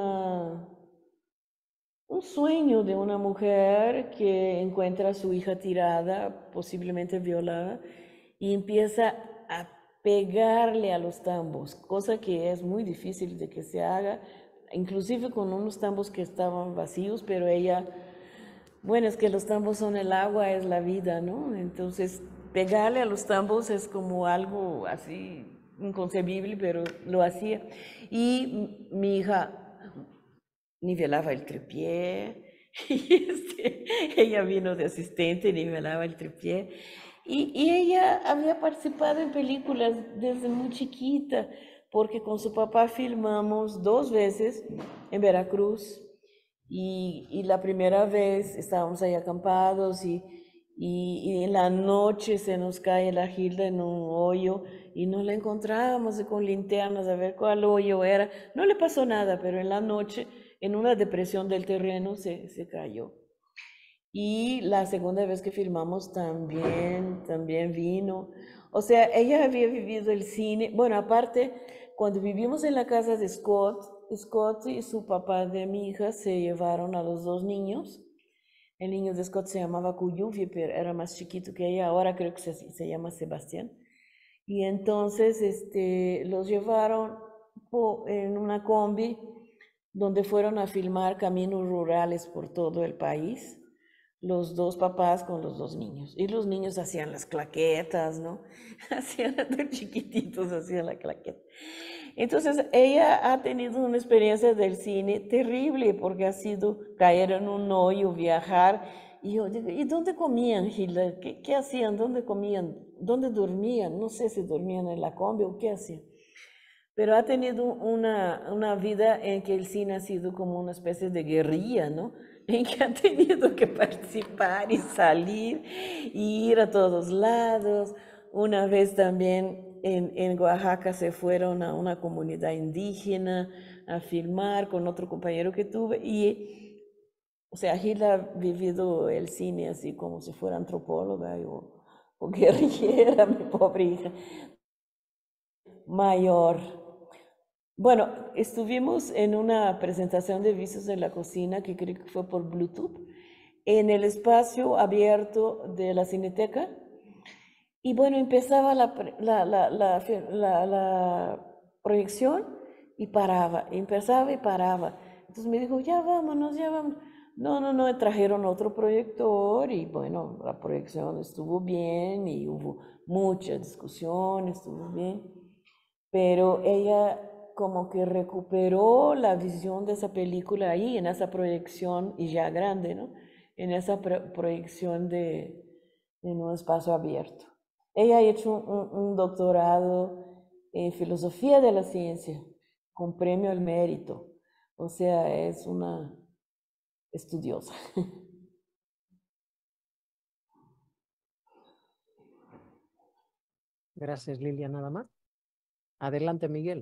un sueño de una mujer que encuentra a su hija tirada, posiblemente violada, y empieza a pegarle a los tambos, cosa que es muy difícil de que se haga, inclusive con unos tambos que estaban vacíos, pero ella, bueno, es que los tambos son el agua, es la vida, ¿no? Entonces, pegarle a los tambos es como algo así inconcebible, pero lo hacía. Y mi hija nivelaba el tripié, y ella vino de asistente, nivelaba el tripié, y ella había participado en películas desde muy chiquita, porque con su papá filmamos 2 veces en Veracruz, y la primera vez estábamos ahí acampados, y en la noche se nos cae la Gilda en un hoyo, y no la encontrábamos con linternas a ver cuál hoyo era. No le pasó nada, pero en la noche, en una depresión del terreno, se cayó. Y la segunda vez que filmamos también vino. O sea, ella había vivido el cine. Bueno, aparte, cuando vivimos en la casa de Scott y su papá de mi hija se llevaron a los 2 niños. El niño de Scott se llamaba Cuyuvi, pero era más chiquito que ella. Ahora creo que se llama Sebastián. Y entonces los llevaron en una combi donde fueron a filmar caminos rurales por todo el país, los 2 papás con los 2 niños. Y los niños hacían las claquetas, ¿no? Hacían de chiquititos, hacían la claqueta. Entonces ella ha tenido una experiencia del cine terrible, porque ha sido caer en un hoyo, viajar. Y yo digo, ¿y dónde comían, Gilda? ¿Qué hacían? ¿Dónde comían? ¿Dónde dormían? No sé si dormían en la combi o qué hacían. Pero ha tenido una vida en que el cine ha sido como una especie de guerrilla, ¿no? En que ha tenido que participar y salir y ir a todos lados. Una vez también en Oaxaca se fueron a una comunidad indígena a filmar con otro compañero que tuve. Y, o sea, Gilda ha vivido el cine así como si fuera antropóloga o guerrillera, mi pobre hija mayor. Bueno, estuvimos en una presentación de Vicios de la Cocina, que creo que fue por Bluetooth, en el espacio abierto de la Cineteca. Y bueno, empezaba la proyección y paraba, empezaba y paraba. Entonces me dijo, ya vámonos, ya vámonos. No, trajeron otro proyector y bueno, la proyección estuvo bien y hubo mucha discusión, estuvo bien. Pero ella como que recuperó la visión de esa película ahí, en esa proyección, y ya grande, ¿no? En esa proyección en un espacio abierto. Ella ha hecho un doctorado en filosofía de la ciencia, con premio al mérito. O sea, es una estudiosa. Gracias, Lilia, nada más. Adelante, Miguel.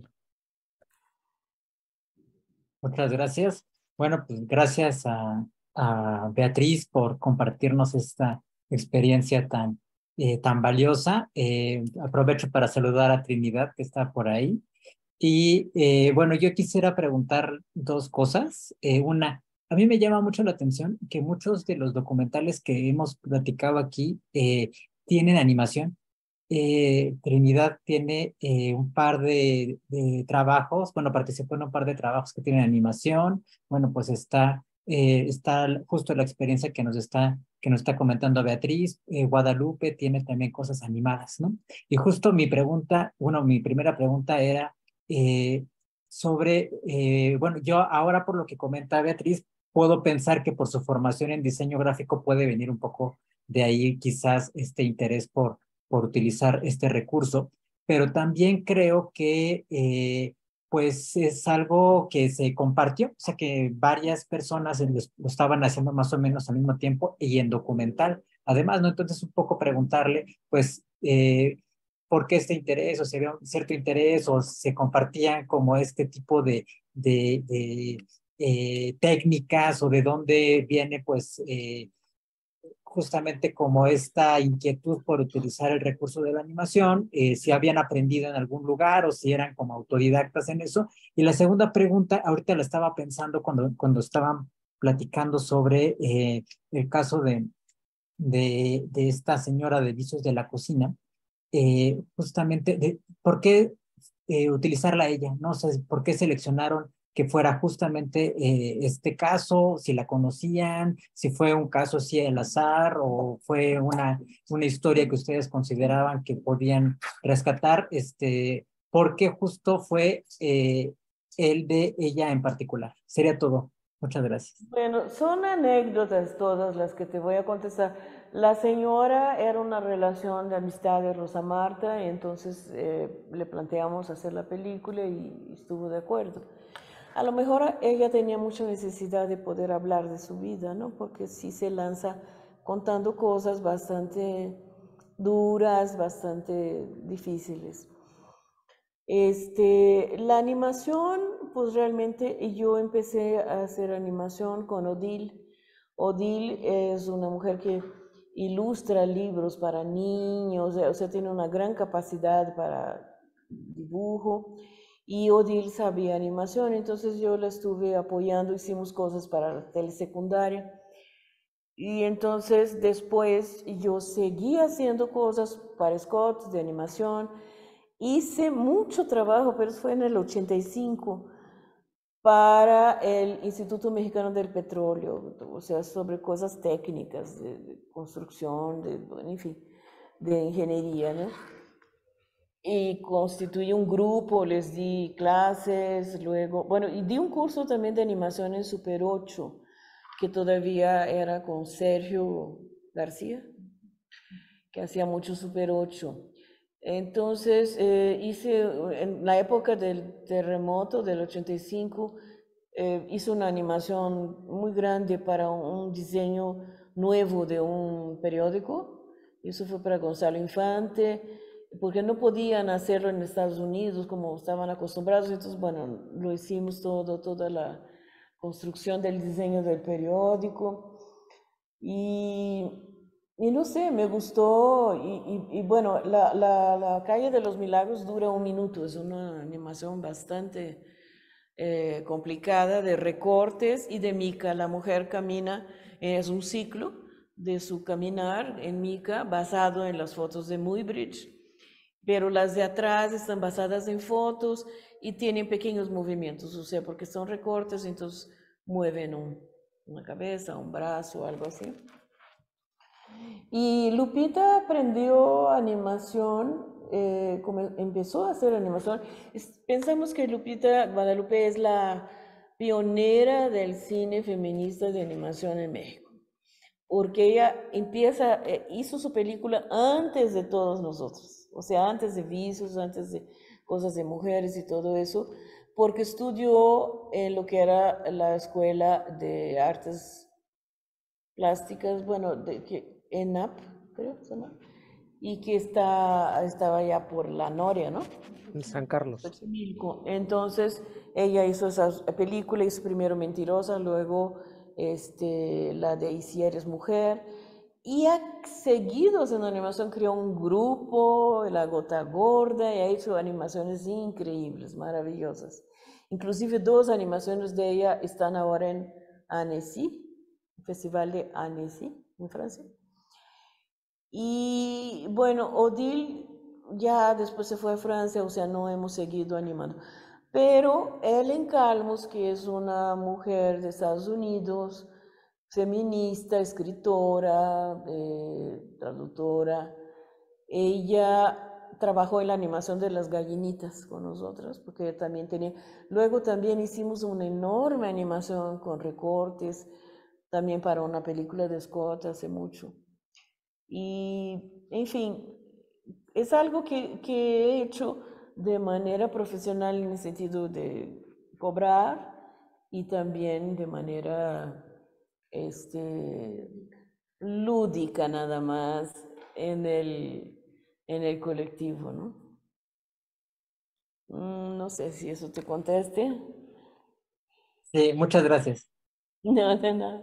Muchas gracias. Bueno, pues gracias a Beatriz por compartirnos esta experiencia tan valiosa. Aprovecho para saludar a Trinidad, que está por ahí. Y bueno, yo quisiera preguntar 2 cosas. Una, a mí me llama mucho la atención que muchos de los documentales que hemos platicado aquí tienen animación. Trinidad tiene un par de trabajos, bueno, participó en un par de trabajos que tienen animación. Bueno, pues está justo la experiencia que nos está comentando Beatriz. Guadalupe tiene también cosas animadas, ¿no? Y justo mi primera pregunta era sobre, bueno, yo ahora por lo que comenta Beatriz, puedo pensar que por su formación en diseño gráfico puede venir un poco de ahí quizás este interés por utilizar este recurso. pero también creo que pues es algo que se compartió, o sea que varias personas lo estaban haciendo más o menos al mismo tiempo y en documental. Además, ¿no? Entonces un poco preguntarle, pues, ¿por qué este interés? O si había un cierto interés o se compartían como este tipo de técnicas o de dónde viene, pues, justamente como esta inquietud por utilizar el recurso de la animación, si habían aprendido en algún lugar o si eran como autodidactas en eso. Y la segunda pregunta, ahorita la estaba pensando cuando estaban platicando sobre el caso de esta señora de vicios de la cocina, justamente, ¿por qué utilizarla a ella? ¿No? O sea, ¿por qué seleccionaron que fuera justamente este caso, si la conocían, si fue un caso así al azar o fue una historia que ustedes consideraban que podían rescatar? ¿Por qué justo fue el de ella en particular? Sería todo. Muchas gracias. Bueno, son anécdotas todas las que te voy a contestar. La señora era una relación de amistad de Rosa Marta y entonces le planteamos hacer la película y estuvo de acuerdo. A lo mejor ella tenía mucha necesidad de poder hablar de su vida, ¿no? Porque sí se lanza contando cosas bastante duras, bastante difíciles. La animación, pues realmente yo empecé a hacer animación con Odile. Odile es una mujer que ilustra libros para niños, o sea, tiene una gran capacidad para dibujo y Odile sabía animación, entonces yo la estuve apoyando, hicimos cosas para la telesecundaria y entonces después yo seguí haciendo cosas para Scott de animación. Hice mucho trabajo, pero fue en el 85, para el Instituto Mexicano del Petróleo, o sea, sobre cosas técnicas de construcción, en fin, de ingeniería, ¿no? Y constituí un grupo, les di clases, luego, bueno, y di un curso también de animación en Super 8, que todavía era con Sergio García, que hacía mucho Super 8. Entonces, hice, en la época del terremoto del 85, hice una animación muy grande para un diseño nuevo de un periódico. Eso fue para Gonzalo Infante, porque no podían hacerlo en Estados Unidos como estaban acostumbrados. Entonces, bueno, lo hicimos toda la construcción del diseño del periódico. Y no sé, me gustó. Y bueno, la calle de los Milagros dura 1 minuto. Es una animación bastante complicada de recortes y de mica. La mujer camina, es un ciclo de su caminar en mica basado en las fotos de Muybridge, pero las de atrás están basadas en fotos y tienen pequeños movimientos, o sea, porque son recortes, entonces mueven una cabeza, un brazo, algo así. Y Lupita aprendió animación, empezó a hacer animación. Pensamos que Lupita Guadalupe es la pionera del cine feminista de animación en México, porque ella hizo su película antes de todos nosotros, o sea, antes de Vicios, antes de Cosas de Mujeres y todo eso, porque estudió en lo que era la Escuela de Artes Plásticas, bueno, ENAP, creo, ¿no? Y que estaba ya por la Noria, ¿no? En San Carlos. Xochimilco. Entonces, ella hizo esa película, hizo primero Mentirosa, luego la de Y si eres mujer, y ha seguido haciendo animación, creó un grupo, La Gota Gorda, y ha hecho animaciones increíbles, maravillosas. Inclusive 2 animaciones de ella están ahora en Annecy, Festival de Annecy, en Francia. Y bueno, Odile ya después se fue a Francia, o sea, no hemos seguido animando. Pero Ellen Calmus, que es una mujer de Estados Unidos, feminista, escritora, traductora, ella trabajó en la animación de Las Gallinitas con nosotras, porque ella también tenía. Luego también hicimos una enorme animación con recortes, también para una película de Scott hace mucho. Y, en fin, es algo que he hecho de manera profesional en el sentido de cobrar y también de manera lúdica nada más en el colectivo, ¿no? No sé si eso te conteste. Sí, muchas gracias. No, de nada.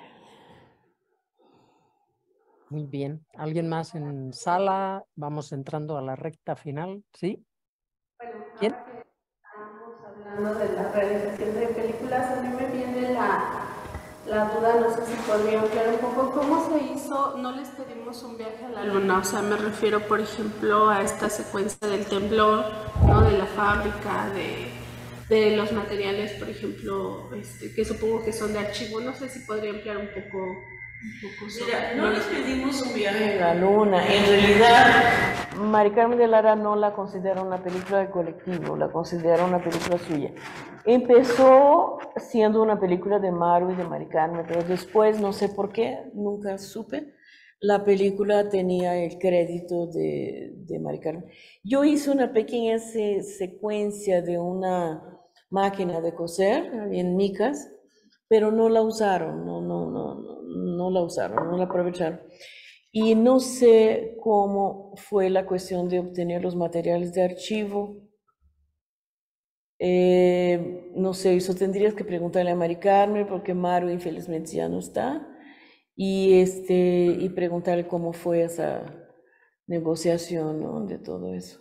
Muy bien. ¿Alguien más en sala? Vamos entrando a la recta final, ¿sí? Bueno, ¿Quién? ahora que estamos hablando de la realización de películas, a mí me viene la duda, no sé si podría ampliar un poco, ¿cómo se hizo? No les pedimos un viaje a la luna, o sea, me refiero, por ejemplo, a esta secuencia del temblor, ¿no? De la fábrica, de los materiales, por ejemplo, que supongo que son de archivo, no sé si podría ampliar un poco sobre. Mira, no les pedimos un viaje a la luna. En realidad, Mari Carmen de Lara no la considera una película de colectivo, la considera una película suya. Empezó siendo una película de Maru y de Mari Carmen, pero después, no sé por qué, nunca supe, la película tenía el crédito de Mari Carmen. Yo hice una pequeña secuencia de una máquina de coser en Micas, pero no la usaron, no la usaron, no la aprovecharon. Y no sé cómo fue la cuestión de obtener los materiales de archivo. No sé, eso tendrías que preguntarle a Mari Carmen, porque Maru infelizmente ya no está, y preguntarle cómo fue esa negociación, ¿no? De todo eso.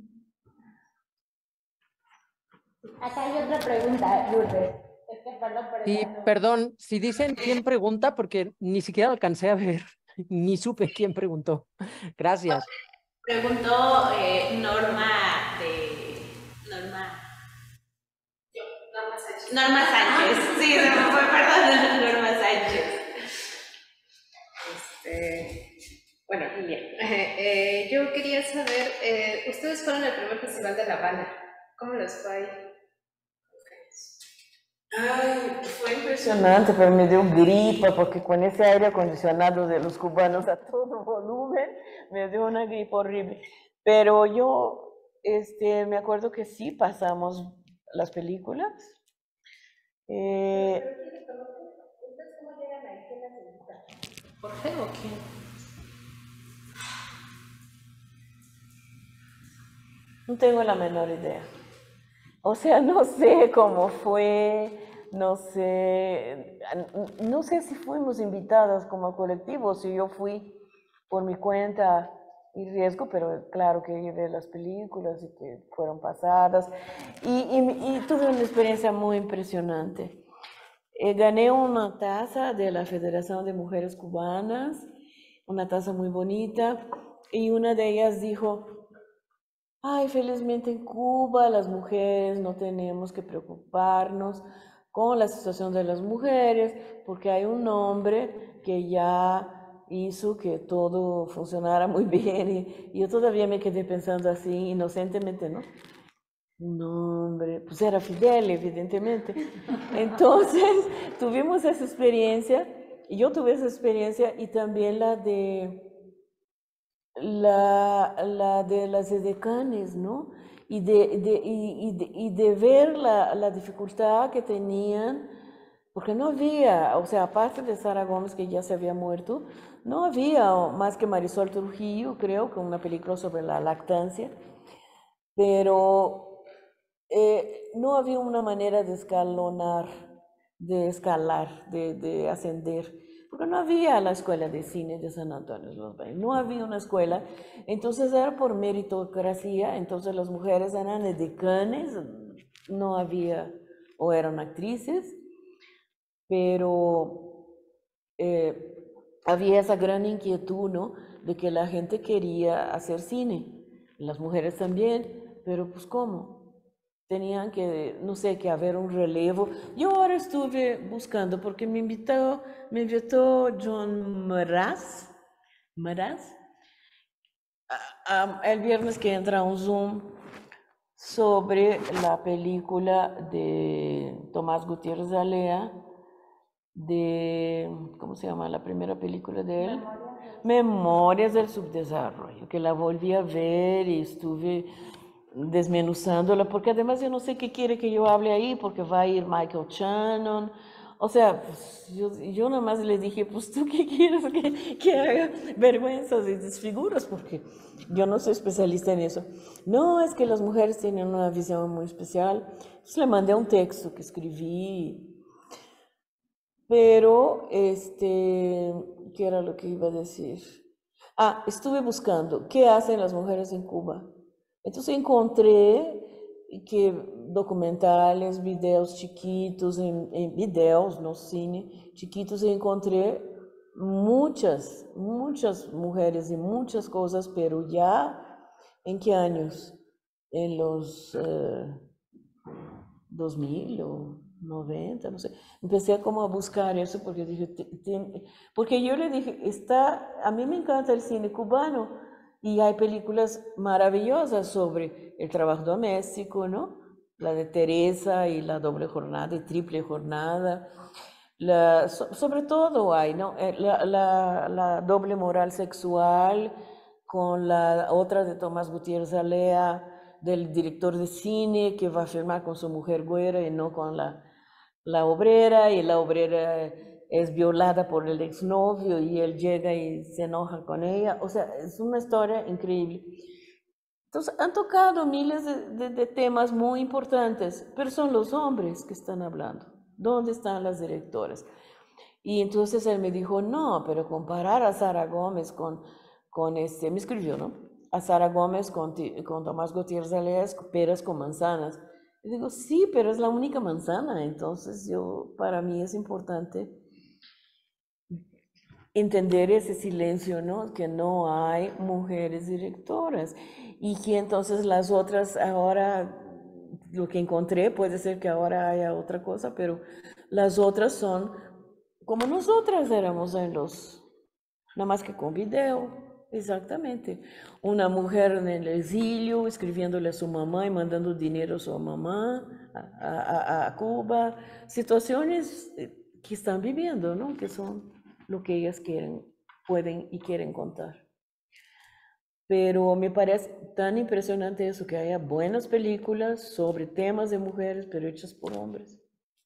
Acá hay otra pregunta, Lourdes. Y perdón, si dicen quién pregunta, porque ni siquiera alcancé a ver, ni supe quién preguntó. Gracias. Preguntó Norma Norma Sánchez. Sí, se me fue, perdón, Norma Sánchez. Bueno, Lilia, yo quería saber, ustedes fueron al primer festival de La Habana, ¿cómo les fue ahí? Ay, fue impresionante, pero me dio gripa porque con ese aire acondicionado de los cubanos a todo volumen, me dio una gripa horrible. Pero yo me acuerdo que sí pasamos las películas. ¿Ustedes cómo llegan ahí? ¿Quién las invita? ¿Jorge o quién? No tengo la menor idea. O sea, no sé cómo fue, no sé si fuimos invitadas como colectivo, si yo fui por mi cuenta y riesgo, pero claro que llevé las películas y que fueron pasadas y tuve una experiencia muy impresionante. Gané una taza de la Federación de Mujeres Cubanas, una taza muy bonita, y una de ellas dijo: ay, felizmente en Cuba las mujeres no tenemos que preocuparnos con la situación de las mujeres, porque hay un hombre que ya hizo que todo funcionara muy bien, y yo todavía me quedé pensando así, inocentemente, ¿no? No, hombre, pues era Fidel, evidentemente. Entonces, tuvimos esa experiencia, y yo tuve esa experiencia, y también la de las edecanes, ¿no? Y de ver la dificultad que tenían, porque no había, o sea, aparte de Sara Gómez, que ya se había muerto, no había más que Marisol Trujillo, creo, con una película sobre la lactancia, pero no había una manera de escalonar, de escalar, de ascender, porque no había la escuela de cine de San Antonio de los Baños, no había una escuela, entonces era por meritocracia, entonces las mujeres eran edecanes, no había, o eran actrices, pero había esa gran inquietud, ¿no?, de que la gente quería hacer cine, las mujeres también, pero pues ¿cómo? Tenían que, no sé, que haber un relevo. Yo ahora estuve buscando porque me invitó John Maraz, el viernes que entra un Zoom sobre la película de Tomás Gutiérrez Alea, ¿cómo se llama la primera película de él? Memórias del Subdesarrollo, que la volví a ver y estuve desmenuzándola, porque además yo no sé qué quiere que yo hable ahí, porque va a ir Michael Shannon. O sea, pues, yo nada más le dije, pues tú qué quieres que haga vergüenzas y desfiguras, porque yo no soy especialista en eso. No, es que las mujeres tienen una visión muy especial. Entonces le mandé un texto que escribí, pero, ¿qué era lo que iba a decir? Ah, estuve buscando qué hacen las mujeres en Cuba. Entonces encontré que documentales, videos chiquitos, en videos, no cine, chiquitos, encontré muchas mujeres y muchas cosas, pero ya, ¿en qué años? En los 2000 o 90, no sé. Empecé como a buscar eso porque dije, porque yo le dije, a mí me encanta el cine cubano y hay películas maravillosas sobre el trabajo doméstico, ¿no? La de Teresa y la doble jornada y triple jornada. Sobre todo hay, ¿no? La doble moral sexual con la otra de Tomás Gutiérrez Alea, del director de cine que va a filmar con su mujer güera y no con la obrera, y la obrera es violada por el exnovio y él llega y se enoja con ella. O sea, es una historia increíble. Entonces, han tocado miles de temas muy importantes, pero son los hombres que están hablando. ¿Dónde están las directoras? Y entonces él me dijo, no, pero comparar a Sara Gómez me escribió, ¿no? A Sara Gómez con Tomás Gutiérrez Alea, peras con manzanas. Y digo, sí, pero es la única manzana. Entonces para mí es importante entender ese silencio, ¿no? Que no hay mujeres directoras y que entonces las otras ahora, lo que encontré, puede ser que ahora haya otra cosa, pero las otras son como nosotras éramos nada más que con video, exactamente. Una mujer en el exilio escribiéndole a su mamá y mandando dinero a su mamá a Cuba, situaciones que están viviendo, ¿no? Que son lo que ellas quieren, pueden y quieren contar. Pero me parece tan impresionante eso, que haya buenas películas sobre temas de mujeres, pero hechas por hombres.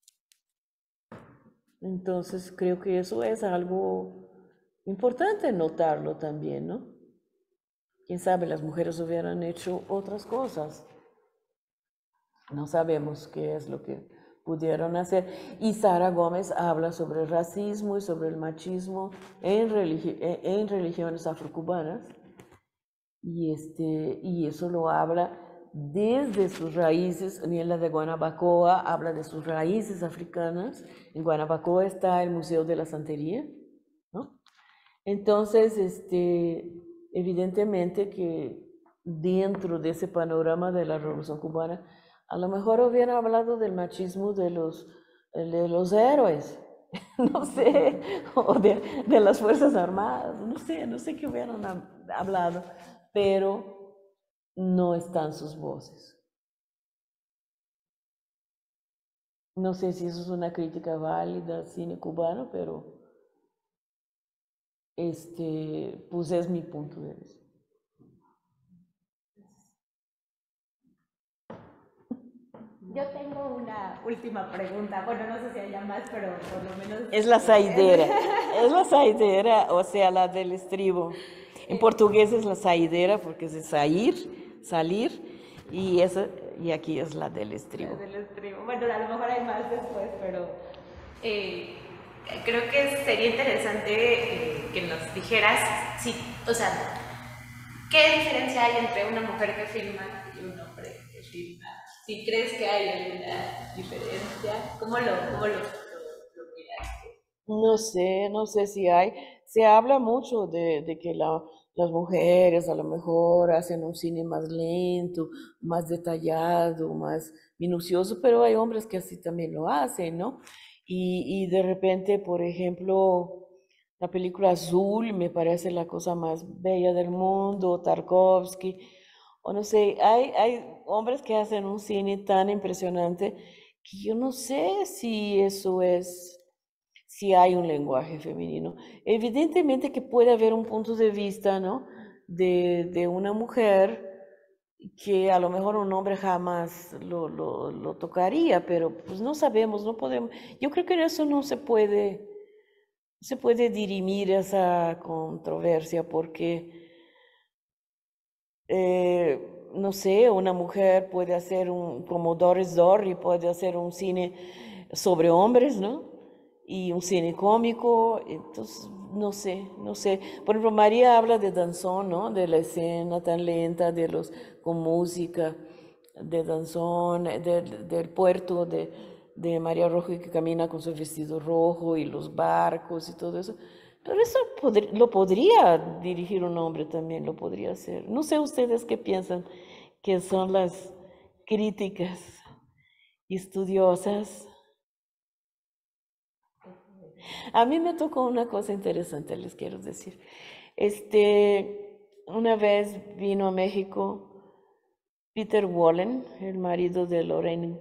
Entonces creo que eso es algo importante notarlo también, ¿no? Quién sabe, las mujeres hubieran hecho otras cosas. No sabemos qué es lo que pudieron hacer. Y Sara Gómez habla sobre el racismo y sobre el machismo en religiones afrocubanas. Y eso lo habla desde sus raíces. En la de Guanabacoa habla de sus raíces africanas. En Guanabacoa está el Museo de la Santería, ¿no? Entonces, evidentemente que dentro de ese panorama de la Revolución Cubana, a lo mejor hubieran hablado del machismo de los héroes, no sé, o de las Fuerzas Armadas, no sé qué hubieran hablado, pero no están sus voces. No sé si eso es una crítica válida al cine cubano, pero pues es mi punto de vista. Yo tengo una última pregunta. Bueno, no sé si haya más, pero por lo menos... Es la saidera. Es la saidera, o sea, la del estribo. En portugués es la saidera porque es de salir, y aquí es la del estribo. La del estribo. Bueno, a lo mejor hay más después, pero creo que sería interesante que nos dijeras, o sea, ¿qué diferencia hay entre una mujer que filma y un hombre que filma? Si crees que hay alguna diferencia, ¿cómo lo miraste? No sé si hay. Se habla mucho de que las mujeres a lo mejor hacen un cine más lento, más detallado, más minucioso, pero hay hombres que así también lo hacen, ¿no? Y de repente, por ejemplo, la película Azul me parece la cosa más bella del mundo, Tarkovsky, o no sé, hay hombres que hacen un cine tan impresionante que yo no sé si eso es, si hay un lenguaje femenino. Evidentemente que puede haber un punto de vista, ¿no? de una mujer que a lo mejor un hombre jamás lo tocaría, pero pues no sabemos, no podemos. Yo creo que en eso no se puede dirimir esa controversia porque, no sé, una mujer puede hacer como Doris Dorry, puede hacer un cine sobre hombres, ¿no? Y un cine cómico, entonces, no sé. Por ejemplo, María habla de danzón, ¿no? De la escena tan lenta, con música, de danzón, del puerto de María Rojo que camina con su vestido rojo y los barcos y todo eso. Pero eso lo podría dirigir un hombre también, lo podría hacer. No sé ustedes qué piensan que son las críticas estudiosas. A mí me tocó una cosa interesante, les quiero decir. Una vez vino a México Peter Wallen, el marido de Lorraine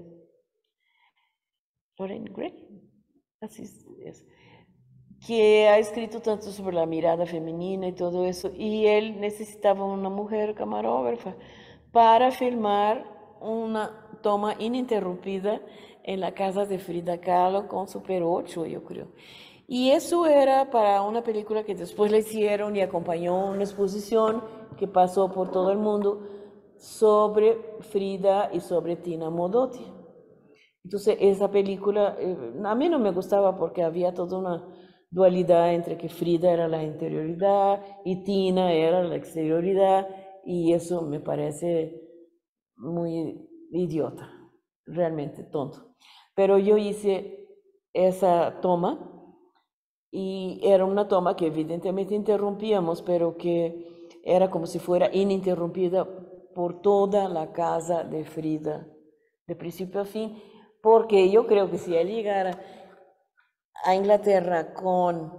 Gray, así es, que ha escrito tanto sobre la mirada femenina y todo eso, y él necesitaba una mujer camarógrafa para filmar una toma ininterrumpida en la casa de Frida Kahlo con Super 8, yo creo. Y eso era para una película que después le hicieron y acompañó una exposición que pasó por todo el mundo sobre Frida y sobre Tina Modotti. Entonces esa película a mí no me gustaba porque había toda una dualidad entre que Frida era la interioridad y Tina era la exterioridad, y eso me parece muy idiota, realmente tonto. Pero yo hice esa toma y era una toma que evidentemente interrumpíamos, pero que era como si fuera ininterrumpida por toda la casa de Frida, de principio a fin, porque yo creo que si él llegara a Inglaterra con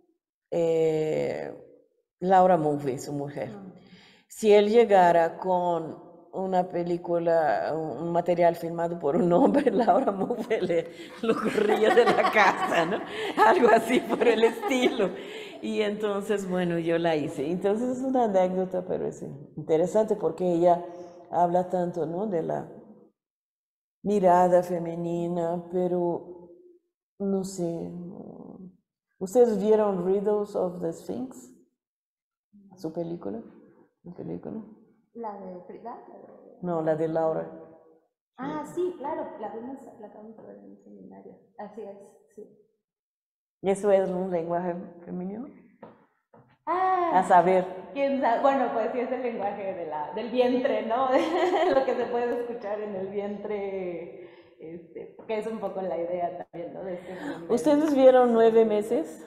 Laura Mulvey, su mujer, si él llegara con una película, un material filmado por un hombre, Laura Mulvey lo corría de la casa, ¿no? Algo así por el estilo. Y entonces, bueno, yo la hice. Entonces es una anécdota, pero es interesante porque ella habla tanto, ¿no? De la mirada femenina, pero no sé. ¿Ustedes vieron Riddles of the Sphinx? ¿Su película? ¿La película? ¿La de Frida? No, la de Laura. Ah, sí, claro, la acabamos de ver en el seminario. Así es, sí. ¿Y eso es un lenguaje femenino? Ah, a saber. ¿Quién sabe? Bueno, pues sí es el lenguaje del vientre, ¿no? Lo que se puede escuchar en el vientre, que es un poco la idea también, ¿no? ¿Ustedes vieron 9 meses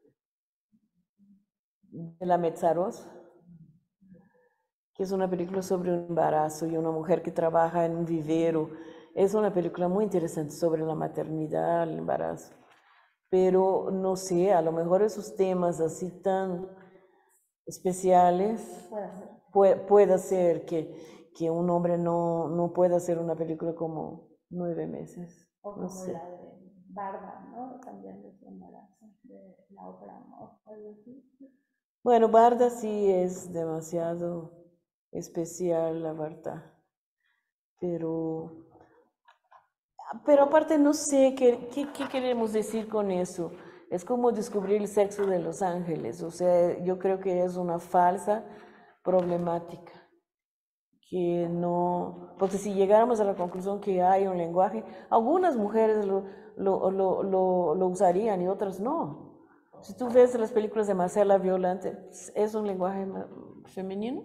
de la Metzaros? Que es una película sobre un embarazo y una mujer que trabaja en un vivero. Es una película muy interesante sobre la maternidad, el embarazo. Pero no sé, a lo mejor esos temas así tan especiales puede ser que un hombre no pueda hacer una película como 9 meses. O como no sé. la de Barda, ¿no? También de su embarazo, de la ópera, ¿no? Bueno, Barda sí es demasiado especial, la verdad. Pero aparte no sé qué queremos decir con eso. Es como descubrir el sexo de los ángeles. O sea, yo creo que es una falsa problemática. Que no, porque si llegáramos a la conclusión que hay un lenguaje, algunas mujeres lo usarían y otras no. Si tú ves las películas de Marcela Violante, ¿es un lenguaje femenino?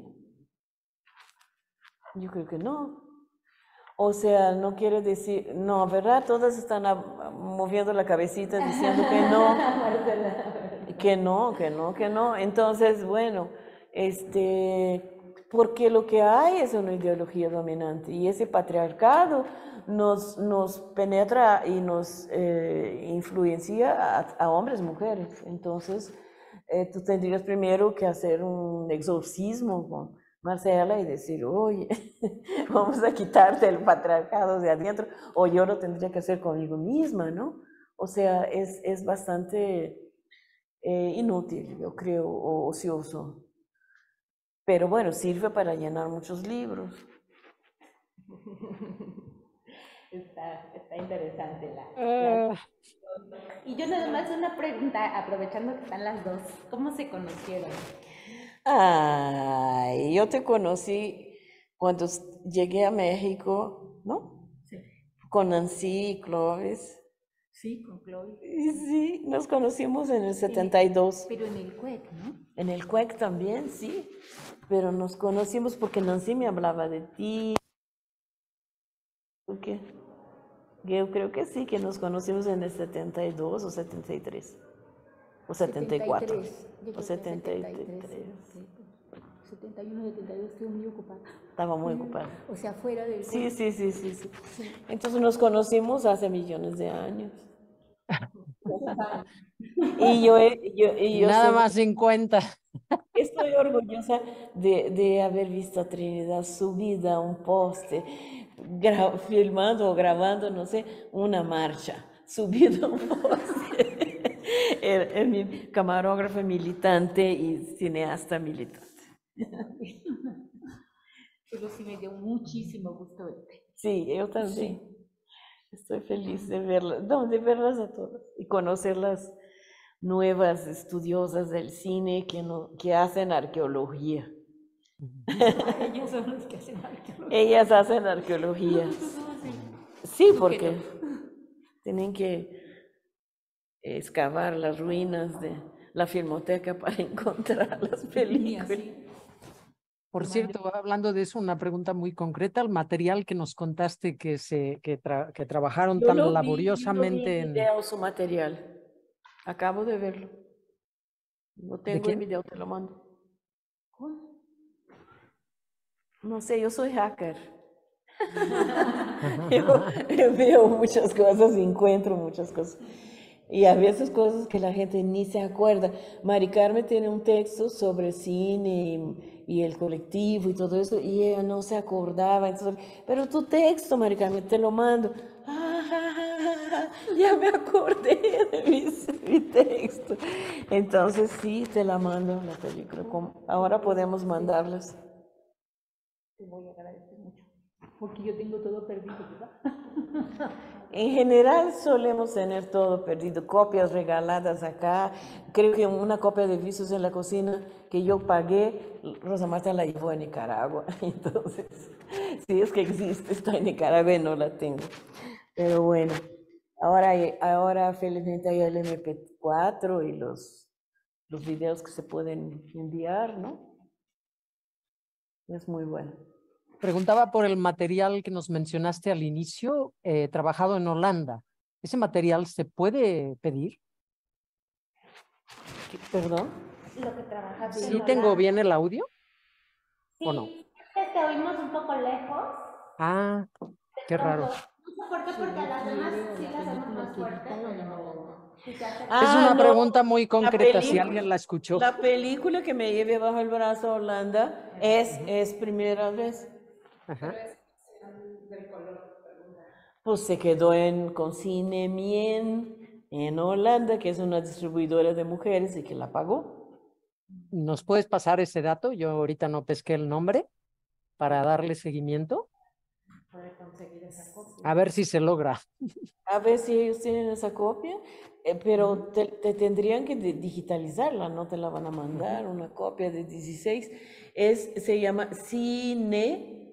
Yo creo que no. O sea, no quiere decir, no, ¿verdad? Todas están moviendo la cabecita diciendo que no. Entonces, bueno, porque lo que hay es una ideología dominante y ese patriarcado nos penetra y nos influencia a hombres y mujeres. Entonces, tú tendrías primero que hacer un exorcismo con Marcela y decir, oye, vamos a quitarte el patriarcado de adentro, o yo lo tendría que hacer conmigo misma, ¿no? O sea, es bastante inútil, yo creo, o ocioso. Pero bueno, sirve para llenar muchos libros. Está interesante la... Y yo nada más una pregunta, aprovechando que están las dos. ¿Cómo se conocieron? Ay, yo te conocí cuando llegué a México, ¿no? Sí. Con Nancy y Clovis. Sí, con Chloe. Sí, nos conocimos en el 72. Pero en el CUEC, ¿no? En el CUEC también, sí. Pero nos conocimos porque Nancy me hablaba de ti. ¿Por qué? Yo creo que sí, que nos conocimos en el 72 o 73. O 74. 73. O 73. 71, 72, estuve muy ocupada. Estaba muy ocupada. O sea, fuera del Sí. Entonces nos conocimos hace millones de años. Y yo Nada más en cuenta. Estoy orgullosa de haber visto a Trinidad subida a un poste, filmando o grabando, no sé, una marcha, subida a un poste. Es mi camarógrafo militante y cineasta militante. Pero sí me dio muchísimo gusto verte. Sí, yo también. Sí. Estoy feliz de verlas a todas y conocer las nuevas estudiosas del cine que hacen arqueología. Ellas son las que hacen arqueología. Ellas hacen arqueología. Sí, porque tienen que excavar las ruinas de la filmoteca para encontrar las películas. Por cierto, hablando de eso, una pregunta muy concreta, el material que nos contaste que trabajaron tan laboriosamente en video, su material. Acabo de verlo. No tengo el video, te lo mando. No sé, yo soy hacker. yo veo muchas cosas y encuentro muchas cosas. Y a veces cosas que la gente ni se acuerda. Mari Carmen tiene un texto sobre cine y el colectivo y todo eso, y ella no se acordaba. Entonces, pero tu texto, Mari Carmen, te lo mando. Ya me acordé de mi texto. Entonces sí, te la mando la película. Ahora podemos mandarlas. Te voy a agradecer mucho, porque yo tengo todo perdido, ¿verdad? En general solemos tener todo perdido, copias regaladas acá. Creo que una copia de Visos en la Cocina que yo pagué, Rosa Marta la llevó a Nicaragua. Entonces, si es que existe, está en Nicaragua y no la tengo. Pero bueno, ahora felizmente hay el MP4 y los videos que se pueden enviar, ¿no? Es muy bueno. Preguntaba por el material que nos mencionaste al inicio, trabajado en Holanda. ¿Ese material se puede pedir? ¿Perdón? Lo que trabajaste. ¿Sí tengo bien el audio? Sí, ¿o no? Es que oímos un poco lejos. Ah, qué raro. No sé por qué, porque a las demás sí las hacemos más fuertes, Es una pregunta muy concreta, si alguien la escuchó. La película que me llevé bajo el brazo a Holanda es primera vez. Ajá. Pues se quedó con Cine Mien en Holanda, que es una distribuidora de mujeres y que la pagó. ¿Nos puedes pasar ese dato? Yo ahorita no pesqué el nombre para darle seguimiento. A ver si se logra. A ver si ellos tienen esa copia, pero te tendrían que digitalizarla, no te la van a mandar, una copia de 16. Se llama Cine,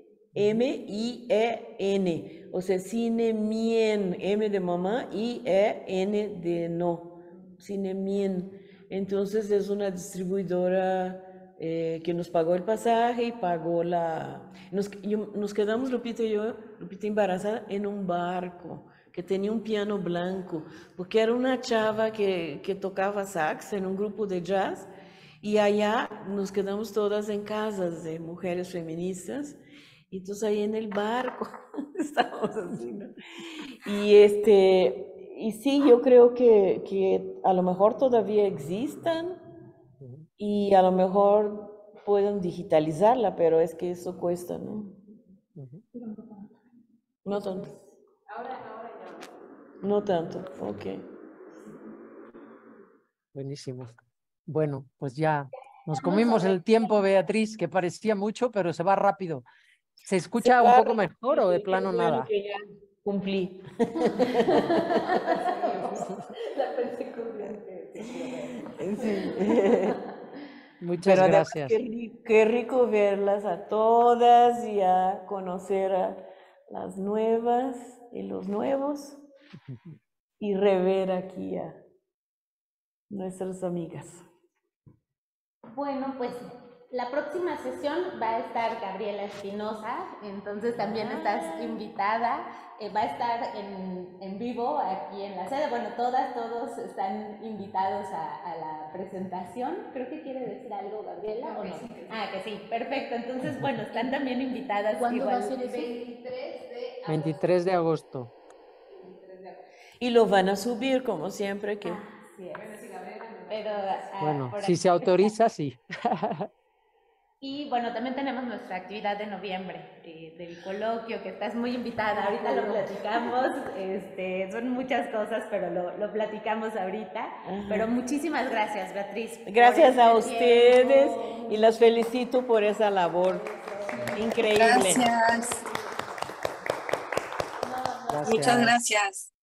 M-I-E-N, o sea, Cine Mien, M de mamá, I-E-N de no, Cine Mien. Entonces es una distribuidora que nos pagó el pasaje y pagó nos quedamos, Lupita y yo, Lupita embarazada, en un barco que tenía un piano blanco, porque era una chava que tocaba sax en un grupo de jazz, y allá nos quedamos todas en casas de mujeres feministas, y entonces ahí en el barco estábamos así, ¿no? Y sí, yo creo que a lo mejor todavía existan, y a lo mejor pueden digitalizarla, pero es que eso cuesta, ¿no? No tanto. No tanto, ok. Buenísimo. Bueno, pues ya nos comimos el tiempo, Beatriz, que parecía mucho, pero se va rápido. ¿Se escucha un poco mejor o de plano nada? Que ya cumplí. Sí. Muchas Pero gracias. Qué rico verlas a todas y a conocer a las nuevas y los nuevos y rever aquí a nuestras amigas. Bueno, pues la próxima sesión va a estar Gabriela Espinosa, entonces también estás invitada. Va a estar en vivo aquí en la sede. Bueno, todos están invitados a la presentación. Creo que quiere decir algo Gabriela, ¿o no? Sí. Ah, que sí, perfecto. Entonces, bueno, están también invitadas. ¿Cuándo va a ser eso? 23 de agosto. Y lo van a subir como siempre que... Sí, pero, bueno, si se autoriza, sí. Y bueno, también tenemos nuestra actividad de noviembre, del coloquio, que estás muy invitada. Ahorita lo platicamos, son muchas cosas, pero lo platicamos ahorita. Pero muchísimas gracias, Beatriz. Gracias a ustedes y las felicito por esa labor increíble. Gracias. Muchas gracias.